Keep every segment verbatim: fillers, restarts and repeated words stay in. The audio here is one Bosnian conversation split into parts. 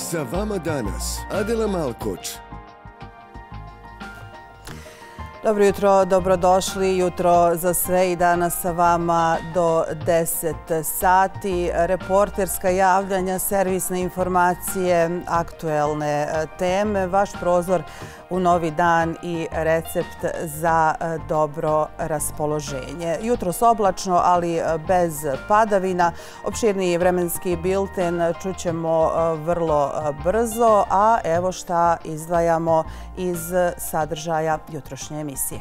Sa vama danas Adela Malkoč. Dobro jutro, dobrodošli. Jutro za sve i danas sa vama do deset sati. Reporterska javljanja, servisne informacije, aktuelne teme, vaš prozor u novi dan i recept za dobro raspoloženje. Jutros oblačno, ali bez padavina. Opširniji vremenski bilten čućemo vrlo brzo, a evo šta izdvajamo iz sadržaja jutrošnje emisije.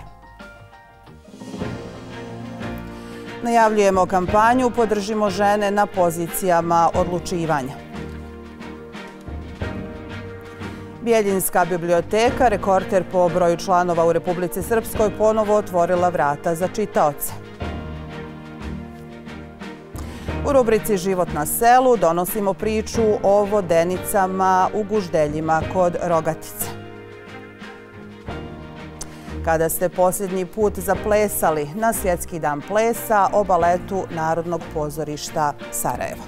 Najavljujemo kampanju Podržimo žene na pozicijama odlučivanja. Bijeljinska biblioteka, rekorder po broju članova u Republici Srpskoj, ponovo otvorila vrata za čitaoce. U rubrici Život na selu donosimo priču o vodenicama u Guždeljima kod Rogatice. Kada ste posljednji put zaplesali na Svjetski dan plesa o baletu Narodnog pozorišta Sarajevo?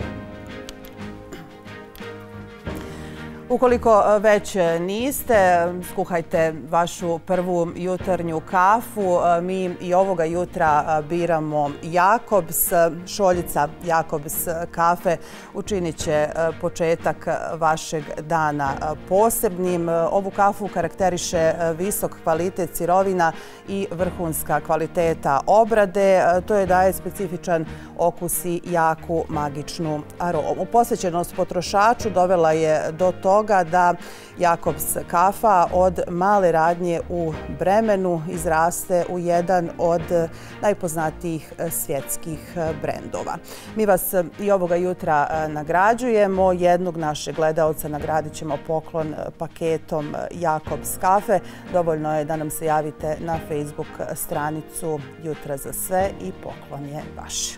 Ukoliko već niste, skuhajte vašu prvu jutarnju kafu. Mi i ovoga jutra biramo Jakobs. Šoljica Jakobs kafe učinit će početak vašeg dana posebnim. Ovu kafu karakteriše visok kvalitet sirovina i vrhunska kvaliteta obrade. To je daje specifičan okus i jaku magičnu aromu. Posvećenost potrošaču dovela je do toga da Jakobs kafa od male radnje u Bremenu izraste u jedan od najpoznatijih svjetskih brendova. Mi vas i ovoga jutra nagrađujemo. Jednog našeg gledaoca nagradit ćemo poklon paketom Jakobs kafe. Dovoljno je da nam se javite na Facebook stranicu Jutra za sve i poklon je vaš.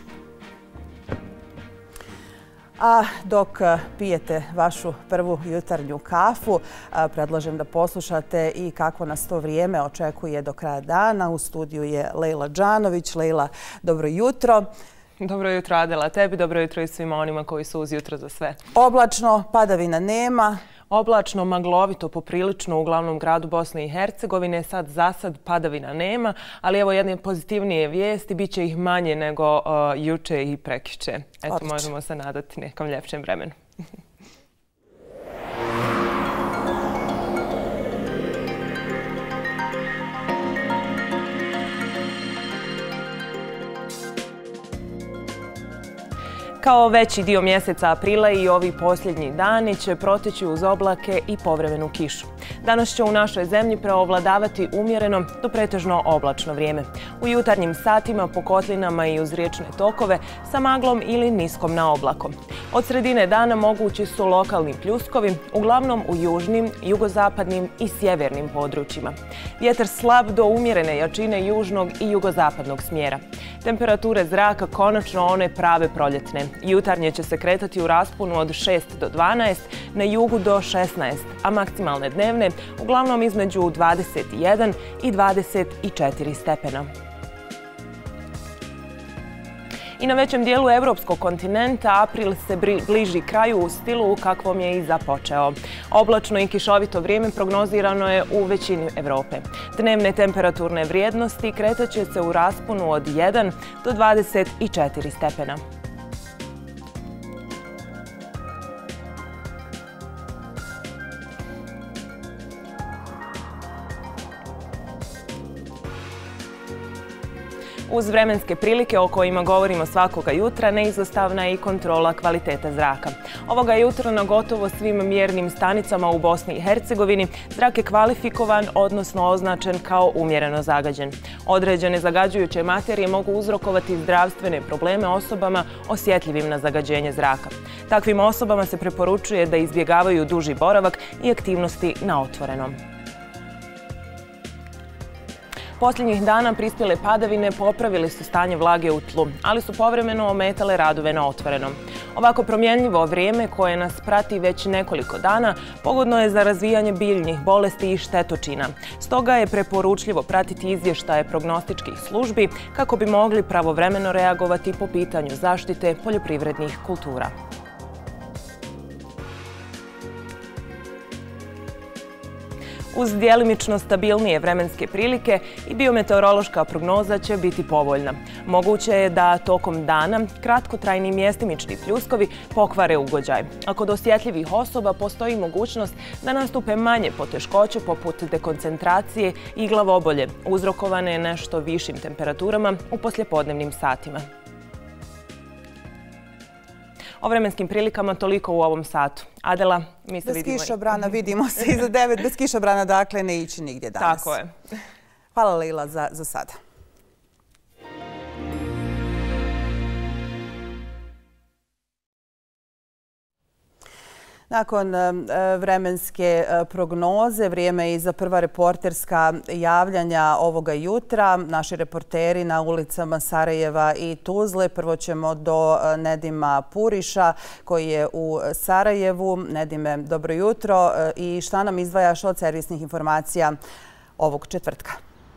A dok pijete vašu prvu jutarnju kafu, predlažem da poslušate i kako nas to vrijeme očekuje do kraja dana. U studiju je Lejla Đanović. Lejla, dobro jutro. Dobro jutro, Adela, tebi. Dobro jutro i svima onima koji su uz Jutro za sve. Oblačno, padavina nema. Oblačno, maglovito, poprilično u glavnom gradu Bosne i Hercegovine. Sad za sad padavina nema, ali evo jedne pozitivnije vijesti, bit će ih manje nego uh, juče i prekjuče. Eto, Odlično. Možemo se nadati nekom ljepšem vremenu. Kao veći dio mjeseca aprila i ovi posljednji dani će proteći uz oblake i povremenu kišu. Danas će u našoj zemlji preovladavati umjereno do pretežno oblačno vrijeme. U jutarnjim satima po kotlinama i uz riječne tokove sa maglom ili niskom na oblakom. Od sredine dana mogući su lokalni pljuskovi, uglavnom u južnim, jugozapadnim i sjevernim područjima. Vjetar slab do umjerene jačine južnog i jugozapadnog smjera. Temperature zraka konačno one prave proljetne. Jutarnje će se kretati u rasponu od šest do dvanaest, na jugu do šesnaest, a maksimalne dnevne uglavnom između dvadeset jedan i dvadeset četiri stepena. I na većem dijelu evropskog kontinenta april se bliži kraju u stilu kakvom je i započeo. Oblačno i kišovito vrijeme prognozirano je u većini Evrope. Dnevne temperaturne vrijednosti kretat će se u rasponu od jedan do dvadeset četiri stepena. Uz vremenske prilike o kojima govorimo svakoga jutra, neizostavna je i kontrola kvalitete zraka. Ovoga jutra na gotovo svim mjernim stanicama u Bosni i Hercegovini zrak je kvalifikovan, odnosno označen kao umjereno zagađen. Određene zagađujuće materije mogu uzrokovati zdravstvene probleme osobama osjetljivim na zagađenje zraka. Takvim osobama se preporučuje da izbjegavaju duži boravak i aktivnosti na otvorenom. Posljednjih dana prispjele padavine popravili su stanje vlage u tlu, ali su povremeno ometale radove na otvorenom. Ovako promjenljivo vrijeme koje nas prati već nekoliko dana pogodno je za razvijanje biljnih bolesti i štetočina. Stoga je preporučljivo pratiti izvještaje prognostičkih službi kako bi mogli pravovremeno reagovati po pitanju zaštite poljoprivrednih kultura. Uz djelimično stabilnije vremenske prilike i biometeorološka prognoza će biti povoljna. Moguće je da tokom dana kratkotrajni i mjestimični pljuskovi pokvare ugođaj. A kod osjetljivih osoba postoji mogućnost da nastupe manje poteškoće poput dekoncentracije i glavobolje, uzrokovane nešto višim temperaturama u poslijepodnevnim satima. O vremenskim prilikama toliko u ovom satu. Adela, mi se vidimo. Bez kišobrana, vidimo se iza devet. Bez kišobrana, dakle, ne ići nigdje danas. Tako je. Hvala, Leila, za, za sada. Nakon vremenske prognoze, vrijeme je i za prva reporterska javljanja ovoga jutra. Naši reporteri na ulicama Sarajeva i Tuzle. Prvo ćemo do Nedima Puriša koji je u Sarajevu. Nedime, dobro jutro. I šta nam izdvajaš od servisnih informacija ovog četvrtka?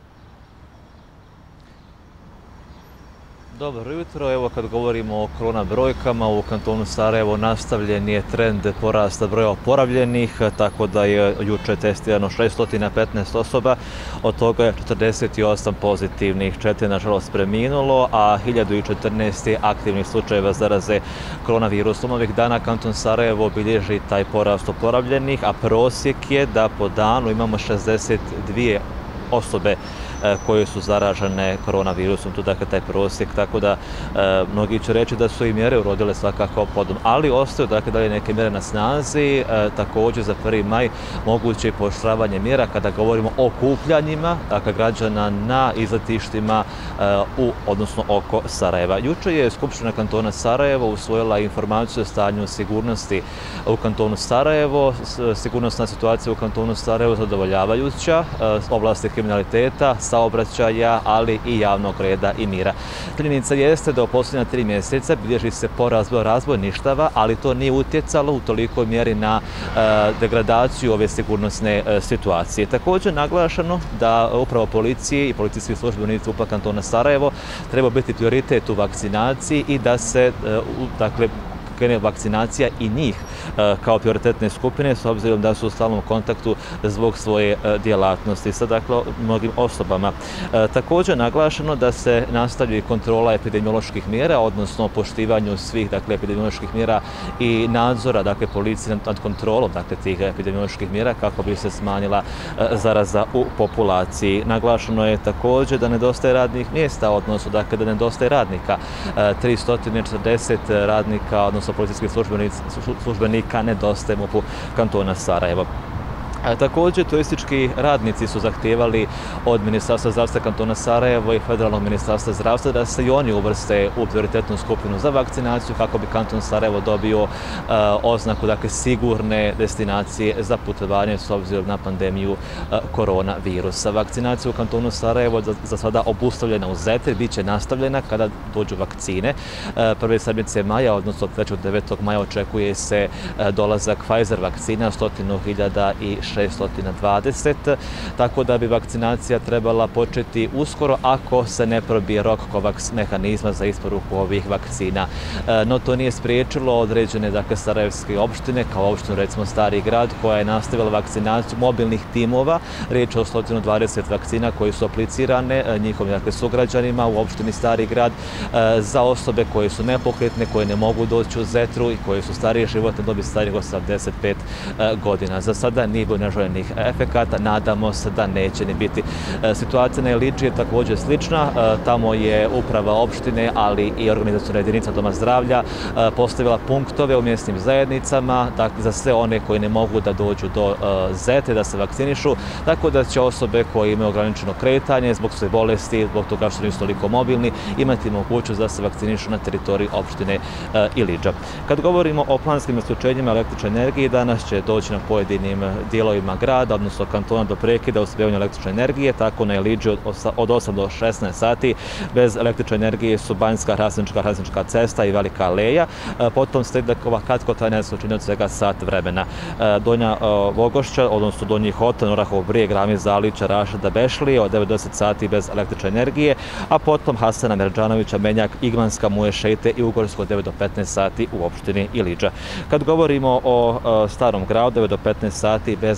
Dobro jutro. Evo kad govorimo o korona brojkama, u kantonu Sarajevo nastavljen je trend porasta broja oporavljenih, tako da je juče testirano šesto petnaest osoba, od toga je četrdeset osam pozitivnih, četiri nažalost preminulo, a hiljadu četrnaest aktivnih slučajeva zaraze koronavirusom. Ovih dana kanton Sarajevo bilježi taj porast oporavljenih, a prosjek je da po danu imamo šezdeset dvije osobe koje su zaražene koronavirusom, tu dakle taj prosjek, tako da e, mnogi će reći da su i mjere urodile svakako plodom, ali ostaju dakle dalje neke mjere na snazi, e, također za prvi maj moguće i pooštravanje mjera kada govorimo o okupljanjima, dakle građana na izletištima e, u, odnosno oko Sarajeva. Juče je Skupština kantona Sarajevo usvojila informaciju o stanju sigurnosti u kantonu Sarajevo. Sigurnosna situacija u kantonu Sarajevo zadovoljavajuća, e, oblasti kriminaliteta, saobraćaja, ali i javnog reda i mira. Činjenica jeste da u posljednja tri mjeseca bilježi se porast broja razbojništava, ali to nije utjecalo u tolikoj mjeri na e, degradaciju ove sigurnosne e, situacije. Također naglašeno da upravo policije i policijski službenici U P A kantona Sarajevo treba biti prioritet u vakcinaciji i da se, e, u, dakle, krene vakcinacija i njih kao prioritetne skupine, s obzirom da su u stalnom kontaktu zbog svoje djelatnosti sa dakle mnogim osobama. Također naglašeno da se nastavlja kontrola epidemioloških mjera, odnosno poštivanju svih dakle epidemioloških mjera i nadzora dakle policije nad kontrolom dakle tih epidemioloških mjera kako bi se smanjila zaraza u populaciji. Naglašeno je također da nedostaje radnih mjesta, odnosno dakle da nedostaje radnika. tristo četrdeset radnika, odnosno policijskih službenika nedostaje MUP-u kantona Sarajevo. Također, turistički radnici su zahtijevali od Ministarstva zdravstva kantona Sarajevo i Federalnog ministarstva zdravstva da se i oni uvrste u prioritetnu skupinu za vakcinaciju kako bi kanton Sarajevo dobio uh, oznaku dakle, sigurne destinacije za putovanje s obzirom na pandemiju uh, koronavirusa. Vakcinacija u kantonu Sarajevo za, za sada obustavljena u Zeter, bit će nastavljena kada dođu vakcine. Uh, prve sedmice maja, odnosno od trećeg do devetog maja očekuje se uh, dolazak Pfizer vakcina, stotinu hiljada i šesto dvadeset, tako da bi vakcinacija trebala početi uskoro ako se ne probije rok COVAX mehanizma za isporuku ovih vakcina. No to nije spriječilo određene dakle, sarajevske opštine, kao opštinu recimo Stari grad, koja je nastavila vakcinaciju mobilnih timova. Riječ je o sto dvadeset vakcina koje su aplicirane njihovim dakle, sugrađanima u opštini Stari grad za osobe koje su nepokretne, koje ne mogu doći u Zetru i koje su starije životne dobi, starih osamdeset pet godina. Za sada nije bilo neželjenih efekata, nadamo se da neće ni biti. Situacija na Iliđi je također slična, tamo je uprava opštine, ali i organizacijona jedinica Doma zdravlja postavila punktove u mjesnim zajednicama, dakle za sve one koji ne mogu da dođu do Zete, da se vakcinišu, tako da će osobe koje imaju ograničeno kretanje zbog svoje bolesti, zbog toga što nisu toliko mobilni, imati mogućnost da se vakcinišu na teritoriji opštine Iliđa. Kad govorimo o planskim isključenjima električne energije, danas će doći na pojedinim dijelovima grada, odnosno kantona do prekida u srebivanju električne energije, tako na Iliđi od osam do šesnaest sati. Bez električne energije su Banjska, Hrasnička, Hrasnička cesta i Velika aleja. Potom slijedi ova kratkotrajna isključenja od svega sat vremena. Donja Vogošća, odnosno Donji Hotan, Orahov Brijeg, Rami Zalića, Rašada, Bešlije od devet do deset sati bez električne energije, a potom Hasana Merđanovića, Menjak, Igmanska, Muje Šejte i Ugorsko od devet do petnaest sati u opštini Iliđa. Kad govorimo o Starom gradu, devet do petnaest sati bez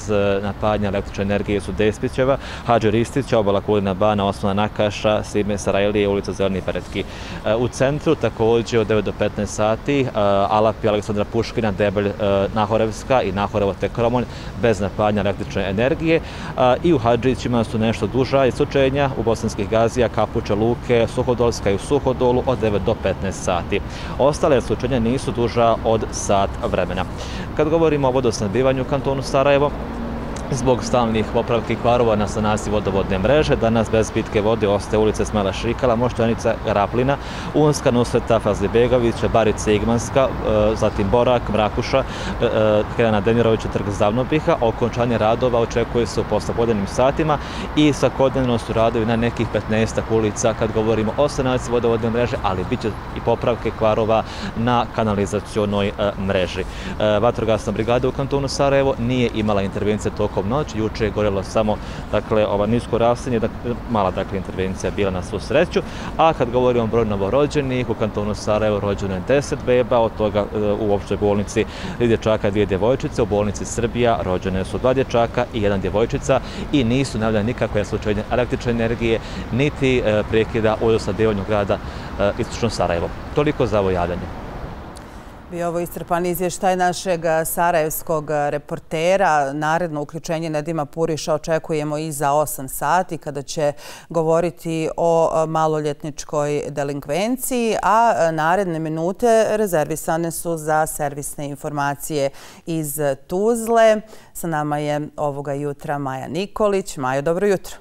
bez napajanja električne energije su Despićeva, Hadži Ristića, obala Kulina bana, Osmana Nakaša, Sime Sarajlije, ulica Zeleni Peretki. U centru također od devet do petnaest sati Alapi Aleksandra Puškina, Debelj Nahorevska i Nahorevo Tekromonj bez napajanja električne energije. I u Hadžićima su nešto duža isključenja u Bosanskih Gazija, Kapuća, Luke, Suhodolska i u Suhodolu od devet do petnaest sati. Ostale isključenja nisu duža od sat vremena. Kad govorimo o vodosnabdivanju u kantonu Sarajevo, zbog stalnih popravki i kvarova na sanaciji vodovodne mreže, danas bez pitke vode ostaje ulice Smela Šikala, Mošćanica, Raplina, Unska, Nusreta, Fazlibegovića, Barice Igmanska, zatim Borak, Mrakuša, Helena Demirovića, Trg Zavnobiha. Okončanje radova očekuje se u poslepodnevnim satima i svakodnevno su radovi na nekih petnaestak ulica kad govorimo o sanaciji vodovodne mreže, ali bit će i popravke kvarova na kanalizacionoj mreži. Vatrogasna brigada u kantonu Sarajevo nije imala intervencije tokom noći. Juče je gorelo samo dakle, ova nisko rastinje, dakle, mala dakle, intervencija bila na svu sreću. A kad govorimo o broju novorođenih, u kantonu Sarajevo rođeno je deset beba, od toga u opštoj bolnici tri dječaka, dvije djevojčice, u bolnici Srbija rođene su dva dječaka i jedna djevojčica i nisu najavljene nikakve slučaje električne energije, niti prekida u vodosnabdivanju grada Istočno Sarajevo. Toliko za ovo javljanje. Bio ovo iscrpan izvještaj našeg sarajevskog reportera. Naredno uključenje Nedima Puriša očekujemo i za osam sati kada će govoriti o maloljetničkoj delinkvenciji, a naredne minute rezervisane su za servisne informacije iz Tuzle. Sa nama je ovoga jutra Maja Nikolić. Majo, dobro jutro.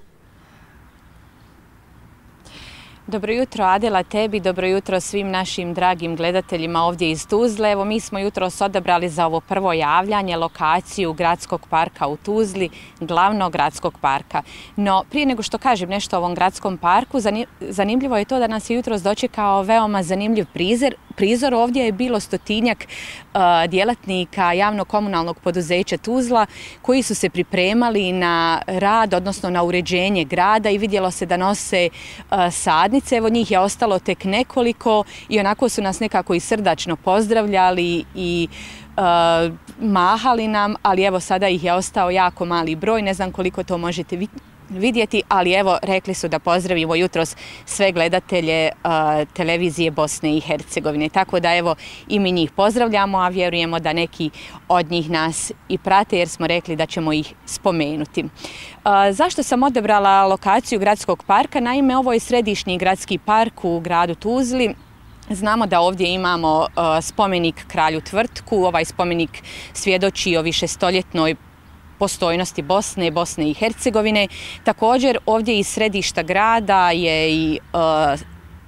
Dobro jutro Adela, tebi, dobro jutro svim našim dragim gledateljima ovdje iz Tuzle. Evo, mi smo jutros odabrali za ovo prvo javljanje lokaciju gradskog parka u Tuzli, glavnog gradskog parka. No, prije nego što kažem nešto o ovom gradskom parku, zanimljivo je to da nas je jutros dočekao veoma zanimljiv prizor. Prizor ovdje je bilo stotinjak uh, djelatnika javno-komunalnog poduzeća Tuzla koji su se pripremali na rad, odnosno na uređenje grada i vidjelo se da nose uh, sadnice. Evo njih je ostalo tek nekoliko i onako su nas nekako i srdačno pozdravljali i uh, mahali nam, ali evo sada ih je ostao jako mali broj, ne znam koliko to možete vidjeti. vidjeti, ali evo rekli su da pozdravimo jutros sve gledatelje uh, televizije Bosne i Hercegovine. Tako da evo i mi njih pozdravljamo, a vjerujemo da neki od njih nas i prate jer smo rekli da ćemo ih spomenuti. Uh, zašto sam odabrala lokaciju gradskog parka? Naime, ovo je središnji gradski park u gradu Tuzli. Znamo da ovdje imamo uh, spomenik kralju Tvrtku. Ovaj spomenik svjedoči o višestoljetnoj postojnosti Bosne, Bosne i Hercegovine. Također ovdje iz središta grada je i uh,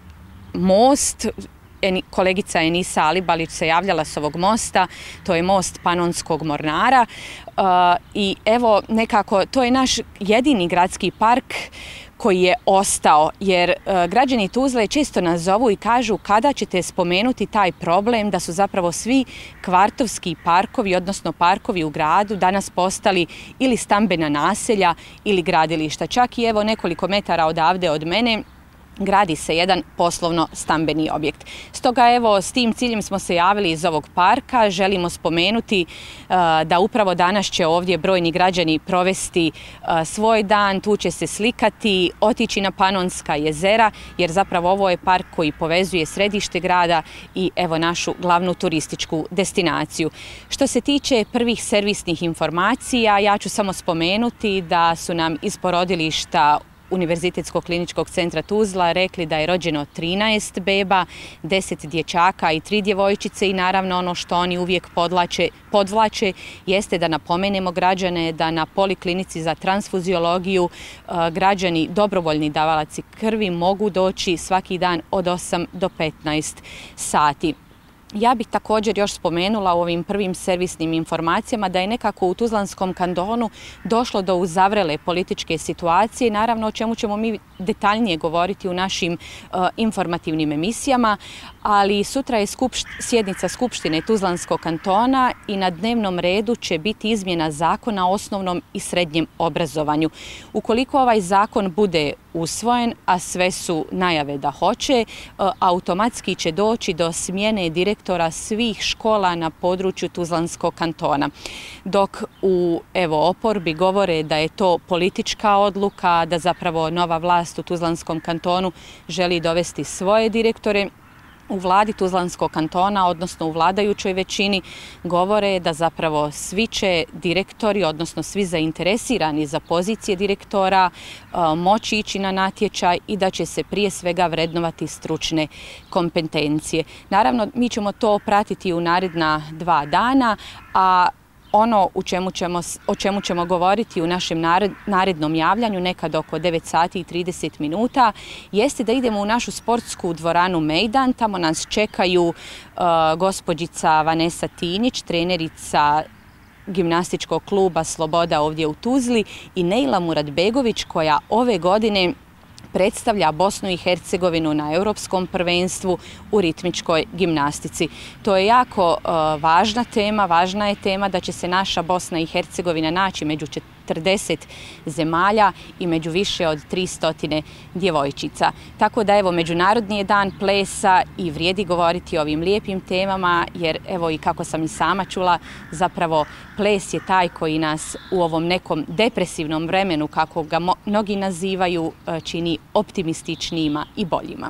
most. Kolegica Enisa Alibalić se javljala s ovog mosta. To je most Panonskog mornara. Uh, I evo nekako to je naš jedini gradski park koji je ostao, jer e, građani Tuzle često nas zovu i kažu kada ćete spomenuti taj problem da su zapravo svi kvartovski parkovi, odnosno parkovi u gradu, danas postali ili stambena naselja ili gradilišta. Čak i evo nekoliko metara odavde od mene gradi se jedan poslovno-stambeni objekt. Stoga evo s tim ciljem smo se javili iz ovog parka. Želimo spomenuti uh, da upravo danas će ovdje brojni građani provesti uh, svoj dan, tu će se slikati, otići na Panonska jezera, jer zapravo ovo je park koji povezuje središte grada i evo našu glavnu turističku destinaciju. Što se tiče prvih servisnih informacija, ja ću samo spomenuti da su nam iz porodilišta Univerzitetskog kliničkog centra Tuzla rekli da je rođeno trinaest beba, deset dječaka i tri djevojčice i naravno ono što oni uvijek podlače, podvlače jeste da napomenemo građane da na poliklinici za transfuziologiju uh, građani dobrovoljni davalaci krvi mogu doći svaki dan od osam do petnaest sati. Ja bih također još spomenula u ovim prvim servisnim informacijama da je nekako u Tuzlanskom kantonu došlo do uzavrele političke situacije, naravno o čemu ćemo mi detaljnije govoriti u našim uh, informativnim emisijama, ali sutra je skupšt, sjednica Skupštine Tuzlanskog kantona i na dnevnom redu će biti izmjena zakona o osnovnom i srednjem obrazovanju. Ukoliko ovaj zakon bude usvojen, a sve su najave da hoće, automatski će doći do smjene direktora direktora svih škola na području Tuzlanskog kantona. Dok u evo, oporbi govore da je to politička odluka, da zapravo nova vlast u Tuzlanskom kantonu želi dovesti svoje direktore, u vladi Tuzlanskog kantona, odnosno u vladajućoj većini, govore da zapravo svi će direktori, odnosno svi zainteresirani za pozicije direktora, moći ići na natječaj i da će se prije svega vrednovati stručne kompetencije. Naravno, mi ćemo to pratiti u naredna dva dana, a ono u čemu ćemo, o čemu ćemo govoriti u našem narednom javljanju, nekad oko devet sati i trideset minuta, jeste da idemo u našu sportsku dvoranu Mejdan. Tamo nas čekaju uh, gospođica Vanesa Tinjić, trenerica gimnastičkog kluba Sloboda ovdje u Tuzli, i Nejla Muradbegović, koja ove godine predstavlja Bosnu i Hercegovinu na Europskom prvenstvu u ritmičkoj gimnastici. To je jako uh, važna tema. Važna je tema da će se naša Bosna i Hercegovina naći među četrdeset zemalja i među više od tristo djevojčica. Tako da evo, Međunarodni je dan plesa i vrijedi govoriti o ovim lijepim temama, jer evo i kako sam i sama čula, zapravo ples je taj koji nas u ovom nekom depresivnom vremenu, kako ga mnogi nazivaju, čini optimističnijima i boljima.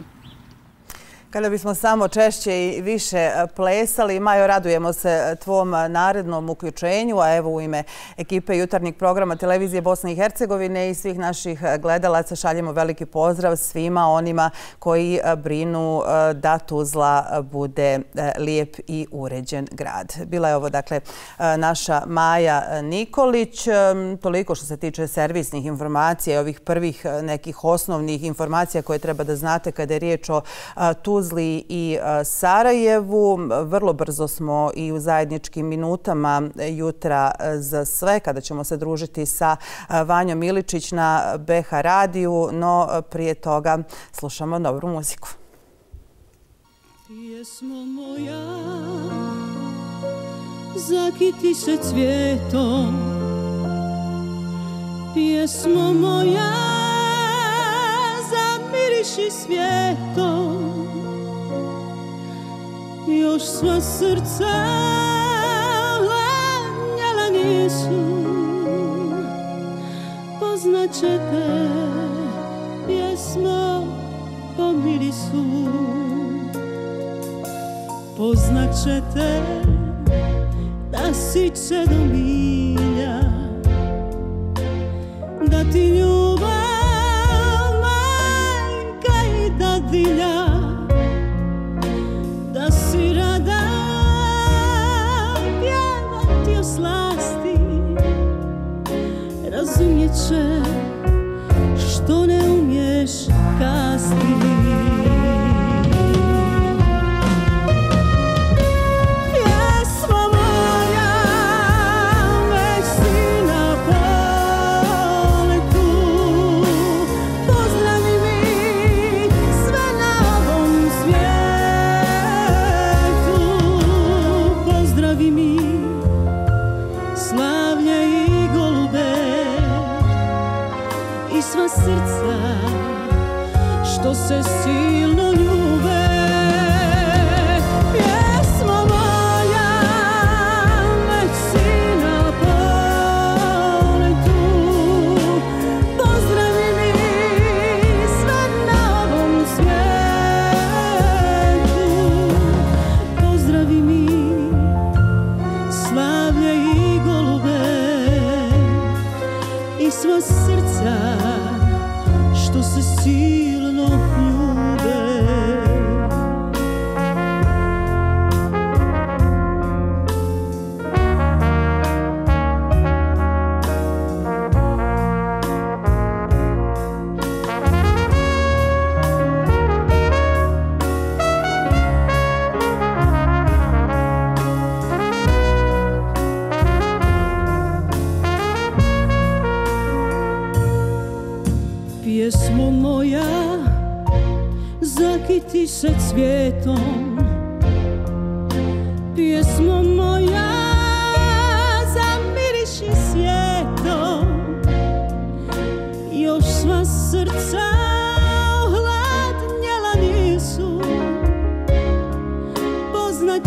Kada bismo samo češće i više plesali, Majo, radujemo se tvom narednom uključenju, a evo u ime ekipe jutarnjeg programa Televizije Bosne i Hercegovine i svih naših gledalaca šaljemo veliki pozdrav svima onima koji brinu da Tuzla bude lijep i uređen grad. Bila je ovo, dakle, naša Maja Nikolić. Toliko što se tiče servisnih informacija i ovih prvih nekih osnovnih informacija koje treba da znate kada je riječ o Tuzli i Sarajevu. Vrlo brzo smo i u zajedničkim minutama jutra za sve, kada ćemo se družiti sa Vanjom Miličić na B H radiju, no prije toga slušamo dobru muziku. Pjesmo moja, zakiti se cvijetom, pjesmo moja, zamiriši svijetom, još sva srca hladnjala nisu, poznaće te pjesmo po mirisu, poznaće te da si čedomilja, da ti ljubav majka i dadilja, da si rada pjevati o slasti, razumjet će što ne umiješ kasti. Srca što se silno ljube, pjesmo moja, već si na poletu, pozdravi mi sve na ovom svijetu, pozdravi mi slavlje i golube i sva srca što se silno ljube. Pjesmo moja, zakiti se cvijetom, pjesmo moja, zamiriši svijetom, još sva srca ohladnjela nisu, poznat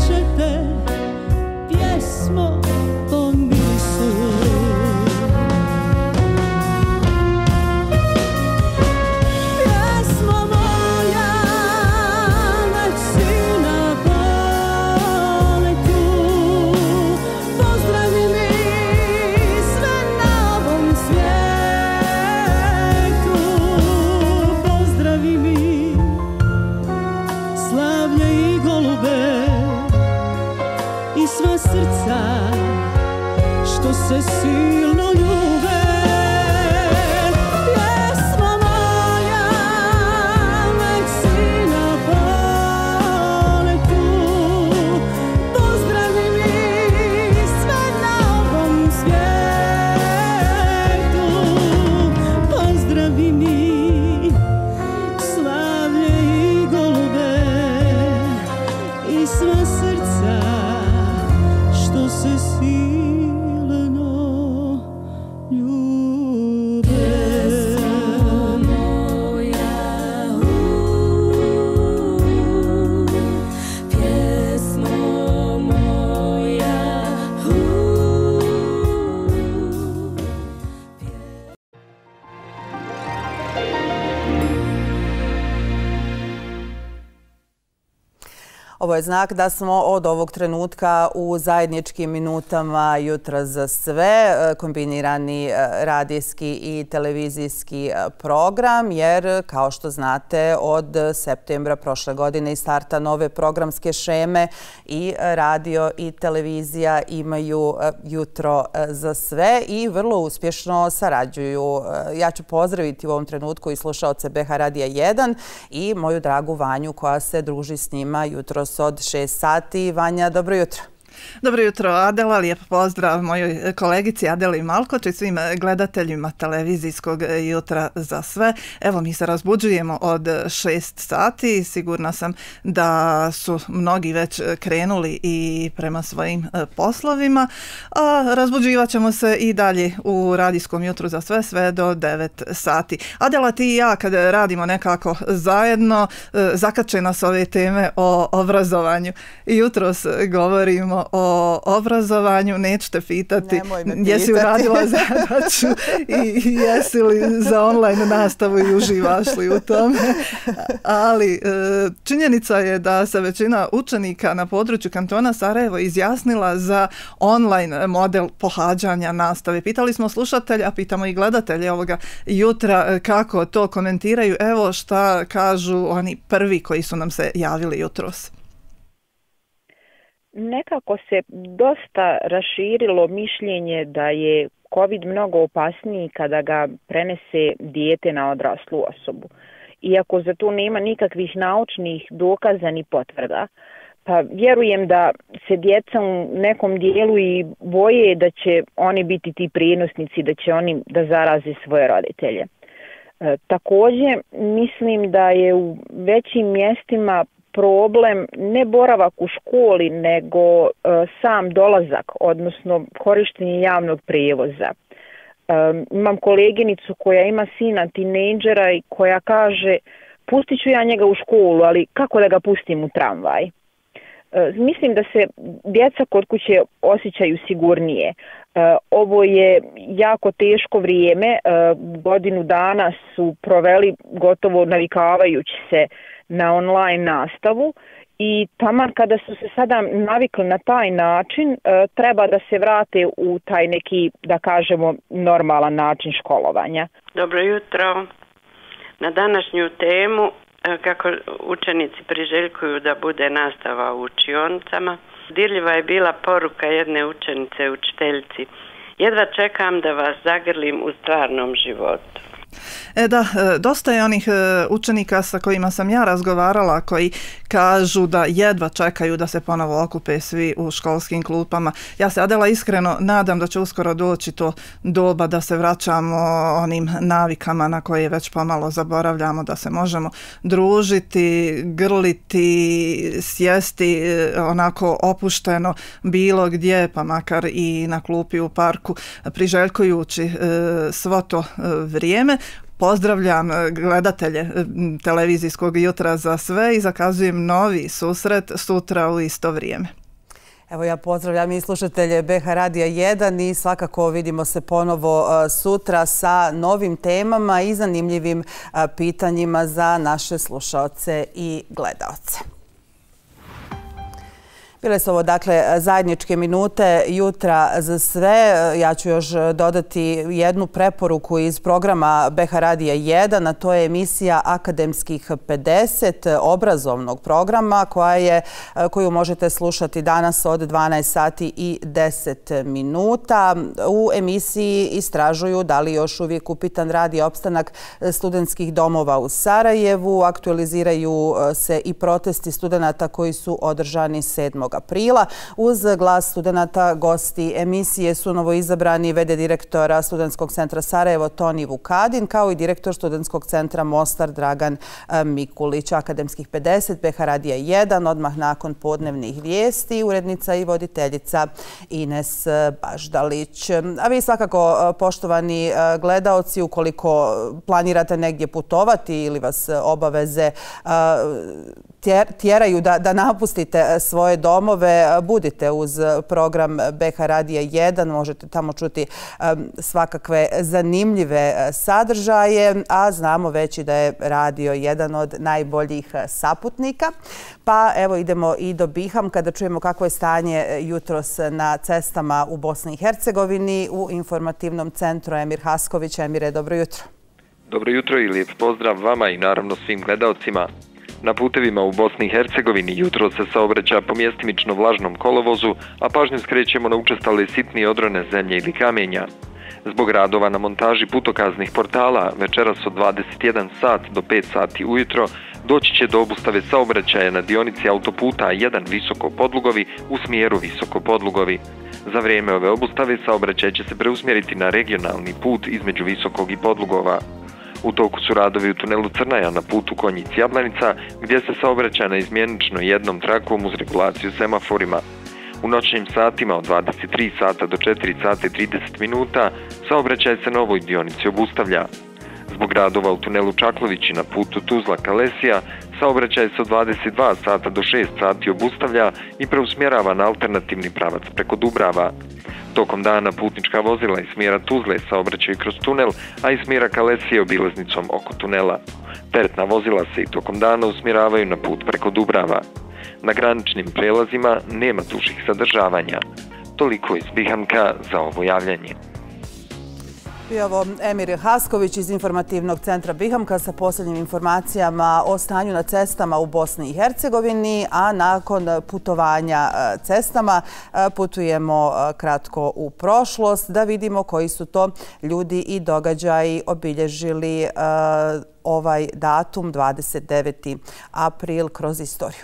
Ovo je znak da smo od ovog trenutka u zajedničkim minutama Jutra za sve, kombinirani radijski i televizijski program, jer kao što znate od septembra prošle godine i starta nove programske šeme i radio i televizija imaju Jutro za sve i vrlo uspješno sarađuju. Ja ću pozdraviti u ovom trenutku i slušaoce B H Radija jedan i moju dragu Vanju koja se druži s njima jutros od šest sati. Vanja, dobro jutro. Dobro jutro, Adela. Lijep pozdrav mojoj kolegici Adeli Malkoč i svim gledateljima televizijskog Jutra za sve. Evo, mi se razbuđujemo od šest sati. Sigurna sam da su mnogi već krenuli i prema svojim poslovima. A razbuđivat ćemo se i dalje u radijskom Jutru za sve, sve do devet sati. Adela, ti i ja kad radimo nekako zajedno, zakače nas ove teme o obrazovanju. I jutros govorimo o obrazovanju, neću te pitati jesi uradila zadaću i jesi li za online nastavu i uživaš li u tome, ali činjenica je da se većina učenika na području kantona Sarajevo izjasnila za online model pohađanja nastave. Pitali smo slušatelja, a pitamo i gledatelje ovoga jutra kako to komentiraju. Evo šta kažu oni prvi koji su nam se javili jutros. Nekako se dosta raširilo mišljenje da je COVID mnogo opasniji kada ga prenese dijete na odraslu osobu. Iako za to nema nikakvih naučnih dokaza ni potvrda, pa vjerujem da se djeca u nekom dijelu i boje da će oni biti ti prijenosnici, da će oni da zaraze svoje roditelje. E, također mislim da je u većim mjestima problem ne boravak u školi, nego e, sam dolazak, odnosno korištenje javnog prijevoza. E, imam koleginicu koja ima sina tinejdžera i koja kaže pustit ću ja njega u školu, ali kako da ga pustim u tramvaj? E, mislim da se djeca kod kuće osjećaju sigurnije. E, ovo je jako teško vrijeme, e, godinu dana su proveli gotovo navikavajući se na online nastavu i taman kada su se sada navikli na taj način, treba da se vrate u taj neki, da kažemo, normalan način školovanja. Dobro jutro. Na današnju temu kako učenici priželjkuju da bude nastava u učionicama, dirljiva je bila poruka jedne učenice učiteljici. Jedva čekam da vas zagrlim u stvarnom životu. E da, dosta je onih učenika sa kojima sam ja razgovarala koji kažu da jedva čekaju da se ponovo okupe svi u školskim klupama. Ja se, Adela, iskreno nadam da će uskoro doći to doba da se vraćamo onim navikama na koje već pomalo zaboravljamo, da se možemo družiti, grliti, sjesti onako opušteno bilo gdje, pa makar i na klupi u parku, priželjkujući svo to vrijeme. Pozdravljam gledatelje televizijskog Jutra za sve i zakazujem novi susret sutra u isto vrijeme. Evo, ja pozdravljam i slušatelje B H Radija jedan i svakako vidimo se ponovo sutra sa novim temama i zanimljivim pitanjima za naše slušaoce i gledaoce. Bile su ovo, dakle, zajedničke minute Jutra za sve. Ja ću još dodati jednu preporuku iz programa B H Radija jedan, a to je emisija Akademskih pedeset obrazovnog programa koja je, koju možete slušati danas od dvanaest sati i deset minuta. U emisiji istražuju da li još uvijek upitan rad i opstanak studentskih domova u Sarajevu. Aktualiziraju se i protesti studenata koji su održani sedmog aprila. Uz glas studenata gosti emisije su novoizabrani v d direktora Studentskog centra Sarajevo Toni Vukadin, kao i direktor Studentskog centra Mostar Dragan Mikulić. Akademskih pedeset, B H Radija jedan, odmah nakon podnevnih vijesti, urednica i voditeljica Ines Baždalić. A vi svakako, poštovani gledaoci, ukoliko planirate negdje putovati ili vas obaveze tjeraju da, da napustite svoje domove, domove. Budite uz program B H Radija jedan, možete tamo čuti svakakve zanimljive sadržaje, a znamo već i da je Radio jedan od najboljih saputnika. Pa evo idemo i do Bihamka da čujemo kako je stanje jutros na cestama u Bosni i Hercegovini. U informativnom centru Emir Hasković. Emire, dobro jutro. Dobro jutro i lijep pozdrav vama i naravno svim gledalcima. Na putevima u Bosni i Hercegovini jutro se saobraća po mjestimično vlažnom kolovozu, a pažnju skrećemo na učestale sitnije odrone zemlje ili kamenja. Zbog radova na montaži putokaznih portala večeras od dvadeset jedan sat do pet sati ujutro doći će do obustave saobraćaja na dionici autoputa jedan Visoko Podlugovi u smjeru Visoko Podlugovi. Za vrijeme ove obustave saobraćaj će se preusmjeriti na regionalni put između Visokog i Podlugova. U toku su radovi u tunelu Crnaja na putu Konjic-Jablanica, gdje se saobraća na izmjenično jednom trakom uz regulaciju semaforima. U noćnim satima od dvadeset tri sata do četiri sata i trideset minuta saobraćaj se na ovoj dionici obustavlja. Zbog radova u tunelu Čaklovići na putu Tuzla-Kalesija saobraćaj se od dvadeset dva sata do šest sati obustavlja i preusmjerava na alternativni pravac preko Dubrava. Tokom dana putnička vozila iz smjera Tuzle saobraćaju kroz tunel, a iz smjera Kalesije obilaznicom oko tunela. Teretna vozila se i tokom dana usmjeravaju na put preko Dubrava. Na graničnim prelazima nema dužih sadržavanja. Toliko iz Bihamka za ovo javljanje. I ovo Emir Hasković iz informativnog centra Bihamka sa posljednjim informacijama o stanju na cestama u Bosni i Hercegovini, a nakon putovanja cestama putujemo kratko u prošlost da vidimo koji su to ljudi i događaji obilježili ovaj datum dvadeset deveti april kroz istoriju.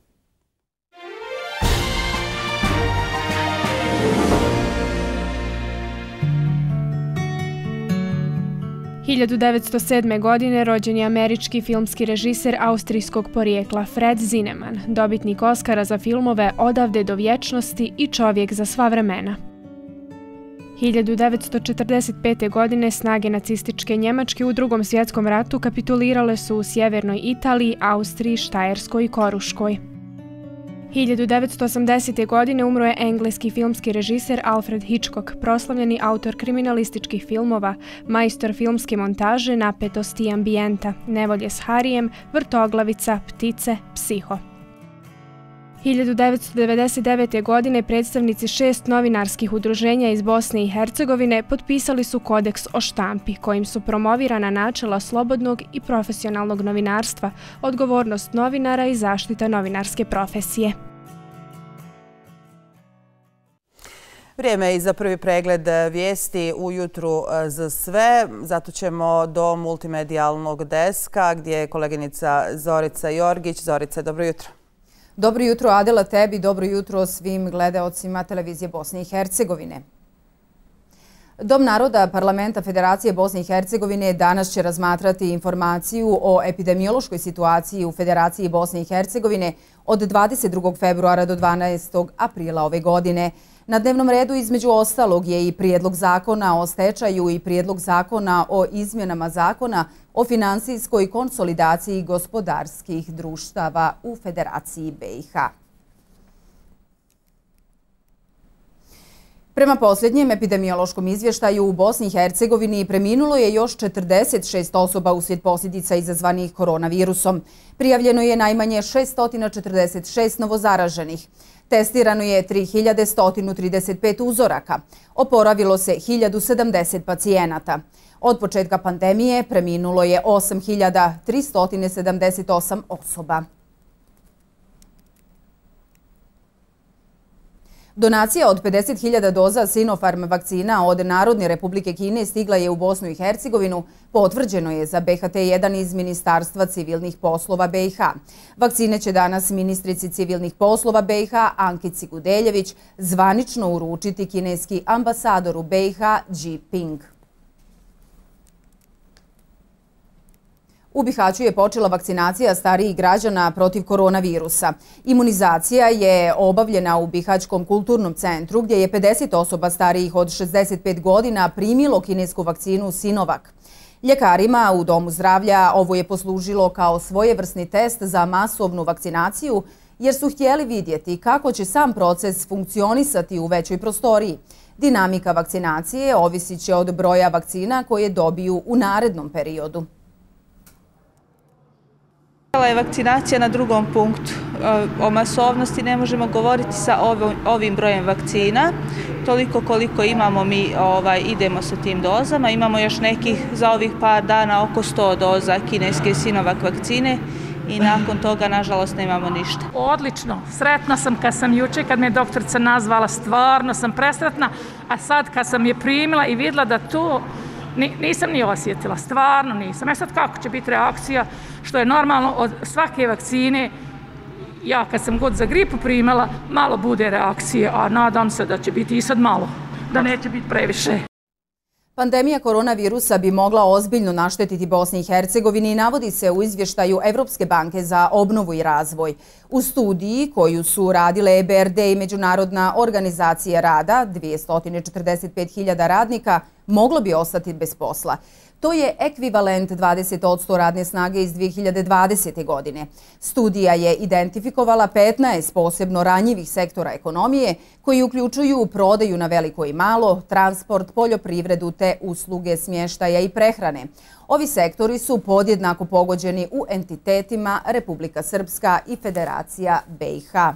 hiljadu devetsto sedme. godine rođen je američki filmski režiser austrijskog porijekla Fred Zinnemann, dobitnik Oskara za filmove Odavde do vječnosti i Čovjek za sva vremena. hiljadu devetsto četrdeset pete. godine snage nacističke Njemačke u Drugom svjetskom ratu kapitulirale su u sjevernoj Italiji, Austriji, Štajerskoj i Koruškoj. hiljadu devetsto osamdesete. godine umro je engleski filmski režiser Alfred Hitchcock, proslavljeni autor kriminalističkih filmova, majstor filmske montaže, napetosti i ambijenta, Nevolje s Harijem, Vrtoglavica, Ptice, Psiho. hiljadu devetsto devedeset devete. godine predstavnici šest novinarskih udruženja iz Bosne i Hercegovine potpisali su kodeks o štampi, kojim su promovirana načela slobodnog i profesionalnog novinarstva, odgovornost novinara i zaštita novinarske profesije. Vrijeme je i za prvi pregled vijesti u jutru za sve. Zato ćemo do multimedijalnog deska gdje je koleginica Zorica Jorgić. Zorice, dobro jutro. Dobro jutro Adela tebi, dobro jutro svim gledaocima televizije Bosne i Hercegovine. Dom naroda Parlamenta Federacije Bosne i Hercegovine danas će razmatrati informaciju o epidemiološkoj situaciji u Federaciji Bosne i Hercegovine od dvadeset drugog februara do dvanaestog aprila ove godine. Na dnevnom redu između ostalog je i prijedlog zakona o stečaju i prijedlog zakona o izmjenama zakona o finansijskoj konsolidaciji gospodarskih društava u Federaciji B i H. Prema posljednjem epidemiološkom izvještaju u Bosni i Hercegovini preminulo je još četrdeset šest osoba uslijed posljedica izazvanih koronavirusom. Prijavljeno je najmanje šesto četrdeset šest novozaraženih. Testirano je tri hiljade sto trideset pet uzoraka. Oporavilo se hiljadu sedamdeset pacijenata. Od početka pandemije preminulo je osam hiljada tristo sedamdeset osam osoba. Donacija od pedeset hiljada doza Sinopharm vakcina od Narodne Republike Kine stigla je u Bosnu i Hercegovinu, potvrđeno je za B H T jedan iz Ministarstva civilnih poslova B i H. Vakcine će danas ministrici civilnih poslova B i H Ankici Gudeljević zvanično uručiti kineski ambasador u B i H Ji Ping. U Bihaću je počela vakcinacija starijih građana protiv koronavirusa. Imunizacija je obavljena u Bihaćkom kulturnom centru gdje je pedeset osoba starijih od šezdeset pet godina primilo kinesku vakcinu Sinovac. Ljekarima u Domu zdravlja ovo je poslužilo kao svojevrsni test za masovnu vakcinaciju jer su htjeli vidjeti kako će sam proces funkcionisati u većoj prostoriji. Dinamika vakcinacije ovisit će od broja vakcina koje dobiju u narednom periodu. Je vakcinacija na drugom punktu. O masovnosti ne možemo govoriti sa ovim brojem vakcina. Toliko koliko imamo mi ovaj, idemo sa tim dozama. Imamo još nekih za ovih par dana oko sto doza kineske Sinovac vakcine i nakon toga nažalost nemamo ništa. Odlično. Sretna sam kad sam juče, kad me doktorica nazvala, stvarno sam presretna, a sad kad sam je primila i vidjela da to nisam ni osjetila, stvarno nisam. E sad kako će biti reakcija, što je normalno od svake vakcine, ja kad sam god za gripu primala, malo bude reakcije, a nadam se da će biti i sad malo, da neće biti previše. Pandemija koronavirusa bi mogla ozbiljno naštetiti Bosni i Hercegovini i navodi se u izvještaju Evropske banke za obnovu i razvoj. U studiji koju su radile E B R D i Međunarodna organizacija rada, dvjesto četrdeset pet hiljada radnika moglo bi ostati bez posla. To je ekvivalent dvadeset posto radne snage iz dvije hiljade dvadesete. godine. Studija je identifikovala petnaest posebno ranjivih sektora ekonomije koji uključuju prodaju na veliko i malo, transport, poljoprivredu te usluge smještaja i prehrane. Ovi sektori su podjednako pogođeni u entitetima Republika Srpska i Federacija B i H.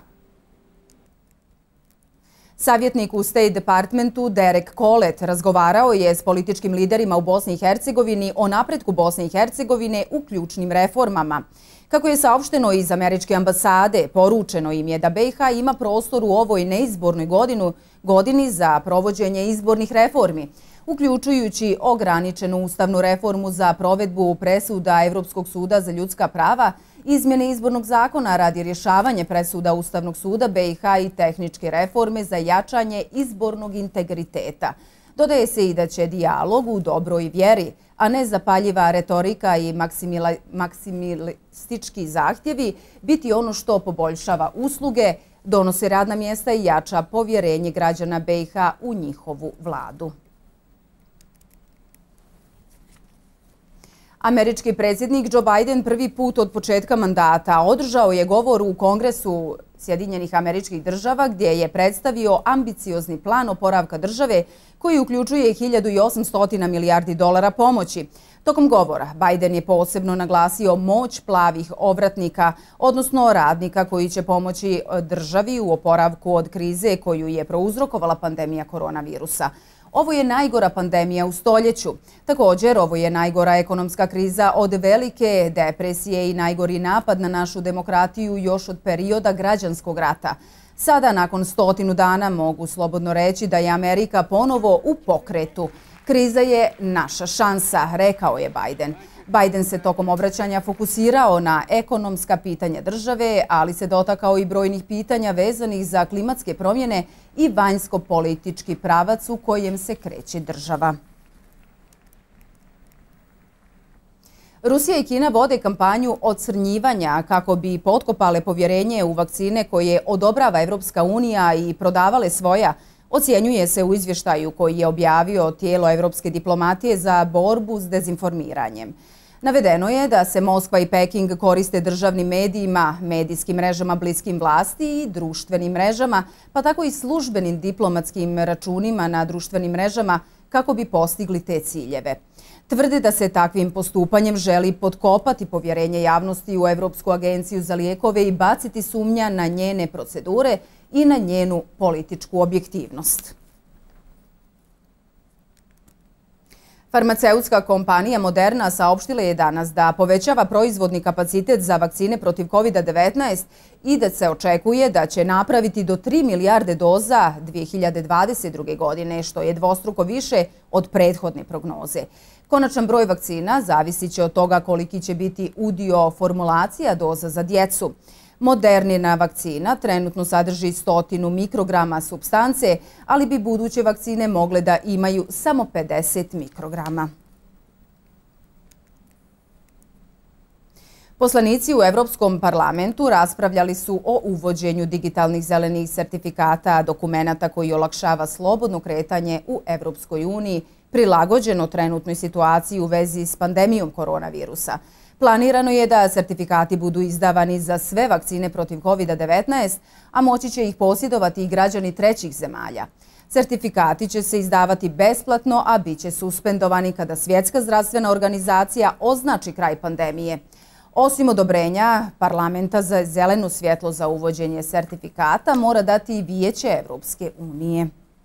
Savjetnik u State Departmentu Derek Kolet razgovarao je s političkim liderima u Bosni i Hercegovini o napretku Bosne i Hercegovine u ključnim reformama. Kako je saopšteno iz američke ambasade, poručeno im je da B i H ima prostor u ovoj neizbornoj godinu, godini za provođenje izbornih reformi, uključujući ograničenu ustavnu reformu za provedbu presuda Evropskog suda za ljudska prava, izmjene izbornog zakona radi rješavanja presuda Ustavnog suda B i H i tehničke reforme za jačanje izbornog integriteta. Dodaje se i da će dijalog u dobroj vjeri, a ne zapaljiva retorika i maksimilistički zahtjevi biti ono što poboljšava usluge, donosi radna mjesta i jača povjerenje građana B i H u njihovu vladu. Američki predsjednik Joe Biden prvi put od početka mandata održao je govor u Kongresu Sjedinjenih Američkih Država gdje je predstavio ambiciozni plan oporavka države koji uključuje hiljadu osamsto milijardi dolara pomoći. Tokom govora Biden je posebno naglasio moć plavih ovratnika, odnosno radnika koji će pomoći državi u oporavku od krize koju je prouzrokovala pandemija koronavirusa. Ovo je najgora pandemija u stoljeću. Također, ovo je najgora ekonomska kriza od velike depresije i najgori napad na našu demokratiju još od perioda građanskog rata. Sada, nakon stotinu dana, mogu slobodno reći da je Amerika ponovo u pokretu. Kriza je naša šansa, rekao je Biden. Biden se tokom obraćanja fokusirao na ekonomska pitanja države, ali se dotakao i brojnih pitanja vezanih za klimatske promjene i vanjsko-politički pravac u kojem se kreće država. Rusija i Kina vode kampanju ocrnjivanja kako bi potkopale povjerenje u vakcine koje odobrava Evropska unija i prodavale svoja, ocjenjuje se u izvještaju koji je objavio tijelo Evropske diplomatije za borbu s dezinformiranjem. Navedeno je da se Moskva i Peking koriste državnim medijima, medijskim mrežama bliskim vlasti i društvenim mrežama, pa tako i službenim diplomatskim računima na društvenim mrežama kako bi postigli te ciljeve. Tvrde da se takvim postupanjem želi potkopati povjerenje javnosti u Evropsku agenciju za lijekove i baciti sumnja na njene procedure i na njenu političku objektivnost. Farmaceutska kompanija Moderna saopštila je danas da povećava proizvodni kapacitet za vakcine protiv kovid devetnaest i da se očekuje da će napraviti do tri milijarde doza dvije hiljade dvadeset druge. godine, što je dvostruko više od prethodne prognoze. Konačan broj vakcina zavisit će od toga koliki će biti udio formulacija doza za djecu. Modernina vakcina trenutno sadrži stotinu mikrograma supstance, ali bi buduće vakcine mogle da imaju samo pedeset mikrograma. Poslanici u Evropskom parlamentu raspravljali su o uvođenju digitalnih zelenih sertifikata dokumenata koji olakšava slobodno kretanje u Evropskoj uniji prilagođeno trenutnoj situaciji u vezi s pandemijom koronavirusa. Planirano je da sertifikati budu izdavani za sve vakcine protiv kovid devetnaest, a moći će ih posjedovati i građani trećih zemalja. Sertifikati će se izdavati besplatno, a bit će suspendovani kada Svjetska zdravstvena organizacija označi kraj pandemije. Osim odobrenja parlamenta za zeleno svjetlo za uvođenje sertifikata mora dati i Vijeće Evropske unije.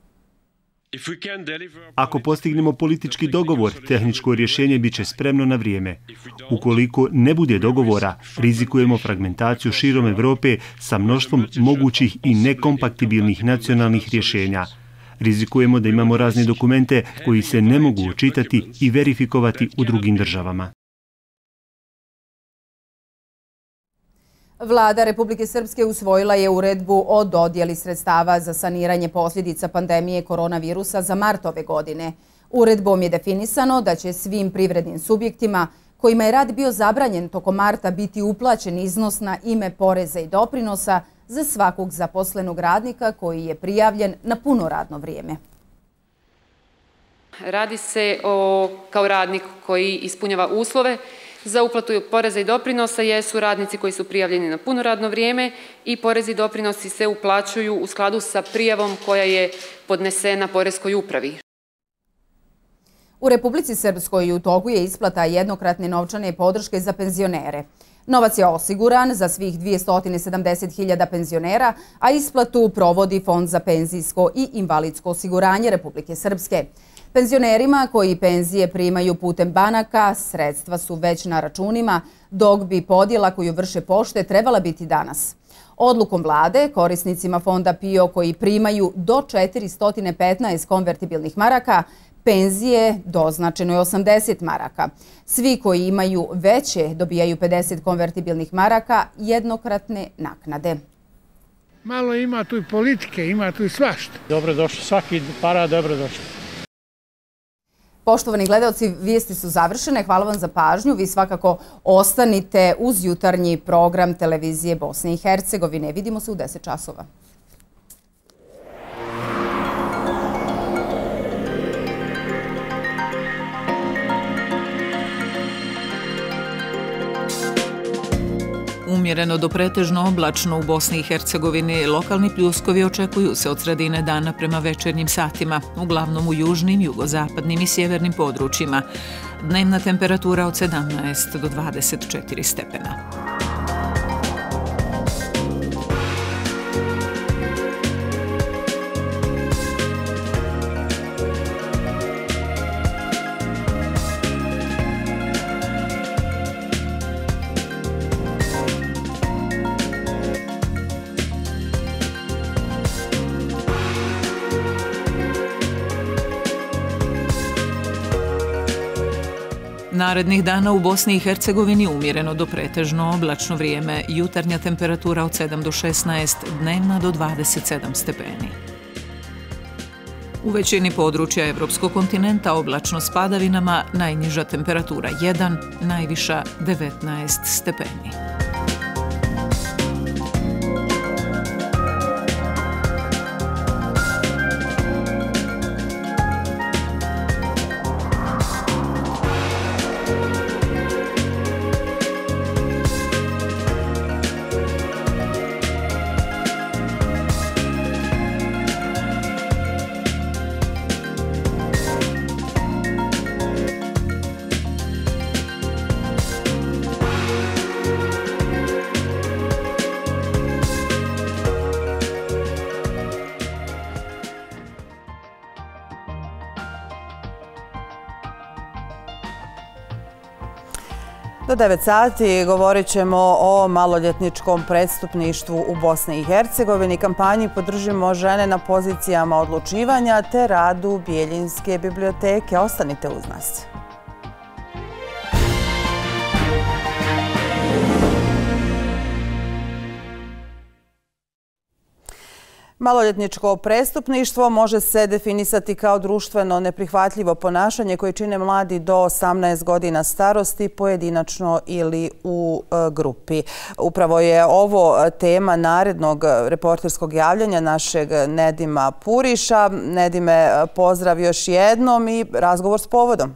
Ako postignemo politički dogovor, tehničko rješenje bit će spremno na vrijeme. Ukoliko ne bude dogovora, rizikujemo fragmentaciju širom Evrope sa mnoštvom mogućih i nekompatibilnih nacionalnih rješenja. Rizikujemo da imamo razne dokumente koji se ne mogu čitati i verifikovati u drugim državama. Vlada Republike Srpske usvojila je uredbu o dodjeli sredstava za saniranje posljedica pandemije koronavirusa za mart ove godine. Uredbom je definisano da će svim privrednim subjektima kojima je rad bio zabranjen tokom marta biti uplaćen iznos na ime poreza i doprinosa za svakog zaposlenog radnika koji je prijavljen na puno radno vrijeme. Radi se o kao radnik koji ispunjava uslove za uplatu poreza i doprinosa jesu radnici koji su prijavljeni na puno radno vrijeme i porezi i doprinosi se uplaćuju u skladu sa prijavom koja je podnesena Poreskoj upravi. U Republici Srpskoj u toku je isplata jednokratne novčane podrške za penzionere. Novac je osiguran za svih dvjesto sedamdeset hiljada penzionera, a isplatu provodi Fond za penzijsko i invalidsko osiguranje Republike Srpske. Penzionerima koji penzije primaju putem banaka, sredstva su već na računima, dok bi podjela koju vrše pošte trebala biti danas. Odlukom vlade, korisnicima fonda P I O koji primaju do četiristo petnaest konvertibilnih maraka, penzije doznačeno je osamdeset maraka. Svi koji imaju veće dobijaju pedeset konvertibilnih maraka jednokratne naknade. Malo ima tu i politike, ima tu i svašta. Dobro došlo, svaki para dobro došlo. Poštovani gledalci, vijesti su završene. Hvala vam za pažnju. Vi svakako ostanite uz jutarnji program televizije Bosne i Hercegovine. Vidimo se u deset časova. Umjereno do pretežno oblačno u Bosni i Hercegovini, lokalni pljuskovi očekuju se od sredine dana prema večernjim satima, uglavnom u južnim, jugozapadnim i sjevernim područjima. Dnevna temperatura od sedamnaest do dvadeset četiri stepena. Narednih dana u Bosni i Hercegovini umjereno do pretežno oblačno vrijeme, jutarnja temperatura od sedam do šesnaest, dnevna do dvadeset sedam stepeni. U većini područja evropskog kontinenta oblačno s padavinama, najniža temperatura jedan, najviša devetnaest stepeni. Do devet sati govorit ćemo o maloljetničkom prestupništvu u Bosni i Hercegovini, kampanji Podržimo žene na pozicijama odlučivanja te radu Bijeljinske biblioteke. Ostanite uz nas. Maloljetničko prestupništvo može se definisati kao društveno neprihvatljivo ponašanje koje čine mladi do osamnaest godina starosti, pojedinačno ili u grupi. Upravo je ovo tema narednog reporterskog javljanja našeg Nedima Puriša. Nedime, pozdrav još jednom i razgovor s povodom.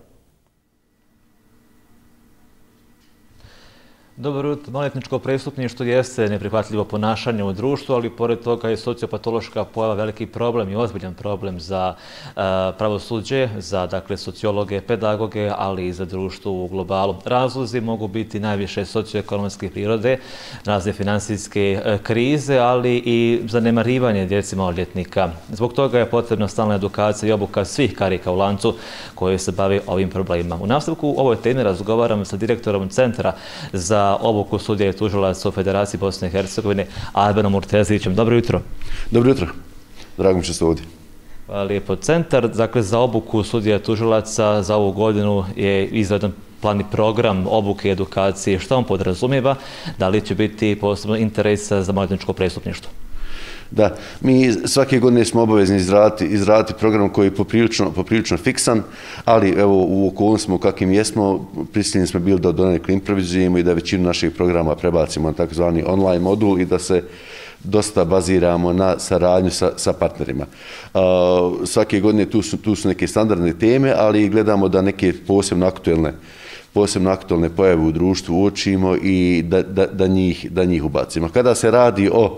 Dobro jutro. Maloljetničko prestupništvo jeste neprihvatljivo ponašanje u društvu, ali pored toga je sociopatološka pojava veliki problem i ozbiljan problem za uh, pravosuđe, za dakle, sociologe, pedagoge, ali i za društvo u globalu. Razlozi mogu biti najviše socioekonomske prirode, razne finansijske uh, krize, ali i zanemarivanje djeci maloljetnika. Zbog toga je potrebna stalna edukacija i obuka svih karika u lancu koji se bave ovim problemima. U nastavku u ovoj temi razgovaram sa direktorom Centra za obuku sudija i tužilaca u Federaciji Bosne i Hercegovine, Albenom Murtezićem. Dobro jutro. Dobro jutro. Drago mi što ste ovdje. Hvala lijepo. Centar dakle, za obuku sudija i tužilaca za ovu godinu je izvedan plan i program obuke i edukacije. Šta on podrazumijeva? Da li će biti posebno interesa za maloljetničko prestupništvo? Da, mi svake godine smo obavezni izraditi, izraditi program koji je poprilično, poprilično fiksan, ali evo u okolnostima u kakvim jesmo, prisiljeni smo bili da donekle improvizujemo i da većinu naših programa prebacimo na takozvani online modul i da se dosta baziramo na saradnju sa, sa partnerima. Uh, svake godine tu su, tu su neke standardne teme, ali gledamo da neke posebno aktuelne posebno aktuelne pojave u društvu uočimo i da, da, da, njih, da njih ubacimo. Kada se radi o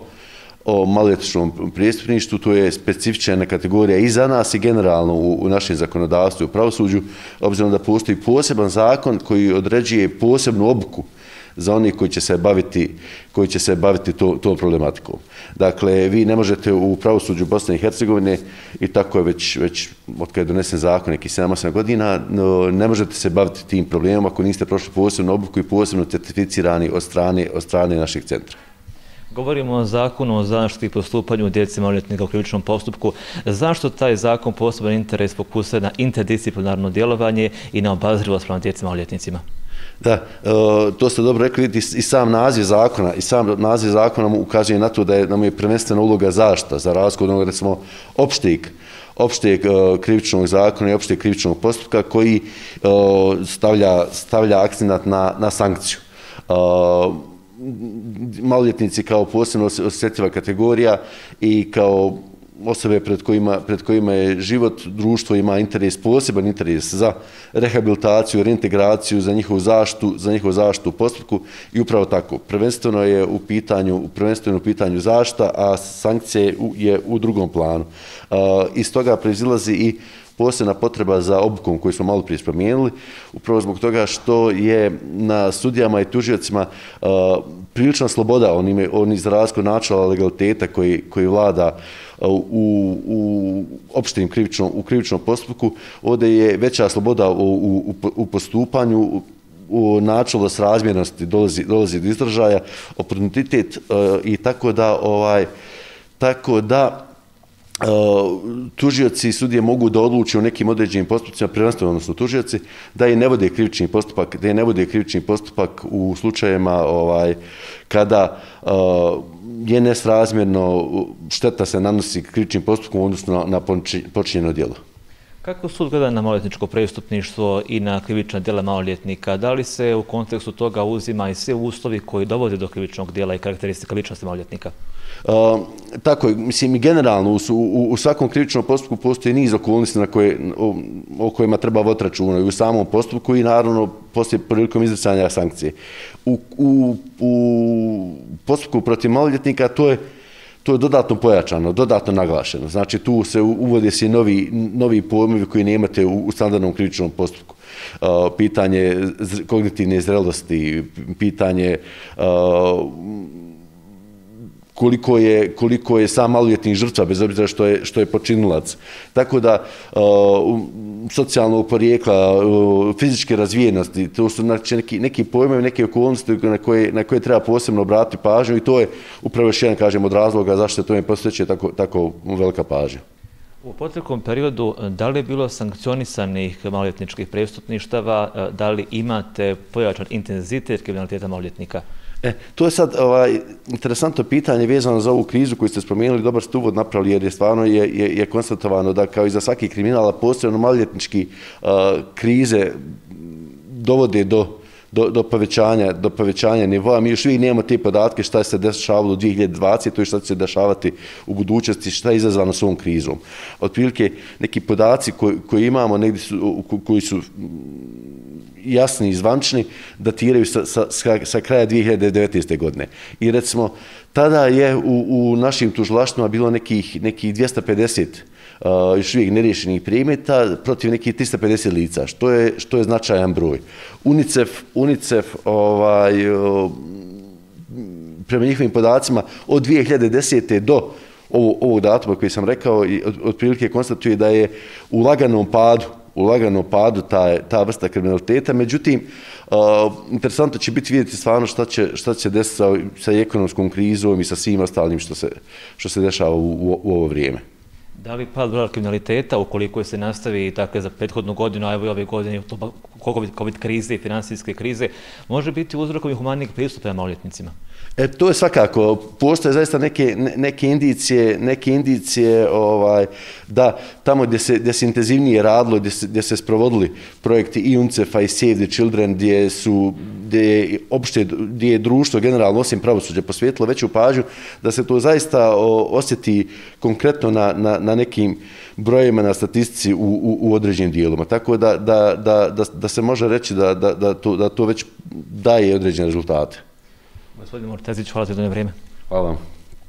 o maloljetničkom prestupništvu, to je specifična kategorija i za nas i generalno u, u našem zakonodavstvu i u pravosuđu, obzirom da postoji poseban zakon koji određuje posebnu obuku za oni koji će se baviti, koji će se baviti to, to problematikom. Dakle, vi ne možete u pravosuđu Bosne i Hercegovine, i tako je već, već od kada je donesen zakon neki sedam osam godina, no, ne možete se baviti tim problemom ako niste prošli posebnu obuku i posebno certificirani od strane, od strane našeg centra. Govorimo o zakonu o zaštiti i postupanju djece maloljetnika u krivičnom postupku. Zašto taj zakon poseban interes fokusira na interdisciplinarno djelovanje i na obazrivost prema djeci maloljetnicima? Da, to ste dobro rekli, i sam naziv zakona, i sam naziv zakona mu ukazuje na to da je nam je prvenstvena uloga zaštita, za razliku od onoga da smo opšteg, opšteg krivičnog zakona i opšteg krivičnog postupka koji stavlja, stavlja akcenat na, na sankciju. Maloljetnici kao posebno osjetljiva kategorija i kao osobe pred kojima, pred kojima je život, društvo ima interes, poseban interes za rehabilitaciju, reintegraciju, za njihovu zaštitu, za njihovu zaštitu u postupku i upravo tako. Prvenstveno je u pitanju, prvenstveno u pitanju zaštita, a sankcije je u drugom planu. Iz toga proizilazi i posebna potreba za obukom koju smo malo prije spomenuli, upravo zbog toga što je na sudijama i tužiocima uh, prilična sloboda, oni, oni za razliku načela legaliteta koji, koji vlada uh, u, u opštim krivičnom, u krivičnom postupku, ovdje je veća sloboda u, u, u postupanju, u načelu srazmjernosti dolazi, dolazi do izražaja, oportunitet uh, i tako da, ovaj, tako da Uh, tužioci i sudije mogu da odluče u nekim određenim postupcima, prvenstveno odnosno tužioci, da je ne vode krivični postupak, da je ne vode krivični postupak u slučajevima ovaj, kada uh, je nesrazmjerno šteta se nanosi krivičnim postupkom odnosno na, na počinjeno djelo. Kako sud gleda na maloljetničko prestupništvo i na krivična djela maloljetnika? Da li se u kontekstu toga uzima i sve uslovi koji dovode do krivičnog djela i karakteristika ličnosti maloljetnika? Uh, tako je, mislim i generalno u, u, u svakom krivičnom postupku postoji niz okolnosti na koje, o, o kojima treba voditi računa i u samom postupku i naravno postoji prilikom izricanja sankcije. U, u, u postupku protiv maloljetnika to je To je dodatno pojačano, dodatno naglašeno. Znači tu se uvode se novi, novi pojmovi koji nemate u, u standardnom krivičnom postupku. Uh, pitanje kognitivne zrelosti, pitanje uh, koliko je, koliko je sam maloljetnik žrtva, bez obzira što je, što je počinilac. Tako da uh, socijalnog porijekla, uh, fizičke razvijenosti, to su znači, neki, neki pojmovi, neke okolnosti na koje, na koje treba posebno obratiti pažnju i to je upravo još jedan, kažem, od razloga zašto to ne posveće tako, tako velika pažnja. U proteklom periodu, da li je bilo sankcionisanih maloljetničkih prestupništava, da li imate pojačan intenzitet kriminaliteta maloljetnika? E, to je sad ovaj, interesantno pitanje vezano za ovu krizu koju ste spomenuli, dobar ste uvod napravili jer je stvarno je, je, je konstatovano da kao i za svaki kriminala posebno maloljetnički uh, krize dovode do Do, do, povećanja, do povećanja nivoa. Mi još uvijek nemamo te podatke šta se dešavalo u dvije hiljade dvadesete i šta će se dešavati u budućnosti, šta je izazvano s ovom krizom. Otprilike neki podaci koji, koji imamo negdje su, koji su jasni i zvančni datiraju sa, sa, sa kraja dvije hiljade devetnaeste. godine. I recimo, tada je u, u našim tužilaštvima bilo nekih, nekih dvjesto pedeset Uh, još uvijek neriješenih predmeta protiv nekih tristo pedeset lica, što je, što je značajan broj. UNICEF, UNICEF ovaj, uh, prema njihovim podacima od dvije hiljade desete. do ovo, ovog datuma koji sam rekao, otprilike konstatuje da je u laganom padu, u laganom padu ta, ta vrsta kriminaliteta. Međutim, uh, interesantno će biti vidjeti stvarno šta će, šta će desiti sa, sa ekonomskom krizom i sa svim ostalim što se, što se dešava u, u, u ovo vrijeme. Da li pad broja kriminaliteta, ukoliko se nastavi dakle, za prethodnu godinu, a evo i ove godine, COVID krize i finansijske krize, može biti uzrokom i humanijeg pristupa maloljetnicima? E, to je svakako, postoje zaista neke, neke indicije, neke indicije ovaj, da tamo gdje se, gdje se intenzivnije radilo, gdje se, gdje se sprovodili projekti i UNICEF-a i Save the Children, gdje, su, gdje, je, opšte, gdje je društvo generalno osim pravosuđa posvetilo veću pažnju, da se to zaista o, osjeti konkretno na, na, na nekim brojima na statistici u, u, u određenim dijelima. Tako da, da, da, da, da se može reći da, da, da, to, da to već daje određene rezultate. Gospodin Mortezić, hvala za jedno vrijeme. Hvala vam.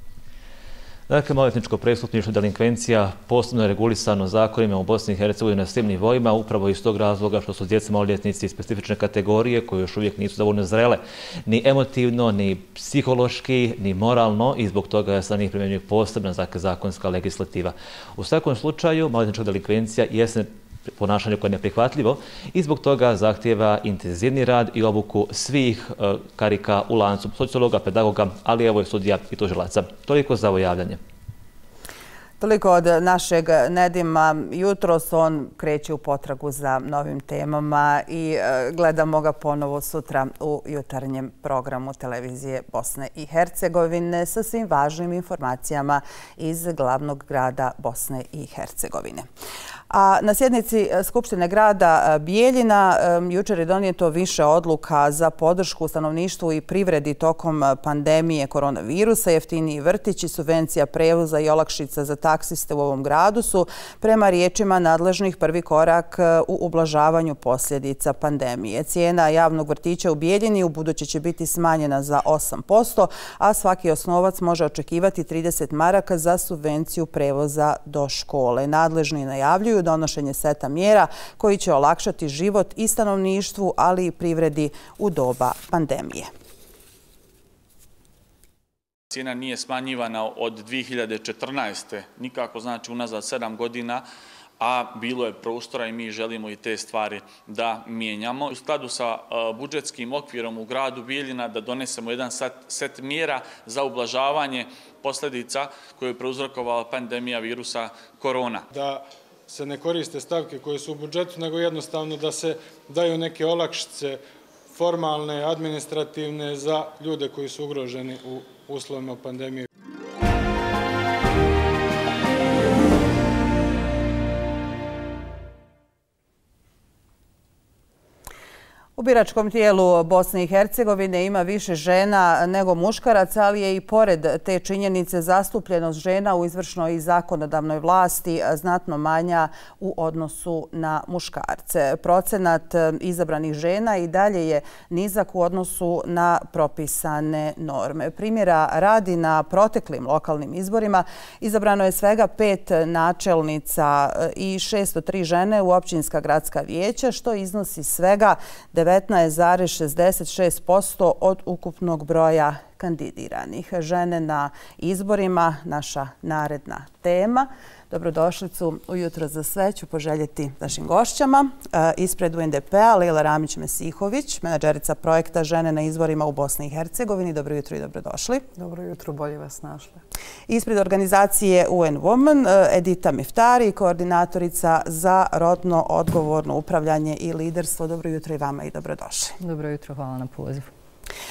Dakle, maloljetničko prestupništvo i delikvencija posebno je regulisano zakonima u Bosni i Hercegovini na svim nivoima, upravo iz tog razloga što su djeca maloljetnici specifične kategorije koje još uvijek nisu dovoljno zrele, ni emotivno, ni psihološki, ni moralno i zbog toga se na njih primjenjuje posebna zakonska legislativa. U svakom slučaju, maloljetnička delikvencija jeste ponašanje koje je neprihvatljivo i zbog toga zahtijeva intenzivni rad i obuku svih uh, karika u lancu, sociologa, pedagoga, ali evo i sudija i tužilaca. Toliko za ovo javljanje. Toliko od našeg Nedima. Jutros on kreće u potragu za novim temama i gledamo ga ponovo sutra u jutarnjem programu televizije Bosne i Hercegovine sa svim važnim informacijama iz glavnog grada Bosne i Hercegovine. A na sjednici Skupštine grada Bijeljina jučer je donijeto više odluka za podršku stanovništvu i privredi tokom pandemije koronavirusa. Jeftiniji vrtići, subvencija prevoza i olakšica za taksiste u ovom gradu su prema riječima nadležnih prvi korak u ublažavanju posljedica pandemije. Cijena javnog vrtića u Bijeljini u buduće će biti smanjena za osam posto, a svaki osnovac može očekivati trideset maraka za subvenciju prevoza do škole. Nadležni najavljuju donošenje seta mjera koji će olakšati život i stanovništvu, ali i privredi u doba pandemije. Cijena nije smanjivana od dvije hiljade četrnaeste. nikako, znači unazad sedam godina, a bilo je prostora i mi želimo i te stvari da mijenjamo. U skladu sa budžetskim okvirom u gradu Bijeljina da donesemo jedan set mjera za ublažavanje posljedica koje je prouzrokovala pandemija virusa korona. Da se ne koriste stavke koje su u budžetu, nego jednostavno da se daju neke olakšice formalne, administrativne za ljude koji su ugroženi u uslovima pandemije. U biračkom tijelu Bosne i Hercegovine ima više žena nego muškaraca, ali je i pored te činjenice zastupljenost žena u izvršnoj i zakonodavnoj vlasti znatno manja u odnosu na muškarce. Procenat izabranih žena i dalje je nizak u odnosu na propisane norme. Primjera radi, na proteklim lokalnim izborima izabrano je svega pet načelnica i šesto tri žene u općinska gradska vijeća, što iznosi svega devetnaest zarez šezdeset šest posto od ukupnog broja kandidiranih. Žene na izborima, naša naredna tema. Dobrodošlicu ujutro za sve ću poželjeti našim gošćama. Ispred U N D P-a Lejla Ramić-Mesihović, menadžerica projekta Žene na izborima u Bosni i Hercegovini. Dobro jutro i dobrodošli. Dobro jutro, bolje vas našli. Ispred organizacije U N Women Edita Miftari, koordinatorica za rodno odgovorno upravljanje i liderstvo. Dobro jutro i vama i dobrodošli. Dobro jutro, hvala na pozivu.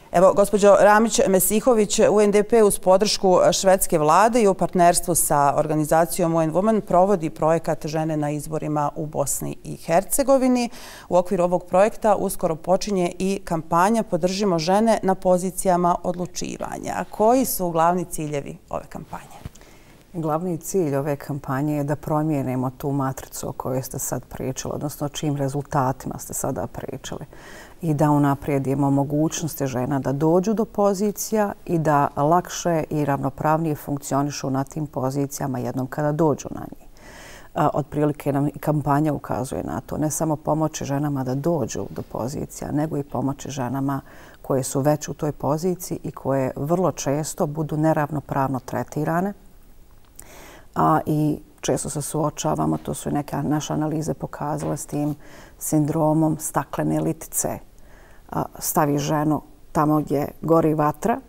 Evo, gospođo Ramić-Mesihović, U N D P uz podršku švedske vlade i u partnerstvu sa organizacijom U N Women provodi projekat Žene na izborima u Bosni i Hercegovini. U okviru ovog projekta uskoro počinje i kampanja Podržimo žene na pozicijama odlučivanja. A koji su glavni ciljevi ove kampanje? Glavni cilj ove kampanje je da promijenimo tu matricu o kojoj ste sad pričali, odnosno o čijim rezultatima ste sada pričali, i da unaprijedimo mogućnosti žena da dođu do pozicija i da lakše i ravnopravnije funkcionišu na tim pozicijama jednom kada dođu na njih. Otprilike nam i kampanja ukazuje na to. Ne samo pomoći ženama da dođu do pozicija, nego i pomoći ženama koje su već u toj poziciji i koje vrlo često budu neravnopravno tretirane. A i često se suočavamo, to su neke naše analize pokazale, s tim sindromom staklene litice. Stavi ženu tamo gdje gori vatra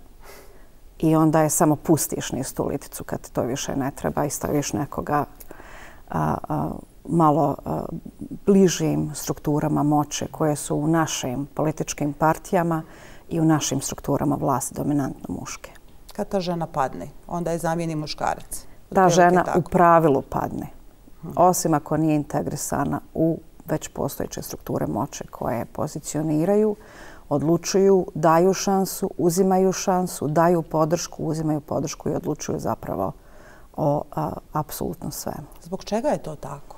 i onda je samo pustiš niz tu liticu kad to više ne treba i staviš nekoga a, a, malo a, bližim strukturama moće koje su u našim političkim partijama i u našim strukturama vlasti dominantno muške. Kad ta žena padne, onda je zamijeni muškarac. Ta žena u pravilu padne, osim ako nije integrisana u već postojeće strukture moće koje pozicioniraju, odlučuju, daju šansu, uzimaju šansu, daju podršku, uzimaju podršku i odlučuju zapravo o a, apsolutno svemu. Zbog čega je to tako?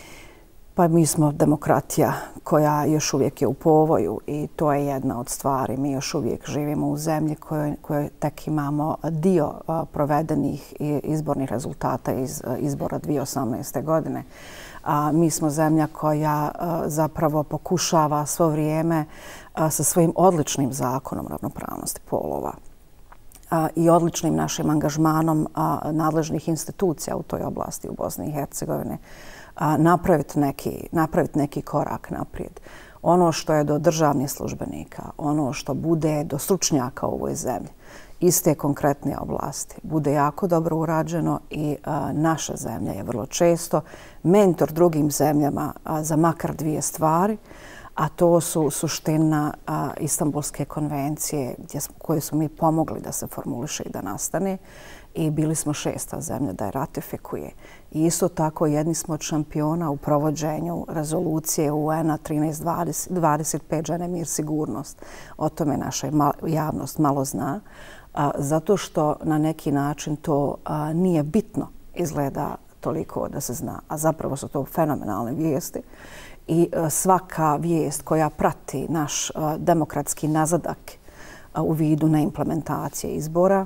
Pa mi smo demokratija koja još uvijek je u povoju i to je jedna od stvari. Mi još uvijek živimo u zemlji koje, koje tek imamo dio a, provedenih izbornih rezultata iz a, izbora dvije tisuće osamnaeste. godine. A, mi smo zemlja koja a, zapravo pokušava svo vrijeme a, sa svojim odličnim zakonom ravnopravnosti polova a, i odličnim našim angažmanom a, nadležnih institucija u toj oblasti u Bosni i Hercegovini napraviti neki, napraviti neki korak naprijed. Ono što je do državnih službenika, ono što bude do stručnjaka u ovoj zemlji, iste konkretne oblasti, bude jako dobro urađeno i a, naša zemlja je vrlo često mentor drugim zemljama a, za makar dvije stvari, a to su suština a, Istanbulske konvencije gdje smo, koje su mi pomogli da se formuliše i da nastane i bili smo šesta zemlja da je ratifikuje. I isto tako jedni smo od šampiona u provođenju rezolucije U N-a trinaest dvadeset pet žene, mir, sigurnost. O tome naša javnost malo zna, a, zato što na neki način to a, nije bitno izgleda toliko da se zna, a zapravo su to fenomenalne vijesti. I a, svaka vijest koja prati naš a, demokratski nazadak a, u vidu neimplementacije izbora,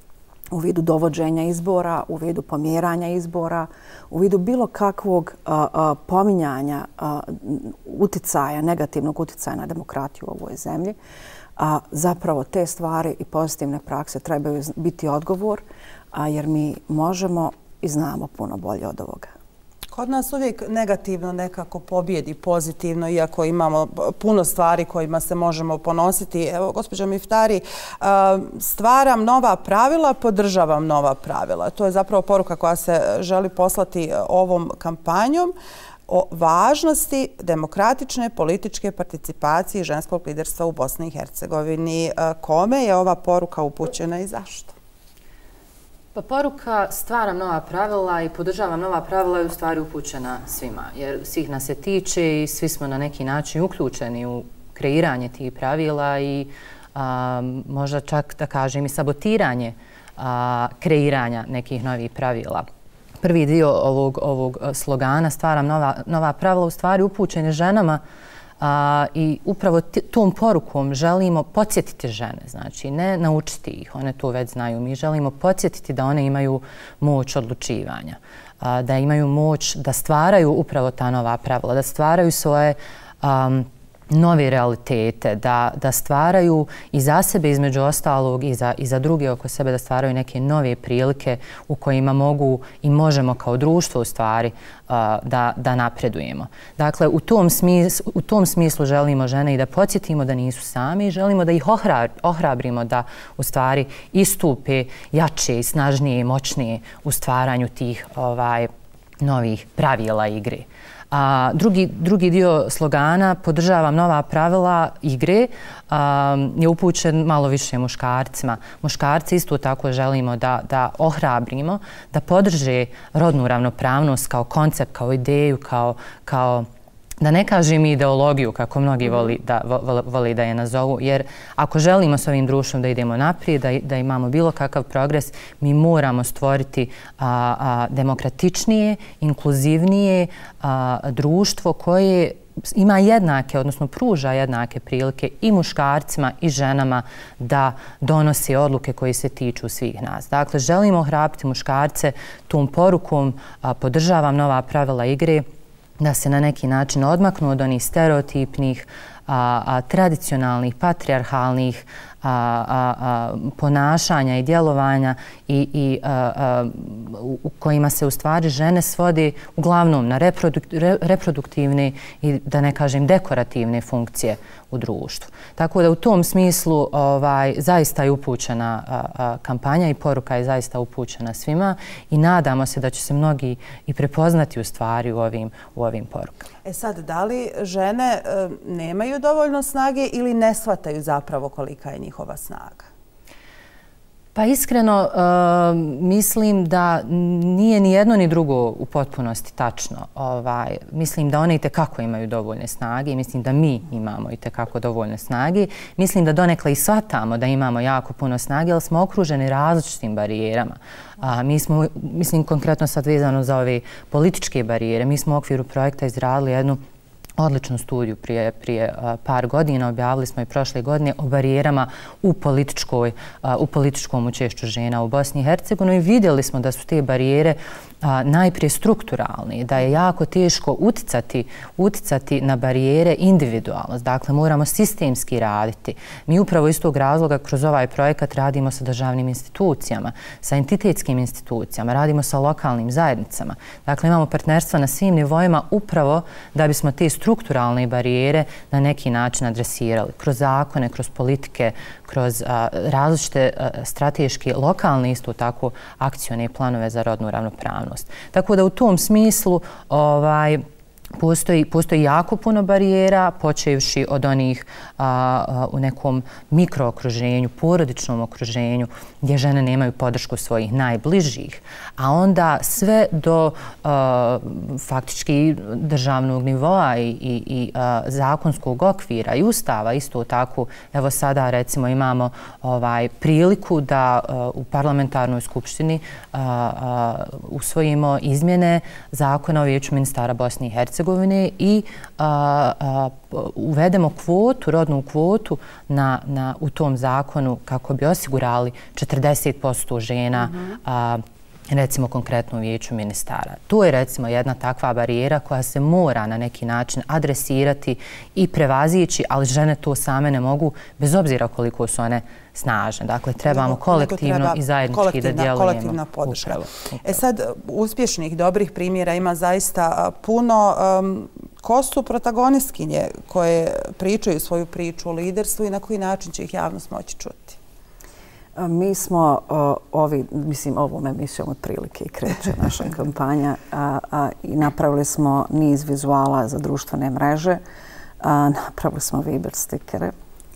u vidu dovođenja izbora, u vidu pomjeranja izbora, u vidu bilo kakvog a, a, pominjanja a, uticaja, negativnog uticaja na demokratiju u ovoj zemlji. A zapravo te stvari i pozitivne prakse trebaju biti odgovor, a, jer mi možemo i znamo puno bolje od ovoga. Kod nas uvijek negativno nekako pobjedi pozitivno, iako imamo puno stvari kojima se možemo ponositi. Evo, gospođa Miftari, stvaram nova pravila, podržavam nova pravila. To je zapravo poruka koja se želi poslati ovom kampanjom o važnosti demokratične političke participacije ženskog liderstva u Bosni i Hercegovini. Kome je ova poruka upućena i zašto? Pa poruka stvaram nova pravila i podržavam nova pravila je u stvari upućena svima, jer svih nas se tiče i svi smo na neki način uključeni u kreiranje tih pravila i a, možda čak da kažem i sabotiranje a, kreiranja nekih novih pravila. Prvi dio ovog, ovog slogana stvaram nova, nova pravila u stvari upućen je ženama. A, i upravo tom porukom želimo podsjetiti žene, znači ne naučiti ih, one to već znaju, mi želimo podsjetiti da one imaju moć odlučivanja, a, da imaju moć da stvaraju upravo ta nova pravila, da stvaraju svoje um, nove realitete, da, da stvaraju i za sebe između ostalog i za, i za druge oko sebe, da stvaraju neke nove prilike u kojima mogu i možemo kao društvo u stvari uh, da, da napredujemo. Dakle, u tom, smislu, u tom smislu želimo žene i da podsjetimo da nisu sami, želimo da ih ohra, ohrabrimo da u stvari istupe jače i snažnije i moćnije u stvaranju tih ovaj, novih pravila igre. A, drugi, drugi dio slogana, podržavam nova pravila igre, a, je upućen malo više muškarcima. Muškarci isto tako želimo da, da ohrabrimo, da podrže rodnu ravnopravnost kao koncept, kao ideju, kao, kao da ne kažem ideologiju, kako mnogi voli da, voli da je nazovu, jer ako želimo s ovim društvom da idemo naprijed, da, da imamo bilo kakav progres, mi moramo stvoriti a, a, demokratičnije, inkluzivnije a, društvo koje ima jednake, odnosno pruža jednake prilike i muškarcima i ženama da donose odluke koje se tiču svih nas. Dakle, želimo ohrabriti muškarce tom porukom, a, podržavam nova pravila igre, da se na neki način odmaknu od onih stereotipnih, a, a, tradicionalnih, patrijarhalnih a, a, a, ponašanja i djelovanja i, i a, a, u kojima se u stvari žene svodi uglavnom na reproduk, re, reproduktivne i da ne kažem dekorativne funkcije u društvu. Tako da u tom smislu ovaj, zaista je upućena a, a, kampanja i poruka je zaista upućena svima i nadamo se da će se mnogi i prepoznati u stvari u ovim, u ovim porukama. E sad, da li žene e, nemaju dovoljno snage ili ne shvataju zapravo kolika je njihova snaga? Pa iskreno uh, mislim da nije ni jedno ni drugo u potpunosti tačno. Ovaj, mislim da one i tekako imaju dovoljne snage i mislim da mi imamo i tekako dovoljne snage. Mislim da donekle i shvatamo da imamo jako puno snage, ali smo okruženi različitim barijerama. A, mi smo, mislim konkretno sad vezano za ove političke barijere, mi smo u okviru projekta izradili jednu odličnu studiju prije, prije a, par godina, objavili smo i prošle godine o barijerama u, političkoj, a, u političkom učešću žena u Bosni i Hercegovini i vidjeli smo da su te barijere a, najprije strukturalne, da je jako teško uticati, uticati na barijere individualno. Dakle, moramo sistemski raditi. Mi upravo iz tog razloga kroz ovaj projekat radimo sa državnim institucijama, sa entitetskim institucijama, radimo sa lokalnim zajednicama. Dakle, imamo partnerstva na svim nivoima upravo da bismo te strukturalne barijere na neki način adresirali. Kroz zakone, kroz politike, kroz a, različite a, strateške, lokalne isto tako akcione planove za rodnu ravnopravnost. Tako da u tom smislu ovaj, Postoji, postoji jako puno barijera, počevši od onih a, a, u nekom mikrookruženju, porodičnom okruženju, gdje žene nemaju podršku svojih najbližih, a onda sve do a, faktički državnog nivoa i, i, i a, zakonskog okvira i ustava isto tako. Evo sada recimo imamo ovaj, priliku da a, u parlamentarnoj skupštini a, a, usvojimo izmjene zakona o Vijeću ministara Bosne i Hercegovine i a, a, uvedemo kvotu, rodnu kvotu na, na, u tom zakonu kako bi osigurali četrdeset posto žena mm-hmm. a, recimo konkretno u Vijeću ministara. To je recimo jedna takva barijera koja se mora na neki način adresirati i prevazići, ali žene to same ne mogu bez obzira koliko su one snažne. Dakle, trebamo nego, kolektivno nego treba i zajednički da djelujemo. Kolektivna podrška. Upravo, upravo. E sad, uspješnih, dobrih primjera ima zaista puno. Um, ko su protagonistkinje koje pričaju svoju priču o liderstvu i na koji način će ih javnost moći čuti? Mi smo uh, ovi, mislim, ovom emisijom otprilike i kreće naša kampanja a, a, i napravili smo niz vizuala za društvene mreže, a, napravili smo Viber stikere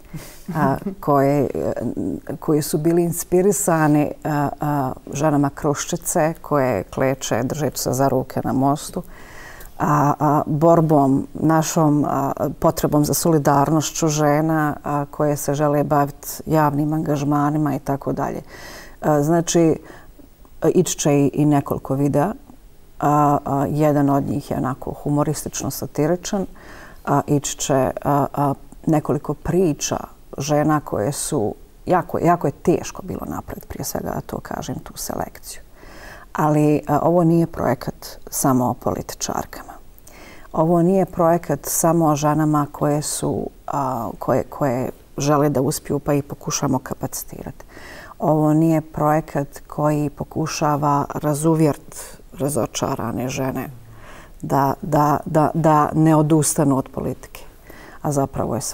a, koje, koji su bili inspirisani a, a, ženama Kruščice koje kleče držeći se za ruke na mostu, a, a, borbom, našom a, potrebom za solidarnošću žena a, koje se žele baviti javnim angažmanima i tako dalje. Znači, ići će i, i nekoliko videa. A, a, jedan od njih je onako humoristično satiričan. A, ići će a, a, nekoliko priča žena koje su, jako, jako je teško bilo napred, prije svega da to kažem, tu selekciju. Ali a, ovo nije projekat samo o političarkama. Ovo nije projekat samo o ženama koje su, a, koje, koje žele da uspiju pa i pokušamo kapacitirati. Ovo nije projekat koji pokušava razuvjert razočarane žene da, da, da, da ne odustanu od politike. A zapravo je sve to.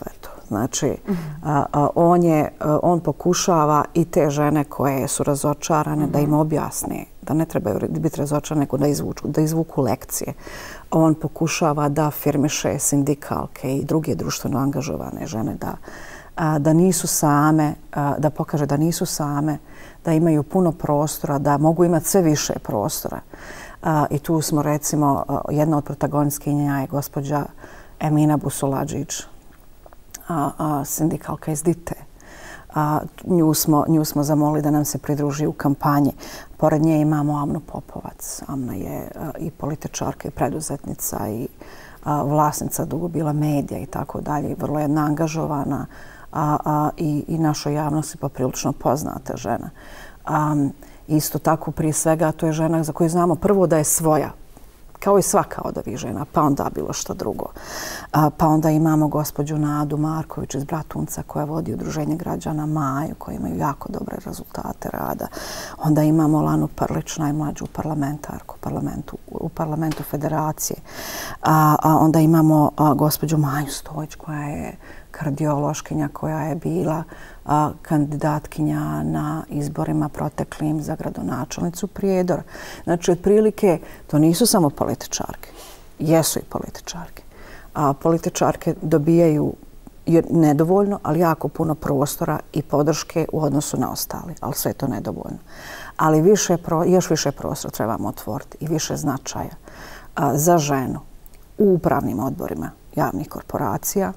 Znači, a, a, on, je, a, on pokušava i te žene koje su razočarane mm-hmm. da im objasne da ne trebaju biti razočarane, nego da izvuku, da izvuku lekcije. On pokušava da afirmiše sindikalke i druge društveno angažovane žene da, a, da nisu same, a, da pokaže da nisu same, da imaju puno prostora, da mogu imati sve više prostora. A, I tu smo, recimo, jedna od protagonistkinja je gospođa Emina Busoladžić, a, a, sindikalka iz Dite. A, nju, smo, nju smo zamolili da nam se pridruži u kampanji. Pored nje imamo Amnu Popovac. Amna je a, i političarka i preduzetnica i a, vlasnica dugo bila medija i tako dalje. Vrlo jedna angažovana a, a, i, i našoj javnosti poprilično poznata žena. A, isto tako prije svega to je žena za koju znamo prvo da je svoja, kao i svaka od ovih žena, pa onda bilo što drugo. A, pa onda imamo gospođu Nadu Marković iz Bratunca koja vodi Udruženje građana Maju, koji imaju jako dobre rezultate rada. Onda imamo Lanu Prlić, najmlađu parlamentarku u parlamentu, u parlamentu Federacije. A, a onda imamo a, gospođu Maju Stojić koja je kardiološkinja koja je bila a, kandidatkinja na izborima proteklim za gradonačelnicu Prijedora. Znači, otprilike, to nisu samo političarke. Jesu i političarke. A političarke dobijaju nedovoljno, ali jako puno prostora i podrške u odnosu na ostali. Ali sve je to nedovoljno. Ali više, još više prostora trebamo otvoriti i više značaja a, za ženu u upravnim odborima javnih korporacija,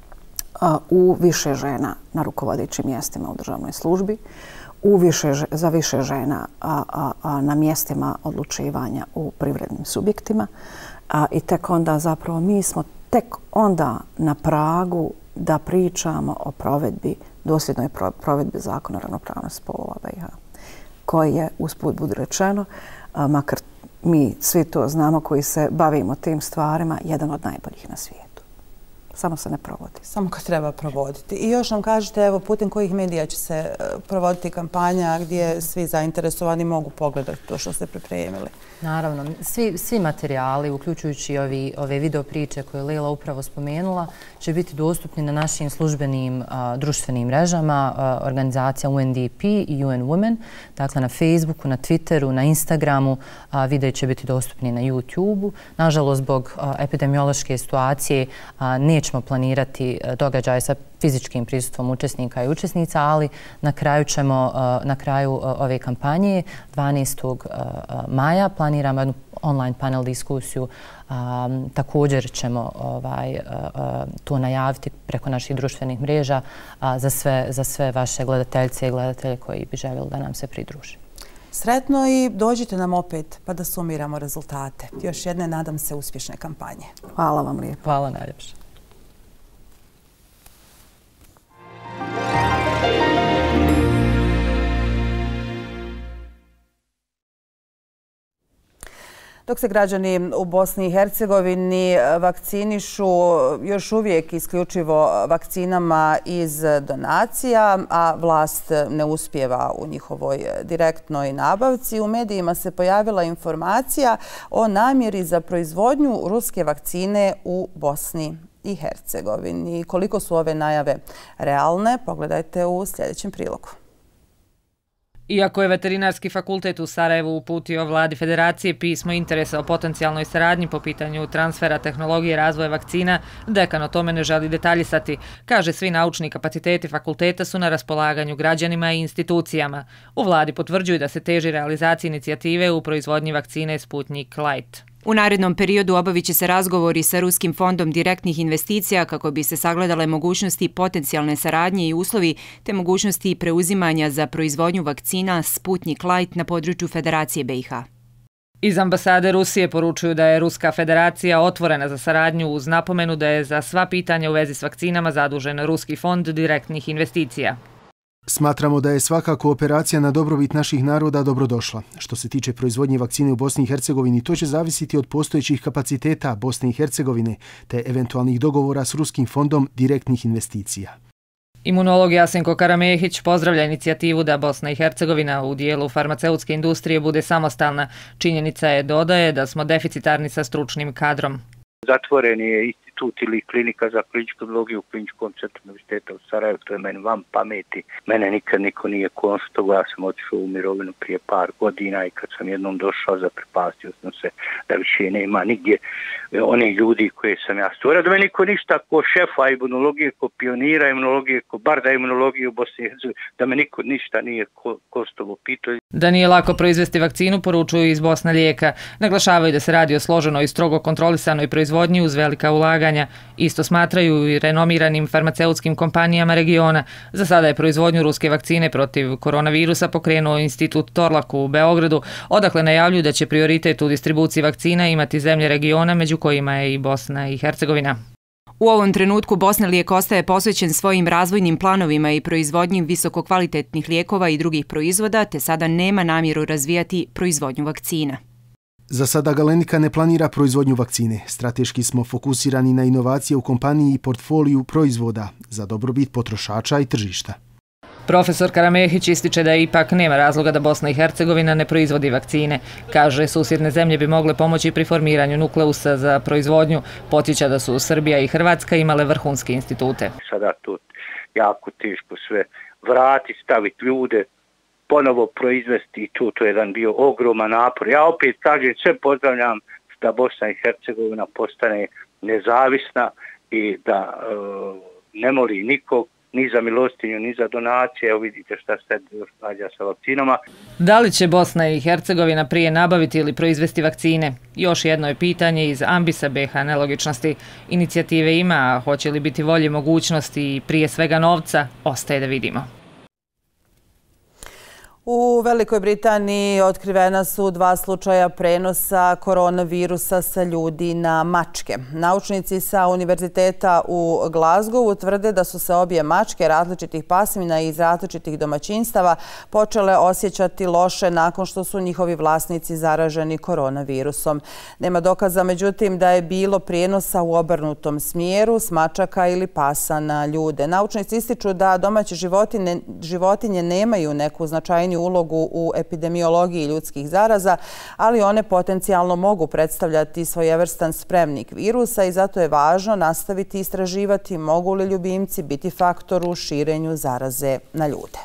u više žena na rukovodećim mjestima u državnoj službi, u više, za više žena a, a, a, na mjestima odlučivanja u privrednim subjektima. A, I tek onda zapravo mi smo tek onda na pragu da pričamo o provedbi, dosljednoj provedbi zakona o ravnopravnosti spolova B i H, koji je, usput budi rečeno, a, makar mi svi to znamo koji se bavimo tim stvarima, jedan od najboljih na svijetu. Samo se ne provodi. Samo kad treba provoditi. I još nam kažete, evo, putem kojih medija će se provoditi kampanja gdje svi zainteresovani mogu pogledati to što ste pripremili? Naravno. Svi, svi materijali, uključujući ovi, ove video priče koje je Lejla upravo spomenula, će biti dostupni na našim službenim a, društvenim mrežama, a, organizacija U N D P i U N Women, dakle na Facebooku, na Twitteru, na Instagramu, a, videi će biti dostupni na YouTubeu. Nažalost, zbog a, epidemiološke situacije a, nećemo planirati događaje sa fizičkim prisustvom učesnika i učesnica, ali na kraju ćemo, na kraju ove kampanje dvanaestog maja planiramo jednu online panel diskusiju. Također ćemo ovaj, to najaviti preko naših društvenih mreža za sve, za sve vaše gledateljice i gledatelje koji bi željeli da nam se pridruži. Sretno i dođite nam opet pa da sumiramo rezultate. Još jedne, nadam se, uspješne kampanje. Hvala vam lijepo. Hvala najljepše. Dok se građani u Bosni i Hercegovini vakcinišu još uvijek isključivo vakcinama iz donacija, a vlast ne uspijeva u njihovoj direktnoj nabavci, u medijima se pojavila informacija o namjeri za proizvodnju ruske vakcine u Bosni i Hercegovini. Koliko su ove najave realne, pogledajte u sljedećem prilogu. Iako je Veterinarski fakultet u Sarajevu uputio vladi Federacije pismo interesa o potencijalnoj saradnji po pitanju transfera tehnologije i razvoja vakcina, dekan o tome ne želi detaljisati. Kaže, svi naučni kapaciteti fakulteta su na raspolaganju građanima i institucijama. U vladi potvrđuju da se teži realizaciji inicijative u proizvodnji vakcine Sputnik Light. U narednom periodu obavit će se razgovori sa Ruskim fondom direktnih investicija kako bi se sagledale mogućnosti potencijalne saradnje i uslovi te mogućnosti preuzimanja za proizvodnju vakcina Sputnik Light na području Federacije B i H. Iz ambasade Rusije poručuju da je Ruska federacija otvorena za saradnju uz napomenu da je za sva pitanja u vezi s vakcinama zadužen Ruski fond direktnih investicija. Smatramo da je svaka kooperacija na dobrobit naših naroda dobrodošla. Što se tiče proizvodnje vakcine u Bosni i Hercegovini, to će zavisiti od postojećih kapaciteta Bosne i Hercegovine te eventualnih dogovora s Ruskim fondom direktnih investicija. Imunolog Jasenko Karamehić pozdravlja inicijativu da Bosna i Hercegovina u dijelu farmaceutske industrije bude samostalna. Činjenica je, dodaje, da smo deficitarni sa stručnim kadrom. Zatvoren je institut institut ili klinika za kliničku biologiju u kliničkom centru Univerziteta u Sarajevu, to je meni vam pameti. Mene nikad niko nije konstatovao, ja sam otišao u mirovinu prije par godina i kad sam jednom došao zaprepastio sam se da više nema nigdje oni ljudi koje sam ja stvorio. Da me niko ništa ko šefa imunologije, ko pionira imunologije, ko barda imunologije u Bosni i Hercegovini, da me niko ništa nije konstatovao pitao. Da nije lako proizvesti vakcinu, poručuju iz Bosna Lijeka. Naglašavaju da se radi o složenoj i strogo kontrolisanoj proizvodnji uz velika ulaganja. Isto smatraju i renomiranim farmaceutskim kompanijama regiona. Za sada je proizvodnju ruske vakcine protiv koronavirusa pokrenuo Institut Torlak u Beogradu, odakle najavljuju da će prioritet u distribuciji vakcina imati zemlje regiona, među kojima je i Bosna i Hercegovina. U ovom trenutku Bosna lijek ostaje posvećen svojim razvojnim planovima i proizvodnji visokokvalitetnih lijekova i drugih proizvoda, te sada nema namjeru razvijati proizvodnju vakcina. Za sada Galenika ne planira proizvodnju vakcine. Strateški smo fokusirani na inovacije u kompaniji i portfoliju proizvoda za dobrobit potrošača i tržišta. Profesor Karamehić ističe da ipak nema razloga da Bosna i Hercegovina ne proizvodi vakcine. Kaže, susjedne zemlje bi mogle pomoći pri formiranju nukleusa za proizvodnju. Podsjeća da su Srbija i Hrvatska imale vrhunske institute. Sada to jako teško sve vrati, staviti ljude, ponovo proizvesti i tu to je jedan bio ogroman napor. Ja opet kažem, sve pozdravljam da Bosna i Hercegovina postane nezavisna i da e, ne moli nikog ni za milostinju, ni za donacije. Evo vidite šta se događa sa vakcinama. Da li će Bosna i Hercegovina prije nabaviti ili proizvesti vakcine? Još jedno je pitanje iz Ambisa B H nelogičnosti. Inicijative ima, a hoće li biti volje, mogućnosti i prije svega novca, ostaje da vidimo. U Velikoj Britaniji otkrivena su dva slučaja prenosa koronavirusa sa ljudi na mačke. Naučnici sa univerziteta u Glasgowu tvrde da su se obje mačke različitih pasmina iz različitih domaćinstava počele osjećati loše nakon što su njihovi vlasnici zaraženi koronavirusom. Nema dokaza, međutim, da je bilo prijenosa u obrnutom smjeru s mačaka ili pasa na ljude. Naučnici ističu da domaće životinje, životinje nemaju neku značajniju ulogu u epidemiologiji ljudskih zaraza, ali one potencijalno mogu predstavljati svojevrstan spremnik virusa i zato je važno nastaviti istraživati mogu li ljubimci biti faktor u širenju zaraze na ljude.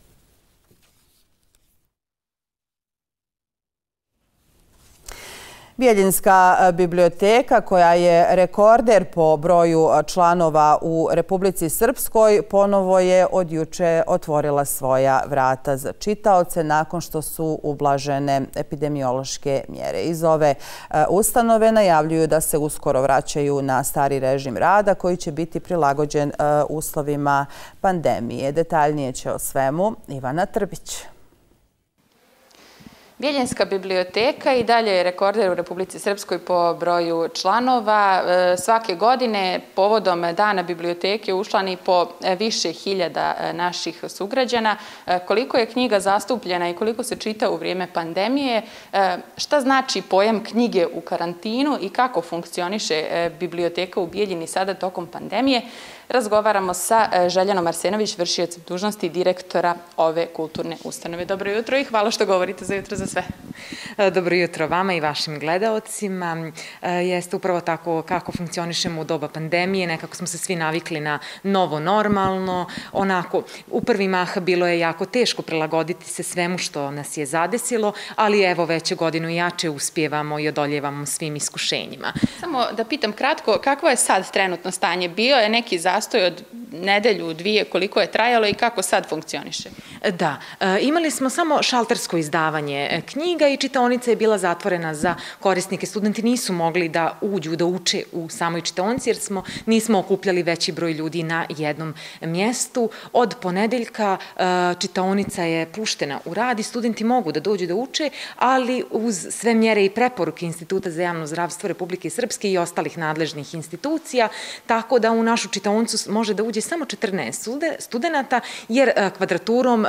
Bijeljinska biblioteka, koja je rekorder po broju članova u Republici Srpskoj, ponovo je od juče otvorila svoja vrata za čitaoce nakon što su ublažene epidemiološke mjere. Iz ove ustanove najavljuju da se uskoro vraćaju na stari režim rada koji će biti prilagođen uslovima pandemije. Detaljnije će o svemu Ivana Trbić. Bijeljinska biblioteka i dalje je rekorder u Republici Srpskoj po broju članova. Svake godine povodom Dana biblioteke učlani po više hiljada naših sugrađana. Koliko je knjiga zastupljena i koliko se čita u vrijeme pandemije, šta znači pojam knjige u karantinu i kako funkcioniše biblioteka u Bijeljini sada tokom pandemije, razgovaramo sa Željanom Arsenović, vršiocem dužnosti direktora ove kulturne ustanove. Dobro jutro i hvala što govorite za Jutro za sve. Dobro jutro vama i vašim gledaocima. Jeste upravo tako kako funkcionišemo u doba pandemije. Nekako smo se svi navikli na novo normalno. Onako, u prvi mah bilo je jako teško prilagoditi se svemu što nas je zadesilo, ali evo već godinu jače uspijevamo i odoljevamo svim iskušenjima. Samo da pitam kratko, kakvo je sad trenutno stanje? Bio je neki zastoj od nedelju, dvije, koliko je trajalo i kako sad funkcioniše? Da, imali smo samo šaltersko izdavanje knjiga i čitaonica je bila zatvorena za korisnike. Studenti nisu mogli da uđu, da uče u samoj čitaonici jer smo, nismo okupljali veći broj ljudi na jednom mjestu. Od ponedeljka čitaonica je puštena u rad i studenti mogu da dođu da uče, ali uz sve mjere i preporuke Instituta za javno zdravstvo Republike Srpske i ostalih nadležnih institucija, tako da u našu čitaonicu može da uđe samo četrnaest studenata, jer kvadraturom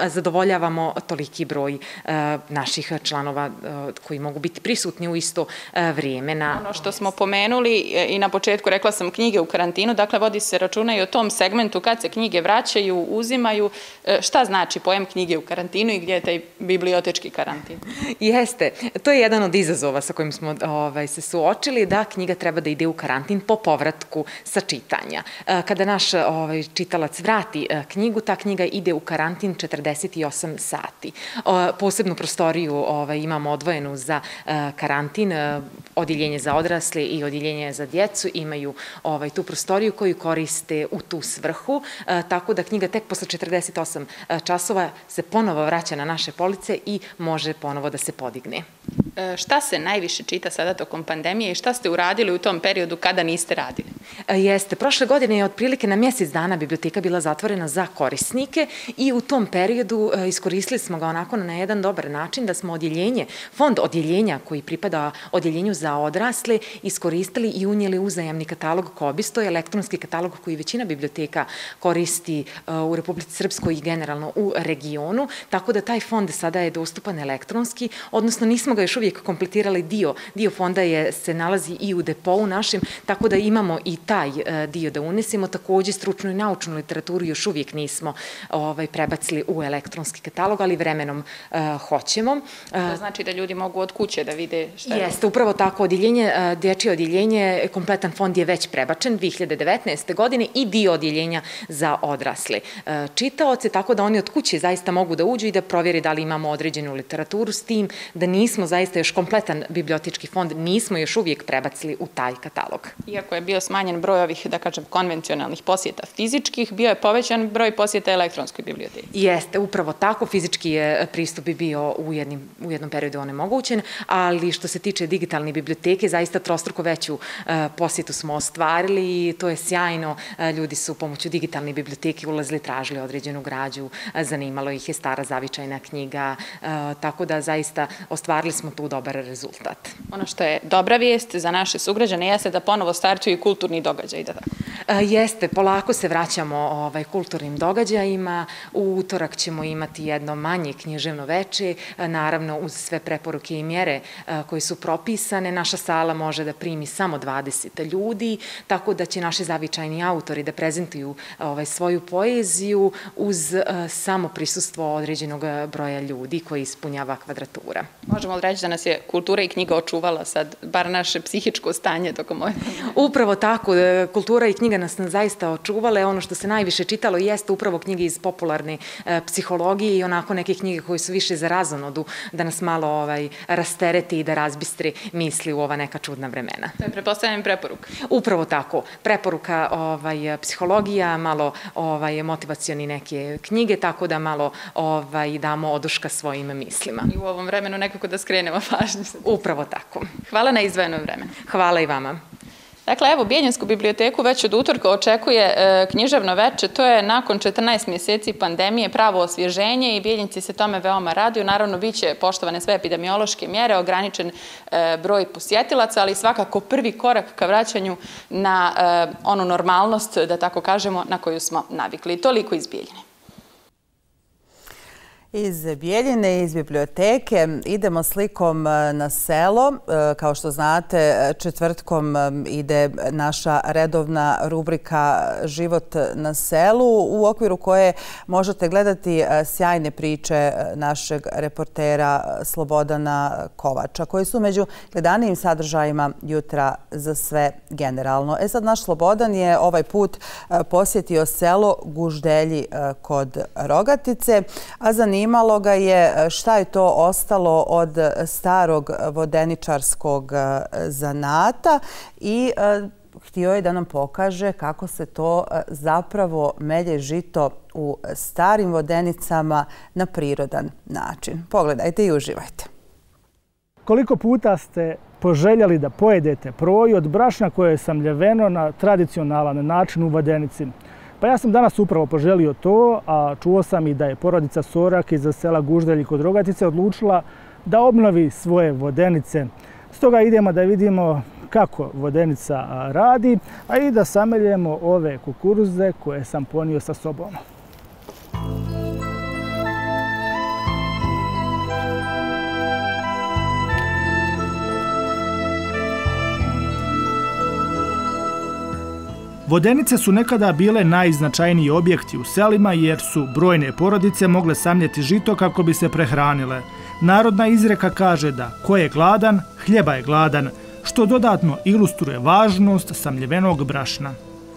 zadovoljavamo toliki broj naših članova koji mogu biti prisutni u isto vrijeme. Ono što smo pomenuli i na početku rekla sam knjige u karantinu, dakle vodi se računa i o tom segmentu kad se knjige vraćaju, uzimaju. Šta znači pojam knjige u karantinu i gdje je taj bibliotečki karantin? Jeste, to je jedan od izazova sa kojim smo ovaj, se suočili, da knjiga treba da ide u karantin po povratku sa čitanja. Kada naš ovaj, čitalac vrati knjigu, ta knjiga ide u karantin četrdeset osam sati. Posebnu prostoriju ovaj, imamo odvojenu za karantin, odjeljenje za odrasle i odjeljenje za djecu imaju ovaj, tu prostoriju koju koriste u tu svrhu, tako da knjiga tek posle četrdeset osam časova se ponovo vraća na naše police i može ponovo da se podigne. Šta se najviše čita sada tokom pandemije i šta ste uradili u tom periodu kada niste radili? Jeste, prošle godine je otprilike na mjesec dana biblioteka bila zatvorena za korisnike i u tom periodu iskoristili smo ga onako na jedan dobar način da smo odjeljenje, fond odjeljenja koji pripada odjeljenju za odrasle iskoristili i unijeli uzajamni katalog KOBIS, to je elektronski katalog koji većina biblioteka koristi u Republici Srpskoj i generalno u regionu, tako da taj fond sada je dostupan elektronski, odnosno nismo ga još uvijek kompletirali dio. Dio fonda je, se nalazi i u depou našim, tako da imamo i taj dio da unesemo. Također stručnu i naučnu literaturu još uvijek nismo ovaj, prebacili u elektronski katalog, ali vremenom uh, hoćemo. To znači da ljudi mogu od kuće da vide šta je? Jeste, upravo tako. Odjeljenje, dječje odjeljenje, kompletan fond je već prebačen dve hiljade devetnaeste. godine i dio odjeljenja za odrasle čitaoce, tako da oni od kuće zaista mogu da uđu i da provjeri da li imamo određenu literaturu, s tim da nismo zaista još kompletan bibliotički fond, nismo još uvijek prebacili u taj katalog. Iako je bio smanjen broj ovih, da kažem, konvencionalnih posjeta fizičkih, bio je povećan broj posjeta elektronskoj biblioteci. Jeste, upravo tako, fizički je pristup bi bio u, jednim, u jednom periodu onemogućen, ali što se tiče digitalne biblioteke, zaista trostruko veću uh, posjetu smo ostvarili i to je sjajno. Uh, ljudi su pomoću digitalne biblioteke ulazili, tražili određenu građu, uh, zanimalo ih je stara zavičajna knjiga, uh, tako da zaista ostvarili smo tu dobar rezultat. Ono što je dobra vijest za naše sugrađane jeste da ponovo startuju i kulturni događaj. Da tako. Uh, jeste, polako se vraćamo ovaj, kulturnim događajima. U utorak ćemo imati jedno manje književno veče, uh, naravno uz sve preporuke i mjere uh, koje su propisane. Naša sala može da primi samo dvadeset ljudi, tako da će naši zavičajni autori da prezentuju ovaj, svoju poeziju uz uh, samo prisustvo određenog broja ljudi koji ispunjava kvadratura. Možemo reći da nas je kultura i knjiga očuvala sad, bar naše psihičko stanje tokom ove. Upravo tako, kultura i knjiga nas zaista očuvale. Ono što se najviše čitalo jeste upravo knjige iz popularne e, psihologije i onako neke knjige koje su više za razonodu, da nas malo ovaj, rastereti i da razbistre misli u ova neka čudna vremena. To je pretpostavljam preporuka. Upravo tako. Preporuka ovaj, psihologija, malo ovaj, motivacioni neke knjige, tako da malo ovaj, damo oduška svojim mislima. I u ovom vremenu nekako da skrenemo pažnju. Upravo tako. Hvala na izdvojenom vremenu. Hvala i vama. Dakle, evo, Bijeljinsku biblioteku već od utorka očekuje e, književno veče. To je nakon četrnaest mjeseci pandemije pravo osvježenje i Bijeljinci se tome veoma raduju. Naravno, bit će poštovane sve epidemiološke mjere, ograničen e, broj posjetilaca, ali svakako prvi korak ka vraćanju na e, onu normalnost, da tako kažemo, na koju smo navikli. Toliko iz Bijeljine. Iz Bijeljine, iz biblioteke, idemo slikom na selo. Kao što znate, četvrtkom ide naša redovna rubrika Život na selu, u okviru koje možete gledati sjajne priče našeg reportera Slobodana Kovača, koji su među gledanijim sadržajima jutra za sve generalno. E sad, naš Slobodan je ovaj put posjetio selo Guždelji kod Rogatice, a zanimljivo Imalo ga je šta je to ostalo od starog vodeničarskog zanata i htio je da nam pokaže kako se to zapravo melje žito u starim vodenicama na prirodan način. Pogledajte i uživajte. Koliko puta ste poželjeli da pojedete proju od brašna koje je samljeveno na tradicionalan način u vodenici? Pa ja sam danas upravo poželio to, a čuo sam i da je porodica Sorak iz sela Guždelji kod Rogatice odlučila da obnovi svoje vodenice. Stoga idemo da vidimo kako vodenica radi, a i da sameljemo ove kukuruze koje sam ponio sa sobom. Vodenice su nekada bile najznačajniji objekti u selima jer su brojne porodice mogle samljeti žito kako bi se prehranile. Narodna izreka kaže da ko je gladan, hljeba je gladan, što dodatno ilustruje važnost samljevenog brašna.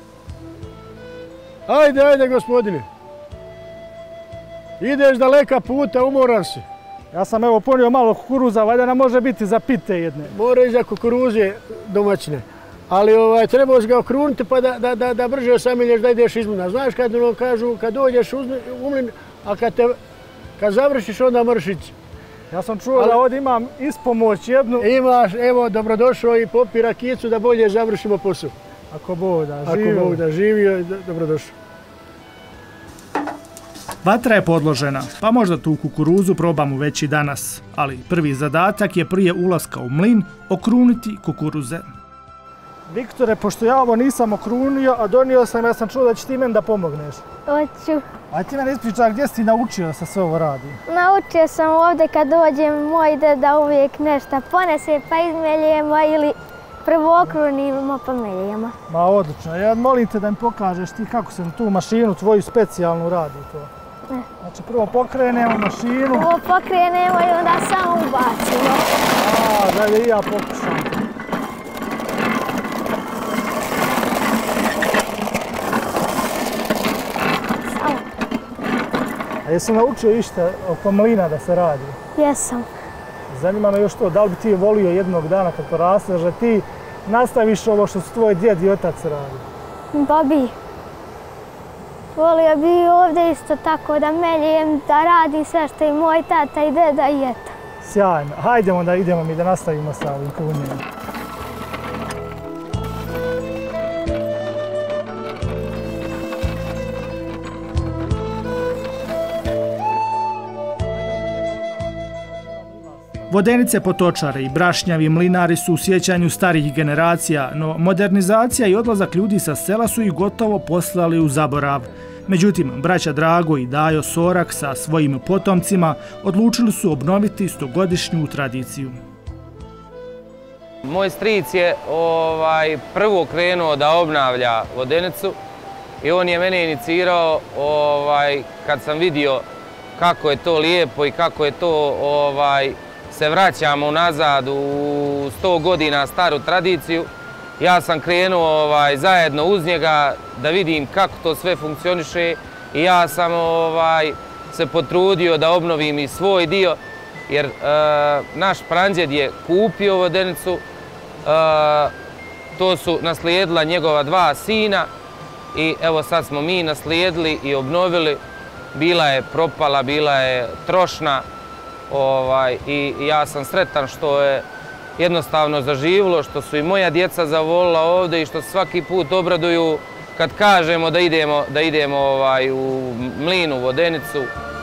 Ajde, ajde, gospodine. Ideš daleka puta, umoran si. Ja sam evo ponio malo kukuruza, valjda nam može biti za pite jedne. Mora i za kukuruze domaćine. Ali ovaj, trebaš ga okruniti pa da, da, da, da brže osamilješ da ideš iz mlina. Znaš kad ono kažu, kad dođeš u mlin, a kad, te, kad završiš onda moraš ići. Ja sam čuo ali, da ovdje imam ispomoć jednu. Imaš, evo, dobrodošao i popi rakijicu da bolje završimo posao. Ako Bog da živio. Ako Bog da živio, dobrodošao. Vatra je podložena, pa možda tu kukuruzu probamo već i danas. Ali prvi zadatak je prije ulaska u mlin okruniti kukuruze. Viktore, pošto ja ovo nisam okrunio, a donio sam, ja sam čuo da će ti meni da pomogneš. Hoću. A ti meni ispričaj, gdje si naučio da se sve ovo radi? Naučio sam ovdje kad dođem moj deda uvijek nešto ponese pa izmeljemo ili prvo okrunimo pa meljemo. Ma odlično, ja molim te da mi pokažeš ti kako se tu mašinu tvoju specijalnu radi to. Ne. Znači prvo pokrenemo mašinu. Prvo pokrenemo i onda samo ubacimo. A, da je i ja pokušam. A jesi naučio išta oko mlina da se radi? Jesam. Zanima me još to, da li bi ti volio jednog dana kad porasteš da ti nastaviš ovo što su tvoj djed i otac radi? Pa bi. Volio bi ovdje isto tako da meljem, da radim sve što i moj tata i deda i eto. Sjajno. Hajdemo da idemo mi da nastavimo sa ovim krunjenjem. Vodenice, potočare i brašnjavi mlinari su u sjećanju starih generacija, no modernizacija i odlazak ljudi sa sela su ih gotovo poslali u zaborav. Međutim, braća Drago i Dajo Sorak sa svojim potomcima odlučili su obnoviti stogodišnju tradiciju. Moj stric je ovaj, prvo krenuo da obnavlja Vodenicu i on je mene inicirao ovaj, kad sam vidio kako je to lijepo i kako je to ovaj, se vraćamo nazad u sto godina staru tradiciju. Ja sam krenuo ovaj, zajedno uz njega da vidim kako to sve funkcioniše i ja sam ovaj, se potrudio da obnovim i svoj dio jer e, naš pranđed je kupio Vodenicu, e, to su naslijedila njegova dva sina i evo sad smo mi naslijedili i obnovili. Bila je propala, bila je trošna. Ovaj, i ja sam sretan što je jednostavno zaživilo, što su i moja djeca zavolila ovdje i što svaki put obraduju kad kažemo da idemo, da idemo ovaj, u mlin u Vodenicu.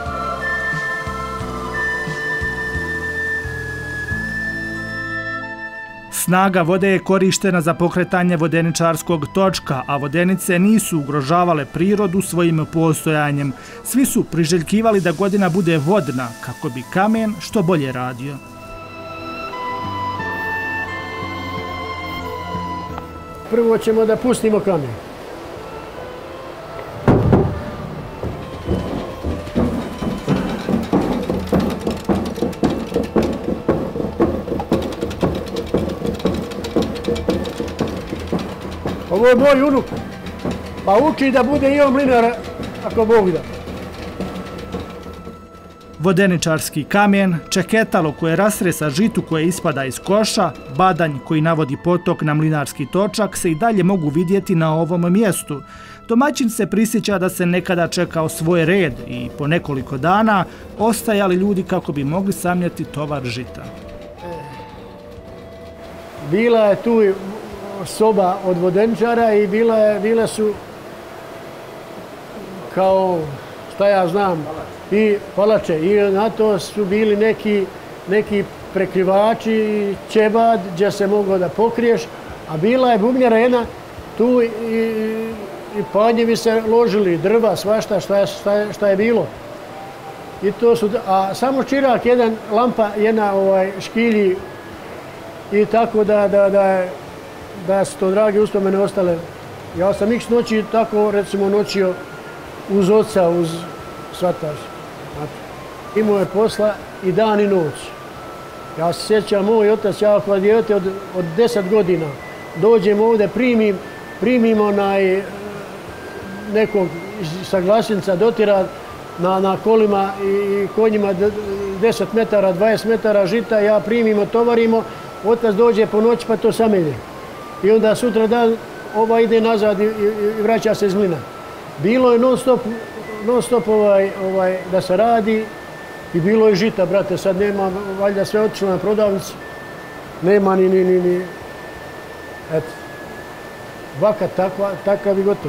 Snaga vode je korištena za pokretanje vodeničarskog točka, a Vodenice nisu ugrožavale prirodu svojim postojanjem. Svi su priželjkivali da godina bude vodna, kako bi kamen što bolje radio. Prvo ćemo da pustimo kamen. Ovo je moj unuk, pa uči da bude i on mlinar, ako Bog da. Vodeničarski kamen, čeketalo koje rasresa žitu koje ispada iz koša, badanj koji navodi potok na mlinarski točak se i dalje mogu vidjeti na ovom mjestu. Domaćin se prisjeća da se nekada čekao svoj red i po nekoliko dana ostajali ljudi kako bi mogli samljati tovar žita. Bila je tu soba od vodeničara i bila je, bile su kao, šta ja znam, i palače. I na to su bili neki, neki prekrivači, ćebad gdje se moglo da pokriješ, a bila je bubnjara jedna tu i, i panjevi se ložili, drva, svašta šta je, šta je, šta je bilo. I to su, a samo čirak, jedan lampa, jedna ovaj, škilji i tako da, da, da, da su to drage uspomene ostale Ja sam iks noći tako, recimo, noćio uz oca, uz svataš. Imao je posla i dan i noć. Ja se sjećam, moj otac, ja kao dijete od, od deset godina, dođem ovdje, primim, primim onaj nekog sa Glasinca dotira na, na kolima i, i konjima deset metara, dvadeset metara žita, ja primimo, tovarimo, otac dođe po noć pa to samelje. I onda sutra dan ova ide nazad i, i, i vraća se iz mlina. Bilo je non stop, non stop ovaj, ovaj, da se radi i bilo je žita, brate, sad nema, valjda sve otišlo na prodavnicu, nema ni, ni, ni, ni, eto, vaka takva, takav i gotovo.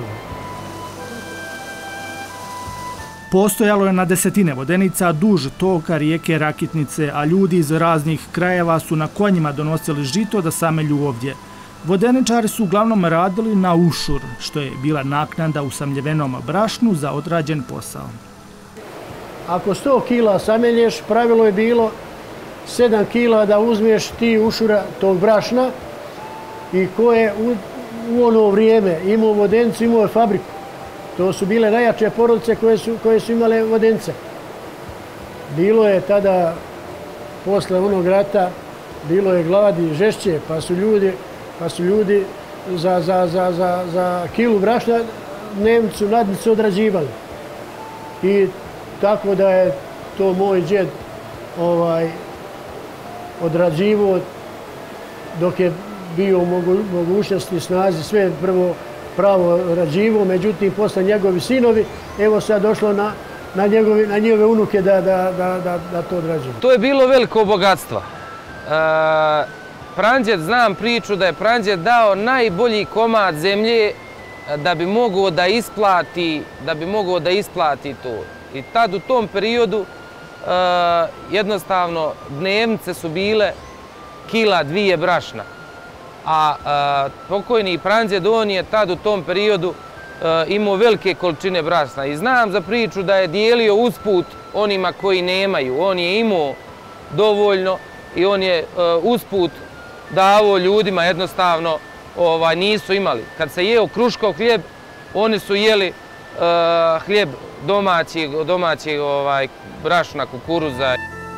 Postojalo je na desetine vodenica duž toka rijeke Rakitnice, a ljudi iz raznih krajeva su na konjima donosili žito da samelju ovdje. Vodeničari su uglavnom radili na ušur, što je bila naknada u samljevenom brašnu za odrađen posao. Ako sto kila samelješ, pravilo je bilo sedam kila da uzmeš ti ušura tog brašna i ko je u, u ono vrijeme imao vodenicu, imao je fabriku. To su bile najjače porodice koje su, koje su imale vodence. Bilo je tada, posle onog rata, bilo je gladi žešće, pa su ljudi, pa su ljudi za, za, za, za, za kilu brašna dnevnicu, nadnicu odrađivali. I tako da je to moj džed ovaj, odrađivo dok je bio u mogu, mogućnosti, snazi, sve prvo pravo rađivo, međutim, posle njegovi sinovi, evo sad došlo na, na, njegovi, na njegove unuke da, da, da, da, da to odrađuju. To je bilo veliko bogatstvo. E, Pranđet, znam priču da je Pranđet dao najbolji komad zemlje da bi mogao da isplati, da bi mogao da isplati to. I tad u tom periodu e, jednostavno dnevnice su bile kila dvije brašna. A, a pokojni Pranđet, on je tad u tom periodu a, imao velike količine brašna. I znam za priču da je dijelio usput onima koji nemaju. On je imao dovoljno i on je a, usput davao ljudima, jednostavno ovaj, nisu imali. Kad se jeo kruškov hljeb, oni su jeli a, hljeb domaćeg, domaćeg ovaj, brašna, kukuruza.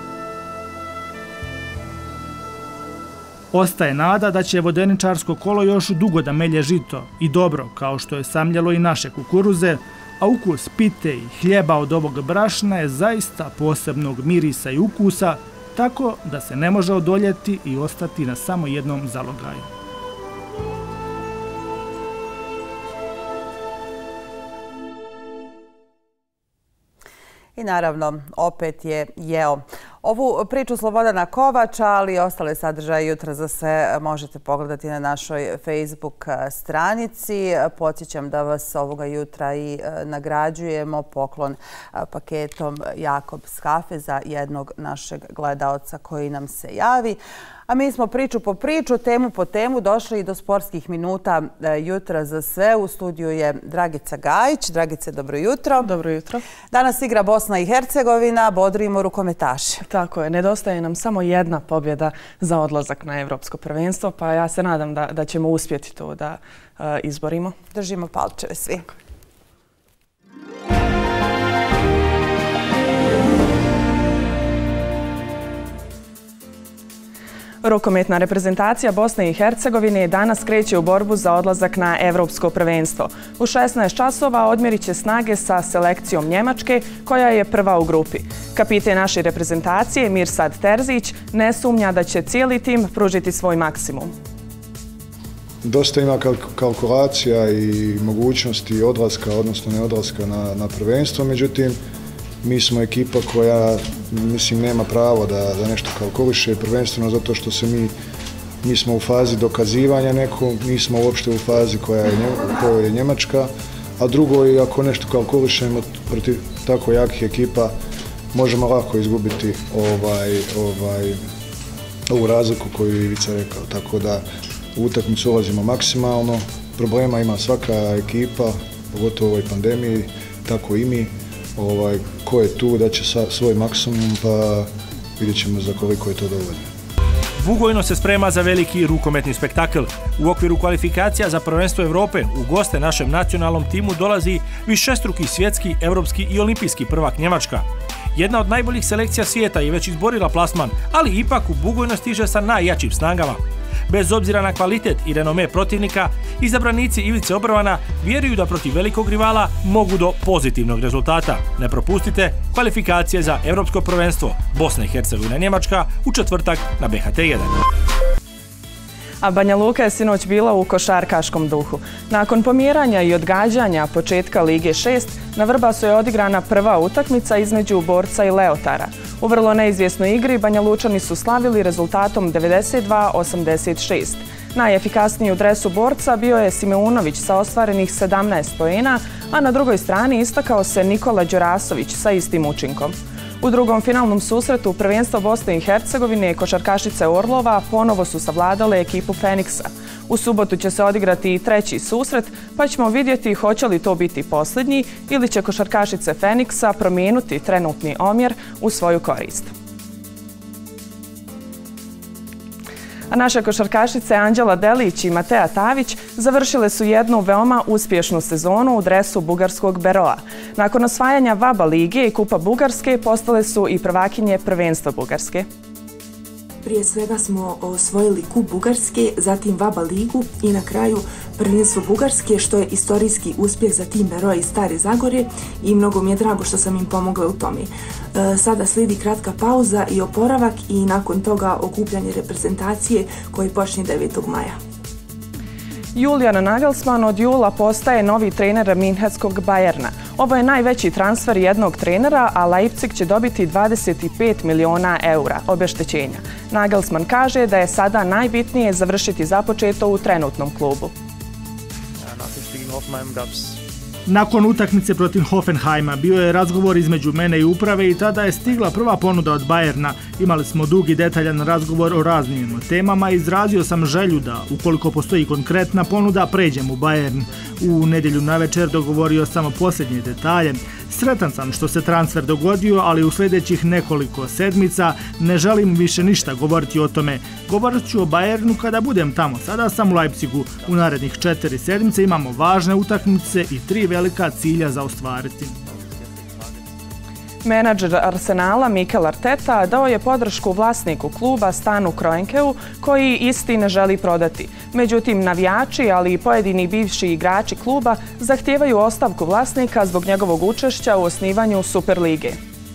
Ostaje nada da će vodeničarsko kolo još dugo da melje žito i dobro, kao što je samljelo i naše kukuruze, a ukus pite i hljeba od ovog brašna je zaista posebnog mirisa i ukusa, tako da se ne može odoljeti i ostati na samo jednom zalogaju. I naravno, opet je jeo. Ovu priču Slobodana Kovača, ali i ostale sadržaje jutra za sve možete pogledati na našoj Facebook stranici. Podsjećam da vas ovoga jutra i nagrađujemo poklon paketom Jakobs kafe za jednog našeg gledaoca koji nam se javi. A mi smo priču po priču, temu po temu došli i do sportskih minuta jutra za sve. U studiju je Dragica Gajić. Dragice, dobro jutro. Dobro jutro. Danas igra Bosna i Hercegovina, bodrimo rukometaše. Tako je, nedostaje nam samo jedna pobjeda za odlazak na Evropsko prvenstvo, pa ja se nadam da, da ćemo uspjeti to da uh, izborimo. Držimo palčeve svi. Tako. Rukometna reprezentacija Bosne i Hercegovine danas kreće u borbu za odlazak na Evropsko prvenstvo. U šesnaest časova odmjerit će snage sa selekcijom Njemačke, koja je prva u grupi. Kapiten naše reprezentacije, Mirsad Terzić, ne sumnja da će cijeli tim pružiti svoj maksimum. Dosta ima kalkulacija i mogućnosti odlaska, odnosno neodlaska na, na prvenstvo, međutim, mi smo ekipa koja, mislim, nema pravo da, da nešto kalkuliše, prvenstveno zato što se mi, mi smo u fazi dokazivanja nekom, nismo uopšte u fazi koja je, koja je Njemačka, a drugo, i ako nešto kalkulišemo protiv tako jakih ekipa, možemo lako izgubiti ovaj, ovaj, ovu razliku koju je Ivica rekao, tako da u utakmicu ulazimo maksimalno, problema ima svaka ekipa, pogotovo u ovoj pandemiji, tako i mi. Ovaj, ko je tu da će sa, svoj maksimum, pa vidjet ćemo za koliko je to dovoljno. Bugojno se sprema za veliki rukometni spektakl. U okviru kvalifikacija za prvenstvo Evrope u goste našem nacionalnom timu dolazi višestruki svjetski, evropski i olimpijski prvak Njemačka. Jedna od najboljih selekcija svijeta je već izborila plasman, ali ipak u Bugojno stiže sa najjačim snagama. Bez obzira na kvalitet i renome protivnika, izabranici Ivice Obrovana vjeruju da protiv velikog rivala mogu do pozitivnog rezultata. Ne propustite kvalifikacije za Evropsko prvenstvo Bosna i Hercegovina Njemačka u četvrtak na B H T jedan. A Banja Luka je sinoć bila u košarkaškom duhu. Nakon pomjeranja i odgađanja početka Lige šest, na Vrbasu je odigrana prva utakmica između Borca i Leotara. U vrlo neizvjesnoj igri Banja Lučani su slavili rezultatom devedeset dva osamdeset šest. Najefikasniji u dresu Borca bio je Simeunović sa ostvarenih sedamnaest poena, a na drugoj strani istakao se Nikola Đorasović sa istim učinkom. U drugom finalnom susretu prvenstva Bosne i Hercegovine košarkašice Orlova ponovo su savladale ekipu Feniksa. U subotu će se odigrati i treći susret, pa ćemo vidjeti hoće li to biti posljednji ili će košarkašice Feniksa promijenuti trenutni omjer u svoju korist. A naše košarkašice Anđela Delić i Matea Tavić završile su jednu veoma uspješnu sezonu u dresu bugarskog Beroa. Nakon osvajanja VABA lige i Kupa Bugarske postale su i prvakinje prvenstva Bugarske. Prije svega smo osvojili Kup Bugarske, zatim VABA ligu i na kraju prvenstvo Bugarske, što je istorijski uspjeh za tim Beroa iz Stare Zagore i mnogo mi je drago što sam im pomogla u tome. Sada slijedi kratka pauza i oporavak i nakon toga okupljanje reprezentacije koji počne devetog maja. Julian Nagelsmann od jula postaje novi trener Minhenskog Bayerna. Ovo je najveći transfer jednog trenera, a Leipzig će dobiti dvadeset pet miliona eura obeštećenja. Nagelsmann kaže da je sada najbitnije završiti započeto u trenutnom klubu. Nakon utakmice protiv Hoffenheima bio je razgovor između mene i uprave i tada je stigla prva ponuda od Bayerna. Imali smo dug i detaljan razgovor o raznim temama i izrazio sam želju da, ukoliko postoji konkretna ponuda, pređem u Bayern. U nedjelju navečer dogovorio sam posljednje detalje. Sretan sam što se transfer dogodio, ali u sljedećih nekoliko sedmica ne želim više ništa govoriti o tome. Govorit ću o Bayernu kada budem tamo. Sada sam u Leipzigu. U narednih četiri sedmice imamo važne utakmice i tri velika cilja za ostvariti. Menadžer Arsenala Mikel Arteta dao je podršku vlasniku kluba Stanu Kroenkeu, koji isti ne želi prodati. Međutim, navijači, ali i pojedini bivši igrači kluba zahtijevaju ostavku vlasnika zbog njegovog učešća u osnivanju Superlige.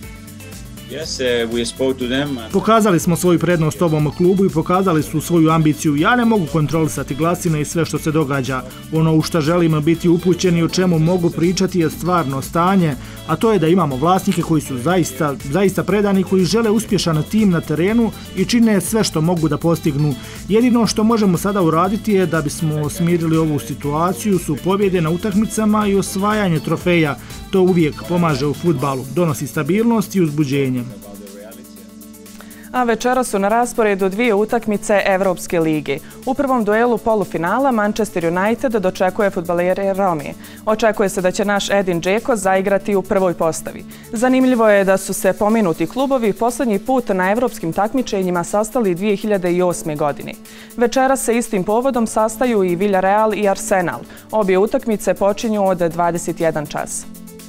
Pokazali smo svoju prednost ovom klubu i pokazali su svoju ambiciju. Ja ne mogu kontrolisati glasine i sve što se događa. Ono u što želimo biti upućeni i o čemu mogu pričati je stvarno stanje, a to je da imamo vlasnike koji su zaista, zaista predani, koji žele uspješan tim na terenu i čine sve što mogu da postignu. Jedino što možemo sada uraditi je da bismo smirili ovu situaciju su pobjede na utakmicama i osvajanje trofeja. To uvijek pomaže u fudbalu, donosi stabilnost i uzbuđenje. A večera su na rasporedu dvije utakmice Evropske lige. U prvom duelu polufinala Manchester United dočekuje fudbalere Rome. Očekuje se da će naš Edin Dzeko zaigrati u prvoj postavi. Zanimljivo je da su se pomenuti klubovi posljednji put na evropskim takmičenjima sastali dvije hiljade osme. godine. Večera se istim povodom sastaju i Villarreal i Arsenal. Obje utakmice počinju od dvadeset jedan čas.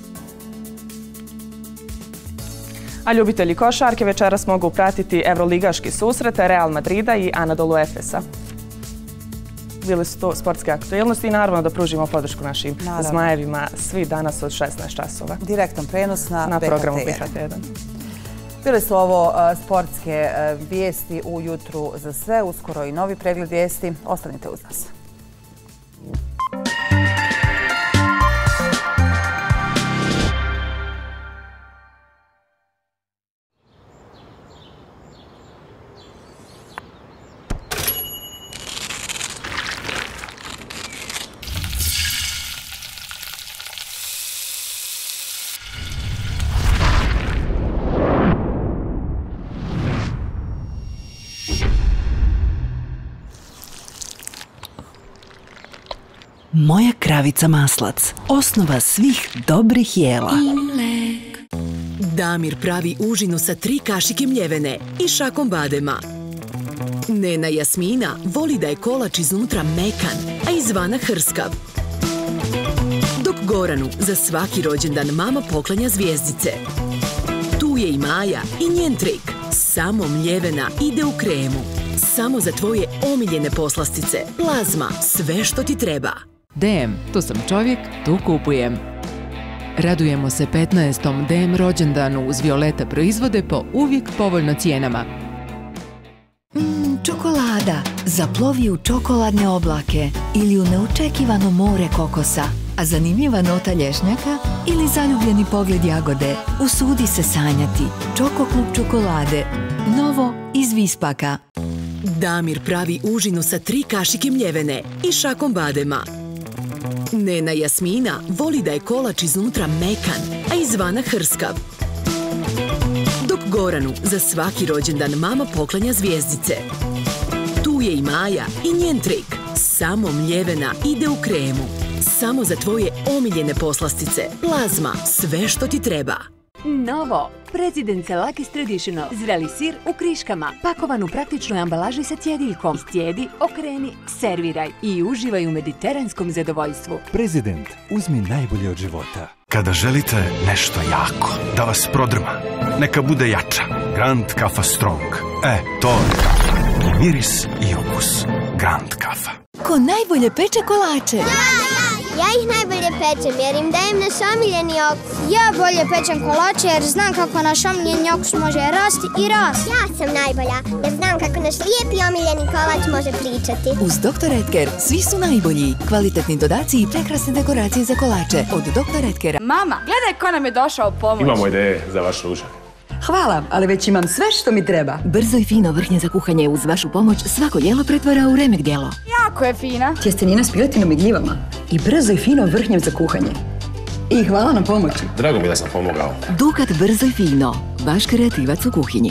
A ljubitelji košarke večeras mogu pratiti evroligaški susrete Real Madrida i Anadolu Efesa. Bili su to sportske aktualnosti i naravno da pružimo podršku našim naravno. Zmajevima svi danas od šesnaest časova. Direktan prenos na, na programu B H T jedan. Bili su ovo uh, sportske uh, vijesti u jutru za sve. Uskoro i novi pregled vijesti. Ostanite uz nas. Moja kravica Maslac, osnova svih dobrih jela. Damir pravi užinu sa tri kašike mljevene i šakom badema. Nena Jasmina voli da je kolač iznutra mekan, a izvana hrskav. Dok Goranu za svaki rođendan mama poklanja zvijezdice. Tu je i Maja i njen trik. Samo mljevena ide u kremu. Samo za tvoje omiljene poslastice. Plazma, sve što ti treba. D M, tu sam čovjek, tu kupujem. Radujemo se petnaestom D M rođendanu uz Violeta proizvode po uvijek povoljno cijenama. Mm, čokolada. Zaplovi u čokoladne oblake ili u neočekivano more kokosa. A zanimljiva nota lješnjaka ili zaljubljeni pogled jagode. Usudi se sanjati. Čoko klub čokolade. Novo iz Vispaka. Damir pravi užinu sa tri kašike mljevene i šakom badema. Nena Jasmina voli da je kolač iznutra mekan, a izvana hrskav. Dok Goranu za svaki rođendan mama poklanja zvijezdice. Tu je i Maja i njen trik. Samo mljevena ide u kremu. Samo za tvoje omiljene poslastice. Plazma, sve što ti treba. Novo. President's Lucky Traditional. Zreli sir u kriškama. Pakovan u praktičnoj ambalaži sa cjediljkom. Iscijedi, okreni, serviraj i uživaj u mediteranskom zadovoljstvu. Prezident, uzmi najbolje od života. Kada želite nešto jako, da vas prodrma, neka bude jača. Grand Kafa Strong. E, to je kafa. I miris i okus. Grand Kafa. Ko najbolje peče kolače. Ja ih najbolje pečem jer im dajem naš omiljeni okus. Ja bolje pečem kolače jer znam kako naš omiljeni okus može rasti i rasti. Ja sam najbolja jer znam kako naš lijepi omiljeni kolač može pričati. Uz doktor Edgar svi su najbolji. Kvalitetni dodaci i prekrasne dekoracije za kolače od doktor Edgara. Mama, gledaj ko nam je došao pomoć. Imamo ideje za vaš ručak. Hvala, ali već imam sve što mi treba. Brzo i fino vrhnje za kuhanje uz vašu pomoć svako jelo pretvara u remek jelo. Jako je fina. Tjestenina s piletinom i gljivama. I brzo i fino vrhnjem za kuhanje. I hvala na pomoći. Drago mi da sam pomogao. Dukat brzo i fino. Vaš kreativac u kuhinji.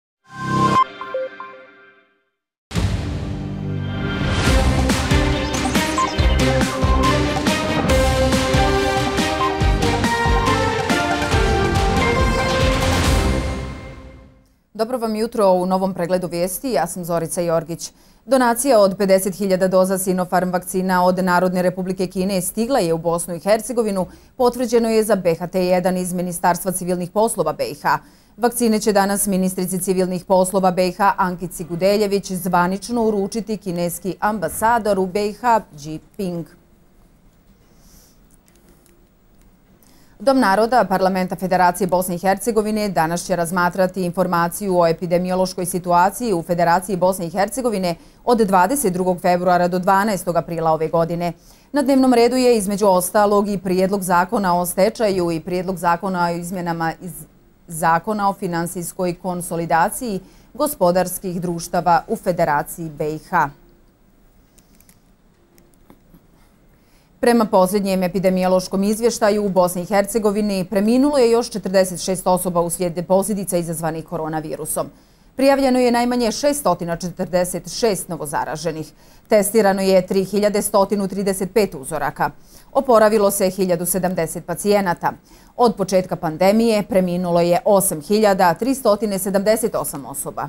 Dobro vam jutro u novom pregledu vijesti. Ja sam Zorica Jorgić. Donacija od pedeset hiljada doza Sinopharm vakcina od Narodne republike Kine stigla je u Bosnu i Hercegovinu. Potvrđeno je za B H T jedan iz Ministarstva civilnih poslova B i H. Vakcine će danas ministrici civilnih poslova B i H Ankici Gudeljević zvanično uručiti kineski ambasador u B i H Ji Ping. Dom naroda Parlamenta Federacije Bosne i Hercegovine danas će razmatrati informaciju o epidemiološkoj situaciji u Federaciji Bosne i Hercegovine od dvadeset drugog februara do dvanaestog aprila ove godine. Na dnevnom redu je između ostalog i prijedlog zakona o stečaju i prijedlog zakona o izmjenama iz zakona o finansijskoj konsolidaciji gospodarskih društava u Federaciji B i H. Prema posljednjem epidemiološkom izvještaju u Bosni i Hercegovini preminulo je još četrdeset šest osoba uslijed posljedica izazvanih koronavirusom. Prijavljeno je najmanje šesto četrdeset šest novozaraženih. Testirano je tri hiljade sto trideset pet uzoraka. Oporavilo se hiljadu sedamdeset pacijenata. Od početka pandemije preminulo je osam hiljada tristo sedamdeset osam osoba.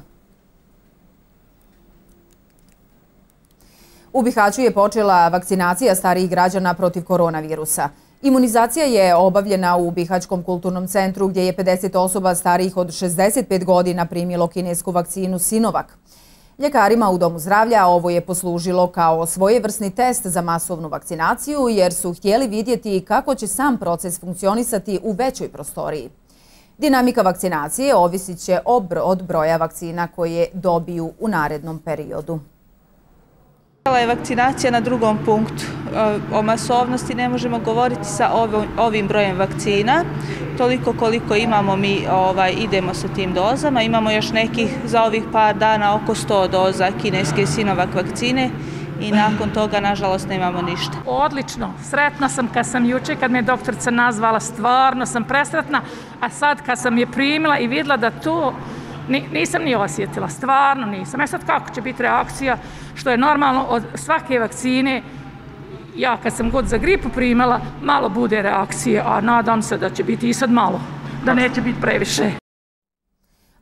U Bihaću je počela vakcinacija starijih građana protiv koronavirusa. Imunizacija je obavljena u Bihaćkom kulturnom centru gdje je pedeset osoba starijih od šezdeset pet godina primilo kinesku vakcinu Sinovac. Ljekarima u Domu zdravlja ovo je poslužilo kao svojevrsni test za masovnu vakcinaciju jer su htjeli vidjeti kako će sam proces funkcionisati u većoj prostoriji. Dinamika vakcinacije ovisit će od broja vakcina koje dobiju u narednom periodu. Je vakcinacija na drugom punktu. O masovnosti ne možemo govoriti sa ovim brojem vakcina. Toliko koliko imamo mi idemo sa tim dozama. Imamo još nekih za ovih par dana oko sto doza kineske Sinovac vakcine i nakon toga nažalost nemamo ništa. Odlično. Sretna sam kad sam juče, kad me doktorica nazvala, stvarno sam presretna, a sad kad sam je primila i vidjela da to nisam ni osjetila, stvarno nisam. E sad kako će biti reakcija, što je normalno od svake vakcine, ja kad sam god za gripu primala, malo bude reakcije, a nadam se da će biti i sad malo, da neće biti previše.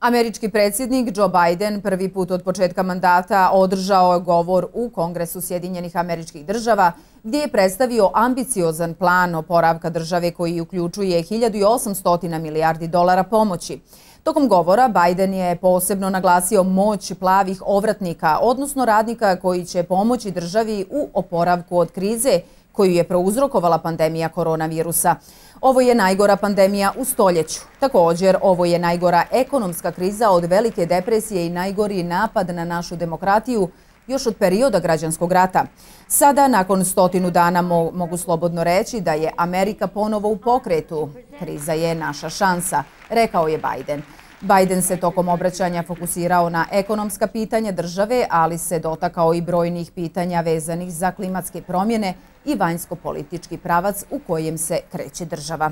Američki predsjednik Joe Biden prvi put od početka mandata održao je govor u Kongresu Sjedinjenih Američkih Država gdje je predstavio ambiciozan plan oporavka države koji uključuje hiljadu osamsto milijardi dolara pomoći. Tokom govora Biden je posebno naglasio moć plavih ovratnika, odnosno radnika koji će pomoći državi u oporavku od krize koju je prouzrokovala pandemija koronavirusa. Ovo je najgora pandemija u stoljeću. Također, ovo je najgora ekonomska kriza od velike depresije i najgori napad na našu demokratiju još od perioda građanskog rata. Sada, nakon stotinu dana, mo mogu slobodno reći da je Amerika ponovo u pokretu. Kriza je naša šansa, rekao je Biden. Biden se tokom obraćanja fokusirao na ekonomska pitanja države, ali se dotakao i brojnih pitanja vezanih za klimatske promjene i vanjsko-politički pravac u kojem se kreće država.